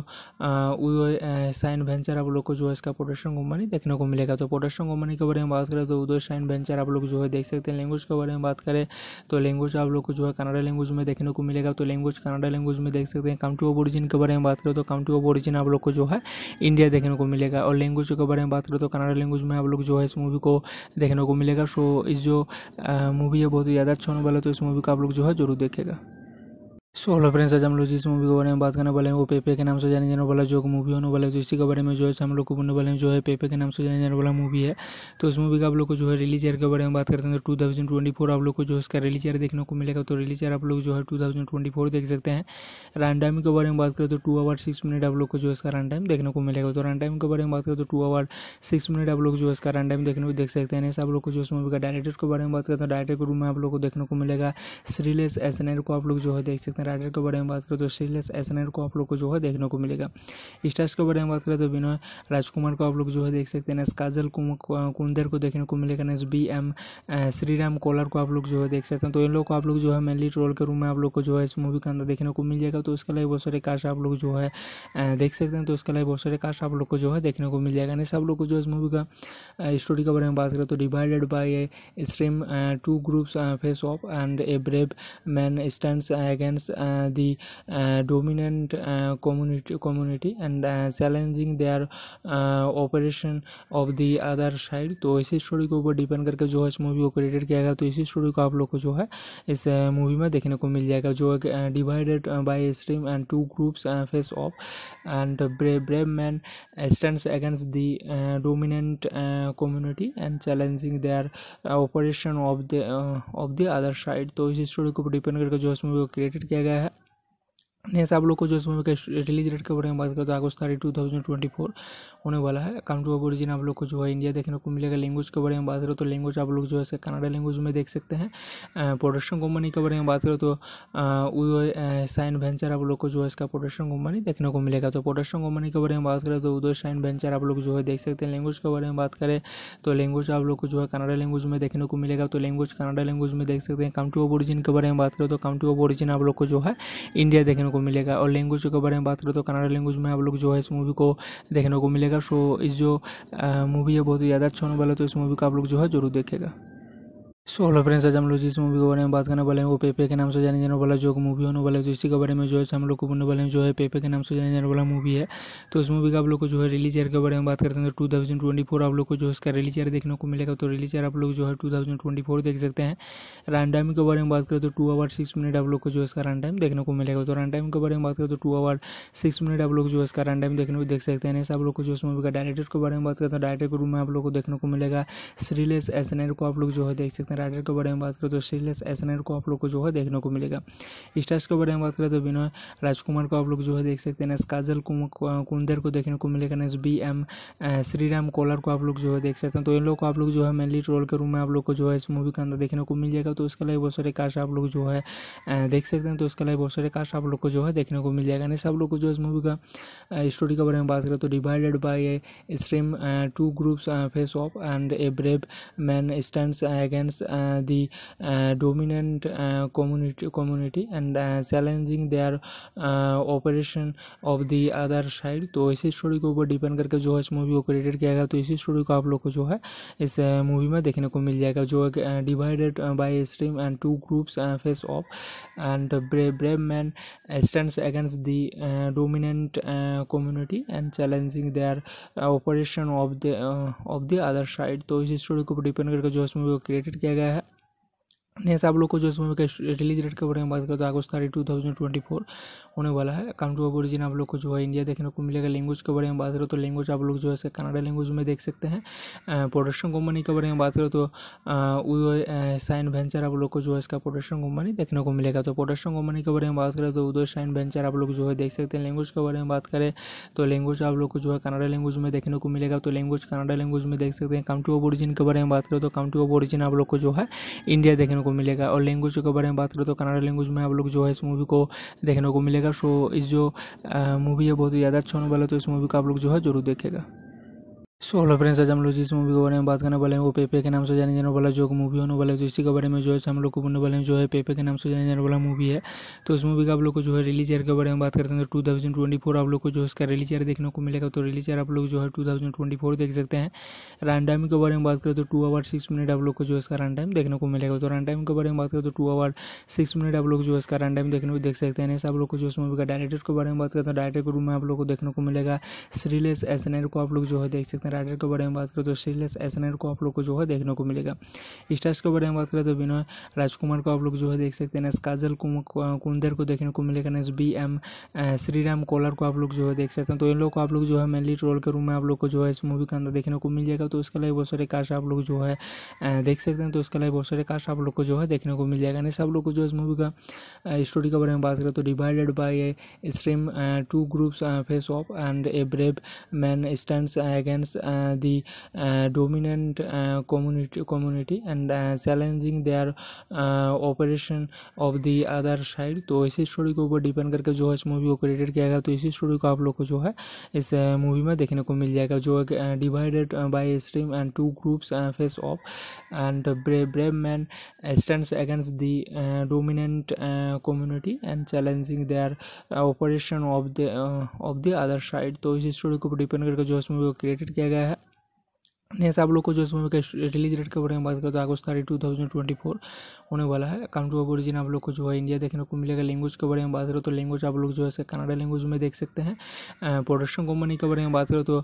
उदय साइन वेंचर आप लोग को जो है इसका प्रोडक्शन कंपनी देखने को मिलेगा। तो प्रोडक्शन कंपनी के बारे में बात करें तो उदय साइन वेंचर आप लोग जो है देख सकते हैं। लैंग्वेज के बारे में बात करें तो लैंग्वेज आप लोग को जो है कन्नड़ा लैंग्वेज में देखने को मिलेगा। तो लैंग्वेज कन्नड़ा लैंग्वेज में देख सकते हैं। कंट्री ऑफ ओरिजिन के बारे में बात करें तो कंट्री ऑफ ओरिजिन आप लोग को जो है इंडिया देखने को मिलेगा। और लैंग्वेज के बारे में बात करें तो कन्नड़ा लैंग्वेज में आप लोग जो है इस मूवी को देखने को मिलेगा। सो इस जो मूवी है बहुत ही ज़्यादा अच्छा होने वाला है, तो इस मूवी को आप लोग जो है जरूर देखेगा। सो हेलो फ्रेंड्स, आज हम लोग जिस मूवी के बारे में बात करने वाले हैं वो पेपे के नाम से जाने जाने वाला जो मूवी होने वाला है, तो इसी के बारे में जो है हम लोग को बोलने वाले हैं जो है पेपे के नाम से जाने जाने वाला मूवी है। तो इस मूवी का आप लोग को जो है रिलीज ईयर के बारे में बात करते हैं तो 2024 आप लोग को जो इसका रिलीज ईयर देखने को मिलेगा। तो रिलीज ईयर आप लोग जो है 2024 देख सकते हैं। रन टाइम के बारे में बात करें तो 2 आवर 6 मिनट आप लोग को जो इसका रन टाइम देखने को मिलेगा। तो रन टाइम के बारे में बात करें तो 2 आवर 6 मिनट आप लोग जो इसका रन टाइम देखने को देख सकते हैं। ऐसे आप लोग को जो इस मूवी का डायरेक्टर के बारे में बात करते हैं, डायरेक्टर के रूम में आप लोग को देखने को मिलेगा श्रीलेश एसएनआर को आप लोग जो है देख सकते हैं। राइटर के बारे में बात करें तो श्रीलेश एसएनआर को आप लोग को जो है देखने को मिलेगा। स्टार्स के बारे में बात करें तो विनय राजकुमार को आप लोग जो है देख सकते हैं। काजल कुंदर को देखने को मिलेगा। BM श्रीराम कोलर को आप लोग जो है देख सकते हैं। तो इन लोग को आप लोग जो है मेनली रोल के रूम में आप लोग को जो है इस मूवी के अंदर देखने को मिल जाएगा। तो उसके लिए बहुत सारे कास्ट आप लोग जो है देख सकते हैं। तो उसके लिए बहुत सारे कास्ट आप लोग को जो है देखने को मिल जाएगा। नहीं सब लोग को जो इस मूवी का स्टोरी के बारे में बात करें तो divided by a stream 2 groups face off and a brave man stands against the dominant community and challenging their operation of the other side। तो इसी स्टोरी के ऊपर डिपेंड करके जो है इस मूवी को क्रिएटेड किया गया। तो इसी स्टोरी को आप लोग को जो है इस मूवी में देखने को मिल जाएगा, जो divided by stream and 2 groups face off and brave man stands against the dominant community and challenging their operation of the other side. तो इसी स्टोरी के ऊपर डिपेंड करके जो इस मूवी को क्रिएटेड किया गया है। नेक्स्ट आप लोग को जो इस मूवी का रिलीज डेट के बारे में बात करें तो अगस्त 2024 होने वाला है। कंट्री ऑफ ओरिजिन आप लोग को जो है इंडिया देखने को मिलेगा। लैंग्वेज के बारे में बात करें तो लैंग्वेज आप लोग जो है कन्नड़ा लैंग्वेज में देख सकते हैं। प्रोडक्शन कंपनी के बारे में बात करें तो उदय साइन वेंचर आप लोग को जो है इसका प्रोडक्शन कंपनी देखने को मिलेगा। तो प्रोडक्शन कंपनी के बारे में बात करें तो उदय साइन वेंचर आप लोग जो है देख सकते हैं। लैंग्वेज के बारे में बात करें तो लैंग्वेज आप लोग को जो है कन्नड़ा लैंग्वेज में देखने को मिलेगा। तो लैंग्वेज कन्नड़ा लैंग्वेज में देख सकते हैं। कंट्री ऑफ ओरिजिन के बारे में बात करें तो कंट्री ऑफ ओरिजिन आप लोग को जो है इंडिया देखने को मिलेगा। और लैंग्वेज के बारे में बात करें तो कन्नड़ा लैंग्वेज में आप लोग जो है इस मूवी को देखने को मिलेगा। सो इस जो मूवी है बहुत ही ज़्यादा अच्छा होने वाला है, तो इस मूवी को आप लोग जो है जरूर देखेगा। सो हेलो फ्रेंड्स, आज हम लोग जिस मूवी के बारे में बात करने वाले हैं वो पेपे के नाम से जाने जाने वाला जो मूवी होने वाला है, तो इसी के बारे में जो है हम लोग को बोलने वाले हैं जो है पेपे के नाम से जाने जाने वाला मूवी है। तो इस मूवी का आप लोग को जो है रिलीज ईयर के बारे में बात करते हैं तो 2024 आप लोग को जो है इसका रिलीज ईयर देखने को मिलेगा। तो रिलीज ईयर आप लोग जो है 2024 देख सकते हैं। रन टाइम के बारे में बात करें तो 2 आवर 6 मिनट आप लोग को जो है इसका रन टाइम देखने को मिलेगा। तो रन टाइम के बारे में बात करें तो 2 आवर 6 मिनट आप लोग जो है इसका रन टाइम देखने को देख सकते हैं। ऐसा आप लोग को जो इस मूवी का डायरेक्टर के बारे में बात करते हैं, डायरेक्टर के रूम में आप लोग को देखने को मिलेगा श्रीलेश एसएनआर को आप लोग जो है देख सकते हैं। राइटर के बारे में बात करें तो श्रीलेश एसएनआर को आप लोग को जो है देखने को मिलेगा। स्टार्स के बारे में बात करें तो विनय राजकुमार को आप लोग जो है देख सकते हैं। काजल कुंदर को देखने को मिलेगा। BM श्रीराम कोलर को आप लोग जो है देख सकते हैं। तो इन लोग को आप लोग जो है मेनली रोल के रूम में आप लोग को जो है इस मूवी के अंदर देखने को मिल जाएगा। तो इसके अलावा बहुत सारे कास्ट आप लोग जो है देख सकते हैं। तो इसके अलावा बहुत सारे कास्ट आप लोग को जो है देखने को मिल जाएगा। नहीं सब लोग को जो इस मूवी का स्टोरी के बारे में बात करें तो divided by a stream 2 groups face off and a brave man stands against the dominant community and challenging their operation of the other side। तो इसी स्टोरी के ऊपर डिपेंड करके जो है इस मूवी को क्रिएटेड किया गया। तो इसी स्टोरी को आप लोग को जो है इस मूवी में देखने को मिल जाएगा, जो divided by stream and 2 groups face off and brave man stands against the dominant community and challenging their operation of the other side. तो इसी स्टोरी के ऊपर डिपेंड करके जो इस मूवी को क्रिएटेड किया गया है। नेक्स्ट आप लोग को जो इस मूवी का रिलीज डेट के बारे में बात करें तो अगस्त 30 2024 होने वाला है। कम टू ओरिजिन आप लोग को जो है इंडिया देखने को मिलेगा। लैंग्वेज के बारे में बात करें तो लैंग्वेज आप लोग जो है कन्नड़ा लैंग्वेज में देख सकते हैं। प्रोडक्शन कंपनी के बारे में बात करें तो उदय साइन वेंचर आप लोग को जो है इसका प्रोडक्शन कंपनी देखने को मिलेगा। तो प्रोडक्शन कंपनी के बारे में बात करें तो उदय साइन वेंचर आप लोग जो है देख सकते हैं। लैंग्वेज के बारे में बात करें तो लैंग्वेज आप लोग को जो है कन्नड़ा लैंग्वेज में देखने को मिलेगा। तो लैंग्वेज कन्नड़ा लैंग्वेज में देख सकते हैं। कम टू ओरिजिन के बारे में बात करें तो कम टू ओरिजिन आप लोग को जो है इंडिया देखने को मिलेगा। और लैंग्वेज के बारे में बात करें तो कन्नड़ा लैंग्वेज में आप लोग जो है इस मूवी को देखने को मिलेगा। सो इस जो मूवी है बहुत ही ज़्यादा अच्छा होने वाला है। तो इस मूवी को आप लोग जो है जरूर देखेगा। सो हेलो फ्रेंड्स, आज हम लोग जिस मूवी के बारे में बात करने वाले हैं वो पेपे के नाम से जाने जाने वाला जो मूवी होने वाला है, तो इसी के बारे में जो है हम लोग को बोलने वाले हैं जो है पेपे के नाम से जाने जाने वाला मूवी है। तो इस मूवी का आप लोग को जो है रिलीज ईयर के बारे में बात करते हैं तो 2024 आप लोग को जो इसका रिलीज ईयर देखने को मिलेगा। तो रिलीज ईयर आप लोग जो है 2024 देख सकते हैं। रन टाइम के बारे में बात करें तो 2 आवर 6 मिनट आप लोग को जो इसका रन टाइम देखने को मिलेगा। तो रन टाइम के बारे में बात करें तो 2 आवर 6 मिनट आप लोग जो इसका रन टाइम देखने को देख सकते हैं। ऐसा आप लोग को जो इस मूवी का डायरेक्टर के बारे में बात करते हैं, डायरेक्टर के रूम में आप लोग को देखने को मिलेगा श्रीलेश एसएनआर को आप लोग जो है देख सकते हैं। राइटर के बारे में बात तो श्रीलेश एसएनआर को आप लोग को जो है देखने को मिलेगा। स्टार्स के बारे में बात करें तो विनय राजकुमार को आप लोग जो है देख सकते हैं। काजल कुंदर को देखने को मिलेगा। BM श्रीराम कोलर को आप लोग जो है देख सकते हैं। तो इन लोग को आप लोग जो है मेनली रोल के रूम में आप लोग को जो है इस मूवी के अंदर देखने को मिल जाएगा। तो इसके अलावा बहुत सारे कास्ट आप लोग जो है देख सकते हैं। तो इसके अलावा बहुत सारे कास्ट आप लोग को जो है देखने को मिल जाएगा। नहीं सब लोग को जो इस मूवी का स्टोरी के बारे में बात करें तो divided by a stream 2 groups face off and a brave man stands against the dominant community and challenging their operation of the other side। तो इसी स्टोरी के ऊपर डिपेंड करके जो है इस मूवी को क्रिएटेड किया गया। तो इसी स्टोरी को आप लोग को जो है इस मूवी में देखने को मिल जाएगा, जो divided by stream and 2 groups face off and brave man stands against the dominant community and challenging their operation of the other side. तो इसी स्टोरी के ऊपर डिपेंड करके जो इस मूवी को क्रिएटेड किया गया है। नेक्स्ट आप लोग को जो इस मूवी का रिलीज डेट के बारे में बात करें तो अगस्त 30 2024 होने वाला है। कम टू ओरिजिन आप लोग को जो है इंडिया देखने को मिलेगा। लैंग्वेज के बारे में बात करें तो लैंग्वेज आप लोग जो है कन्नड़ा लैंग्वेज में देख सकते हैं। प्रोडक्शन कंपनी के बारे में बात करें तो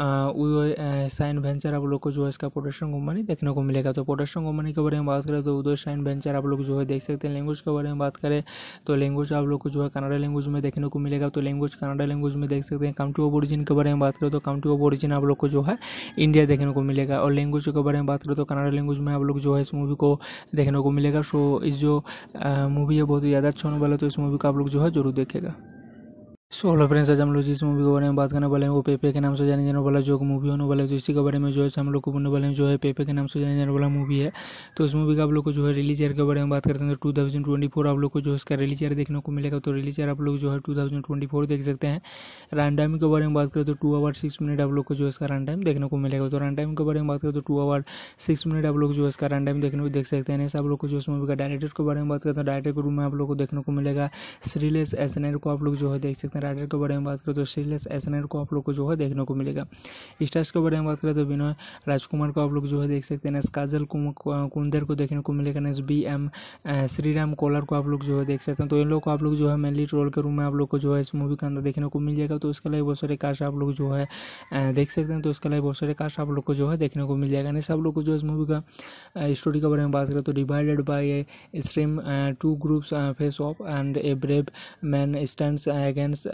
उदय साइन वेंचर आप लोग को जो है इसका प्रोडक्शन कंपनी देखने को मिलेगा। तो प्रोडक्शन कंपनी के बारे में बात करें तो उदय साइन वेंचर आप लोग जो है देख सकते हैं। लैंग्वेज के बारे में बात करें तो लैंग्वेज आप लोग को जो है कन्नड़ा लैंग्वेज में देखने को मिलेगा। तो लैंग्वेज कन्नड़ा लैंग्वेज में देख सकते हैं। कम टू ओरिजिन के बारे में बात करें तो कम टू ओरिजिन आप लोग को जो है इंडिया देखने को मिलेगा। और लैंग्वेज के बारे में बात करें तो कन्नड़ा लैंग्वेज में आप लोग जो है इस मूवी को देखने को मिलेगा। सो इस जो मूवी है बहुत ही ज़्यादा अच्छा होने वाला है। तो इस मूवी को आप लोग जो है जरूर देखेगा। सो हेलो फ्रेंड्स, आज हम लोग जिस मूवी के बारे में बात करने वाले हैं वो पेपे के नाम से जाने जाने वाला जो मूवी होने वाला है, तो इसी के बारे में जो है हम लोग को बोलने वाले हैं जो है पेपे के नाम से जाने जाने वाला मूवी है। तो इस मूवी का आप लोग को जो है रिलीज ईयर के बारे में बात करते हैं तो 2024 आप लोग को जो इसका रिलीज ईयर देखने को मिलेगा। तो रिलीज ईयर आप लोग जो है 2024 देख सकते हैं। रन टाइम के बारे में बात करें तो 2 आवर 6 मिनट आप लोग को जो इसका रन टाइम देखने को मिलेगा। तो रन टाइम के बारे में बात करें तो 2 आवर 6 मिनट आप लोग जो इसका रन टाइम देखने को देख सकते हैं। ऐसा आप लोग को जो इस मूवी का डायरेक्टर के बारे में बात करते हैं, डायरेक्टर के रूम में आप लोग को देखने को मिलेगा श्रीलेश एसएनआर को आप लोग जो है देख सकते हैं। हैं। राइटर के बारे में बात करें तो श्रीलेस एसएनआर को आप लोग को जो है देखने को मिलेगा। स्टार्स के बारे में बात करें तो विनय राजकुमार को आप लोग जो है देख सकते हैं। काजल कुंदर को देखने को मिलेगा। नेक्स्ट BM श्रीराम कोलर को आप लोग जो है देख सकते हैं। तो इन लोग को आप लोग जो है मेनली रोल के रूम में आप लोग को जो है इस मूवी के अंदर देखने को मिल जाएगा। तो उसके लिए बहुत सारे कास्ट आप लोग जो है देख सकते हैं। तो उसके लिए बहुत सारे कास्ट आप लोग को जो है देखने को मिल जाएगा। नेक्स्ट आप लोग को जो इस मूवी का स्टोरी के बारे में बात करें तो divided by a stream two groups face off and a brave man stands against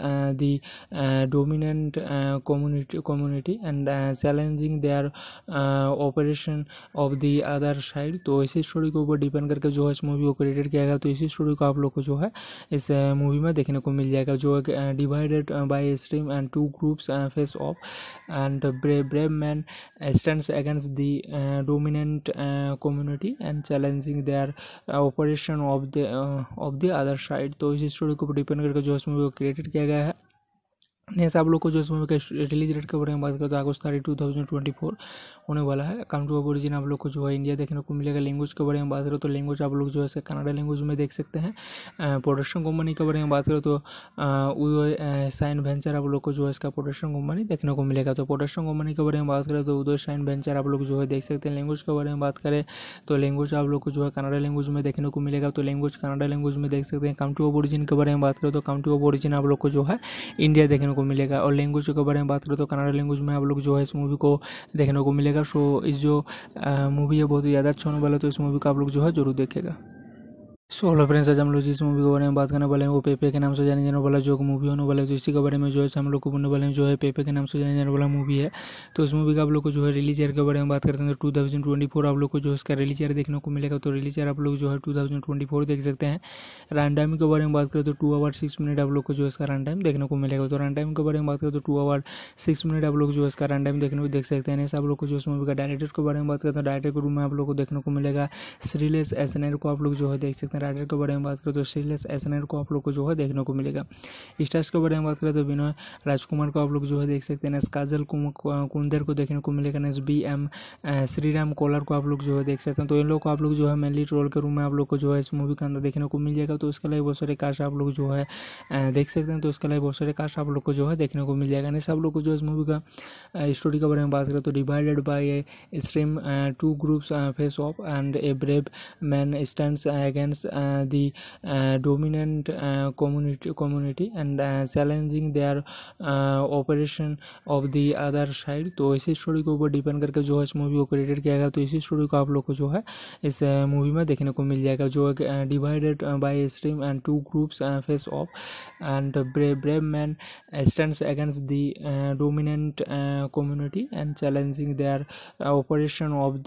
the dominant community and challenging their operation of the other side। तो इसी स्टोरी के ऊपर डिपेंड करके जो है इस मूवी को क्रिएटेड किया गया। तो इसी स्टोरी को आप लोग को जो है इस मूवी में देखने को मिल जाएगा, जो divided by stream and two groups face off and brave man stands against the dominant community and challenging their operation of the other side. तो इसी स्टोरी के ऊपर डिपेंड करके जो इस मूवी को क्रिएटेड किया गया है। नेक्स्ट आप लोग को जो इस मूवी का रिलीज डेट के बारे में बात करें तो अगस्त 30 2024 होने वाला है। काउंट्री ऑफ ओरिजिन आप लोग को जो है इंडिया देखने को मिलेगा। लैंग्वेज के बारे में बात करें तो लैंग्वेज आप लोग जो है कन्नड़ा लैंग्वेज में देख सकते हैं। प्रोडक्शन कंपनी के बारे में बात करें तो उदय साइन वेंचर आप लोग को जो है इसका प्रोडक्शन कंपनी देखने को मिलेगा। तो प्रोडक्शन कंपनी के बारे में बात करें तो उदय साइन वेंचर आप लोग जो है देख सकते हैं। लैंग्वेज के बारे में बात करें तो लैंग्वेज आप लोग को जो है कन्नड़ा लैंग्वेज में देखने को मिलेगा। तो लैंग्वेज कन्नड़ा लैंग्वेज में देख सकते हैं। काउंट्री ऑफ ओरिजिन के बारे में बात करें तो काउंट्री ऑफ ओरिजिन आप लोग को जो है इंडिया देखने को मिलेगा। और लैंग्वेज के बारे में बात करें तो कन्नड़ा लैंग्वेज में आप लोग जो है इस मूवी को देखने को मिलेगा। सो इस जो मूवी है बहुत ही ज़्यादा अच्छा होने वाला है। तो इस मूवी को आप लोग जो है जरूर देखेगा। सो हेलो फ्रेंड्स, आज हम लोग जिस मूवी के बारे में बात करने वाले हैं वो पेपे के नाम से जाने जाने वाला जो मूवी होने वाला है। तो इसी के बारे में जो है हम लोग को बोलने वाले हैं जो है पेपे के नाम से जाने जाने वाला मूवी है। तो इस मूवी का आप लोग को जो है रिलीज ईयर के बारे में बात करते हैं तो 2024 आप लोग को जो है इसका रिलीज ईयर देखने को मिलेगा। तो रिलीज ईयर आप लोग जो है 2024 देख सकते हैं। रन टाइम के बारे में बात करें तो 2 आवर 6 मिनट आप लोग को जो इसका रन टाइम देखने को मिलेगा। तो रन टाइम के बारे में बात करें तो 2 आवर 6 मिनट आप लोग जो इसका रन टाइम देखने को देख सकते हैं। आप लोग को जो इस मूवी का डायरेक्टर के बारे में बात करते हैं, डायरेक्टर के रूम में आप लोग को देखने को मिलेगा श्रीलेस एसएनआर को आप लोग जो है देख सकते हैं। राइटर के बारे में बात करें तो श्रीलेस एसएनआर को आप लोग को जो है देखने को मिलेगा। स्टार्स के बारे में बात करें तो विनय राजकुमार को आप लोग जो है देख सकते हैं। काजल कुंदर को देखने को मिलेगा। नेक्स्ट BM श्रीराम कोलर को आप लोग जो है देख सकते हैं। तो इन लोग को आप लोग जो है मेनली रोल के रूम में आप लोग को जो है इस मूवी के अंदर देखने को मिल जाएगा। तो उसके लिए बहुत सारे कास्ट आप लोग जो है देख सकते हैं। तो उसके लिए बहुत सारे कास्ट आप लोग को जो है देखने को मिल जाएगा। नेक्स्ट आप लोग को जो इस मूवी का स्टोरी के बारे में बात करें तो divided by a stream two groups face off and a brave man stands against the dominant community and challenging their operation of the other side। तो इसी स्टोरी के ऊपर डिपेंड करके जो है इस मूवी को क्रिएटेड किया गया। तो इसी स्टोरी को आप लोग को जो है इस मूवी में देखने को मिल जाएगा, जो divided by stream and two groups face off and brave man stands against the dominant community and challenging their operation of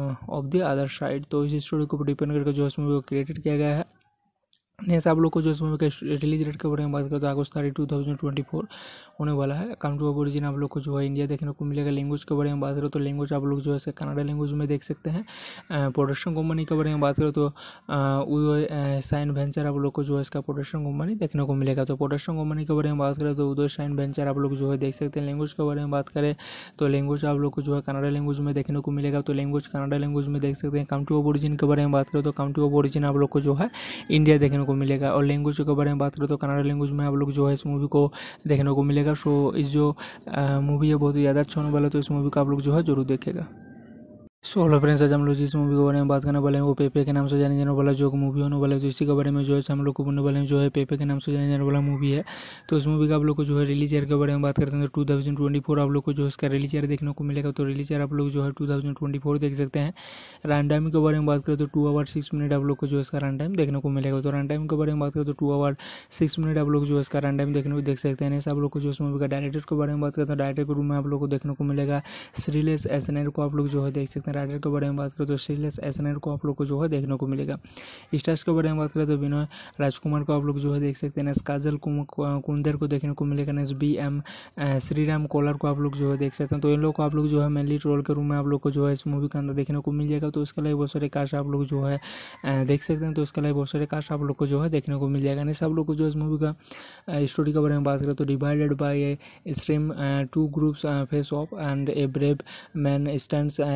the other side. तो इसी स्टोरी के ऊपर डिपेंड करके जो इस मूवी को क्रिएटेड किया गया है। नेक्स्ट आप लोग को जो इस मूवी का रिलीज डेट के बारे में बात करें तो अगस्त 30 2024 होने वाला है। काउंट्री ऑफ ओरिजिन आप लोग को जो है इंडिया देखने को मिलेगा। लैंग्वेज के बारे में बात करें तो लैंग्वेज आप लोग जो है कन्नड़ा लैंग्वेज में देख सकते हैं। प्रोडक्शन कंपनी के बारे में बात करें तो उदय साइन वेंचर आप लोग को जो है इसका प्रोडक्शन कंपनी देखने को मिलेगा। तो प्रोडक्शन कंपनी के बारे में बात करें तो उदय साइन वेंचर आप लोग जो है देख सकते हैं। लैंग्वेज के बारे में बात करें तो लैंग्वेज आप लोग को जो है कन्नड़ा लैंग्वेज में देखने को मिलेगा। तो लैंग्वेज कन्नड़ा लैंग्वेज में देख सकते हैं। काउंट्री ऑफ ओरिजिन के बारे में बात करें तो काउंट्री ऑफ ओरिजिन आप लोग को जो है इंडिया देखने को मिलेगा। और लैंग्वेज के बारे में बात करें तो कन्नड़ा लैंग्वेज में आप लोग जो है इस मूवी को देखने को मिलेगा। सो इस जो मूवी है बहुत ही ज़्यादा अच्छा होने वाला है। तो इस मूवी को आप लोग जो है जरूर देखेगा। सो हेलो फ्रेंड्स, आज हम लोग जिस मूवी के बारे में बात करने वाले हैं वो पेपे के नाम से जाने जाने वाला जो मूवी होने वाला है। तो इसी के बारे में जो है हम लोग को बोलने वाले हैं जो है पेपे के नाम से जाने जाने वाला मूवी है। तो इस मूवी का आप लोग को जो है रिलीज ईयर के बारे में बात करते हैं तो 2024 आप लोग को जो इसका रिलीज ईयर देखने को मिलेगा। तो रिलीज ईयर आप लोग जो है 2024 देख सकते हैं। रन टाइम के बारे में बात करें तो 2 आवर 6 मिनट आप लोग को जो इसका रन टाइम देखने को मिलेगा। तो रन टाइम के बारे में बात करें तो 2 आवर 6 मिनट आप लोग जो इसका रन टाइम देखने को देख सकते हैं। आप लोग को जो इस मूवी का डायरेक्टर के बारे में बात करते हैं, डायरेक्टर के रूम में आप लोग को देखने को मिलेगा श्रीलेस एसएनआर को आप लोग जो है देख सकते हैं। राइटर के बारे में बात तो श्रीलेस एसएनआर को आप लोग को जो है देखने को मिलेगा। स्टार्स के बारे में बात करें तो विनय राजकुमार को आप लोग जो है देख सकते हैं। काजल कुंदर को देखने को मिलेगा। नेक्स्ट BM श्रीराम कोलर को आप लोग जो है देख सकते हैं। तो इन लोग को आप लोग जो है मेनली रोल के रूम में आप लोग को जो है इस मूवी के अंदर देखने को मिल जाएगा। तो उसके लिए बहुत सारे कास्ट आप लोग जो है देख सकते हैं। तो उसके लिए बहुत सारे कास्ट आप लोग को जो है देखने को मिल जाएगा। नहीं सब लोग को जो इस मूवी का स्टोरी के बारे में बात करें तो divided by a stream two groups face off and a brave man stands against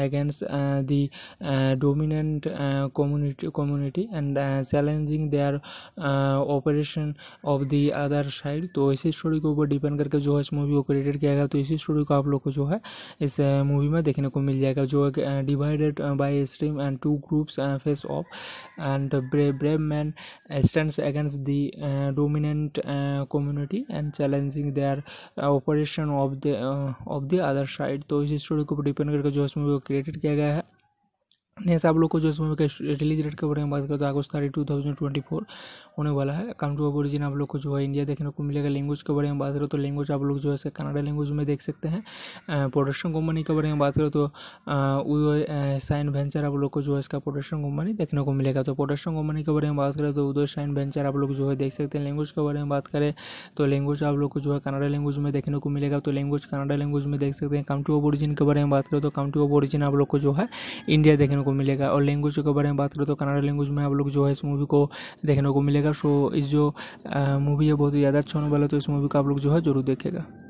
the dominant community and challenging their operation of the other side। तो इसी स्टोरी के ऊपर डिपेंड करके जो है इस मूवी को क्रिएटेड किया गया। तो इसी स्टोरी को आप लोग को जो है इस मूवी में देखने को मिल जाएगा, जो divided by stream and two groups face off and brave man stands against the dominant community and challenging their operation of the other side। तो इस स्टोरी को डिपेंड करके जो इस मूवी को क्रिएटेड किया गया है। नेक्स्ट आप लोग को जो इस मूवी का रिलीज डेट के बारे में बात करें तो अगस्त 2024 होने वाला है। कम टू ओरिजिन आप लोग को जो है इंडिया देखने को मिलेगा। लैंग्वेज के बारे में बात करें तो लैंग्वेज आप लोग जो है कन्नड़ा लैंग्वेज में देख सकते हैं। प्रोडक्शन कंपनी के बारे में बात करें तो उदय साइन वेंचर आप लोग को जो है इसका प्रोडक्शन कंपनी देखने को मिलेगा। तो प्रोडक्शन कंपनी के बारे में बात करें तो उदय साइन वेंचर आप लोग जो है देख सकते हैं। लैंग्वेज के बारे में बात करें तो लैंग्वेज आप लोग को जो है कन्नड़ा लैंग्वेज में देखने को मिलेगा। तो लैंग्वेज कन्नड़ा लैंग्वेज में देख सकते हैं। काउंट्री ऑफ ओरिजिन के बारे में बात करें तो काउंट्री ऑफ ओरिजिन आप लोग को जो है इंडिया देखने को मिलेगा। और लैंग्वेज के बारे में बात करें तो कन्नड़ा लैंग्वेज में आप लोग जो है इस मूवी को देखने को मिलेगा। सो इस जो मूवी है बहुत ही ज़्यादा अच्छा होने वाला है, तो इस मूवी को आप लोग जो है जरूर देखेगा।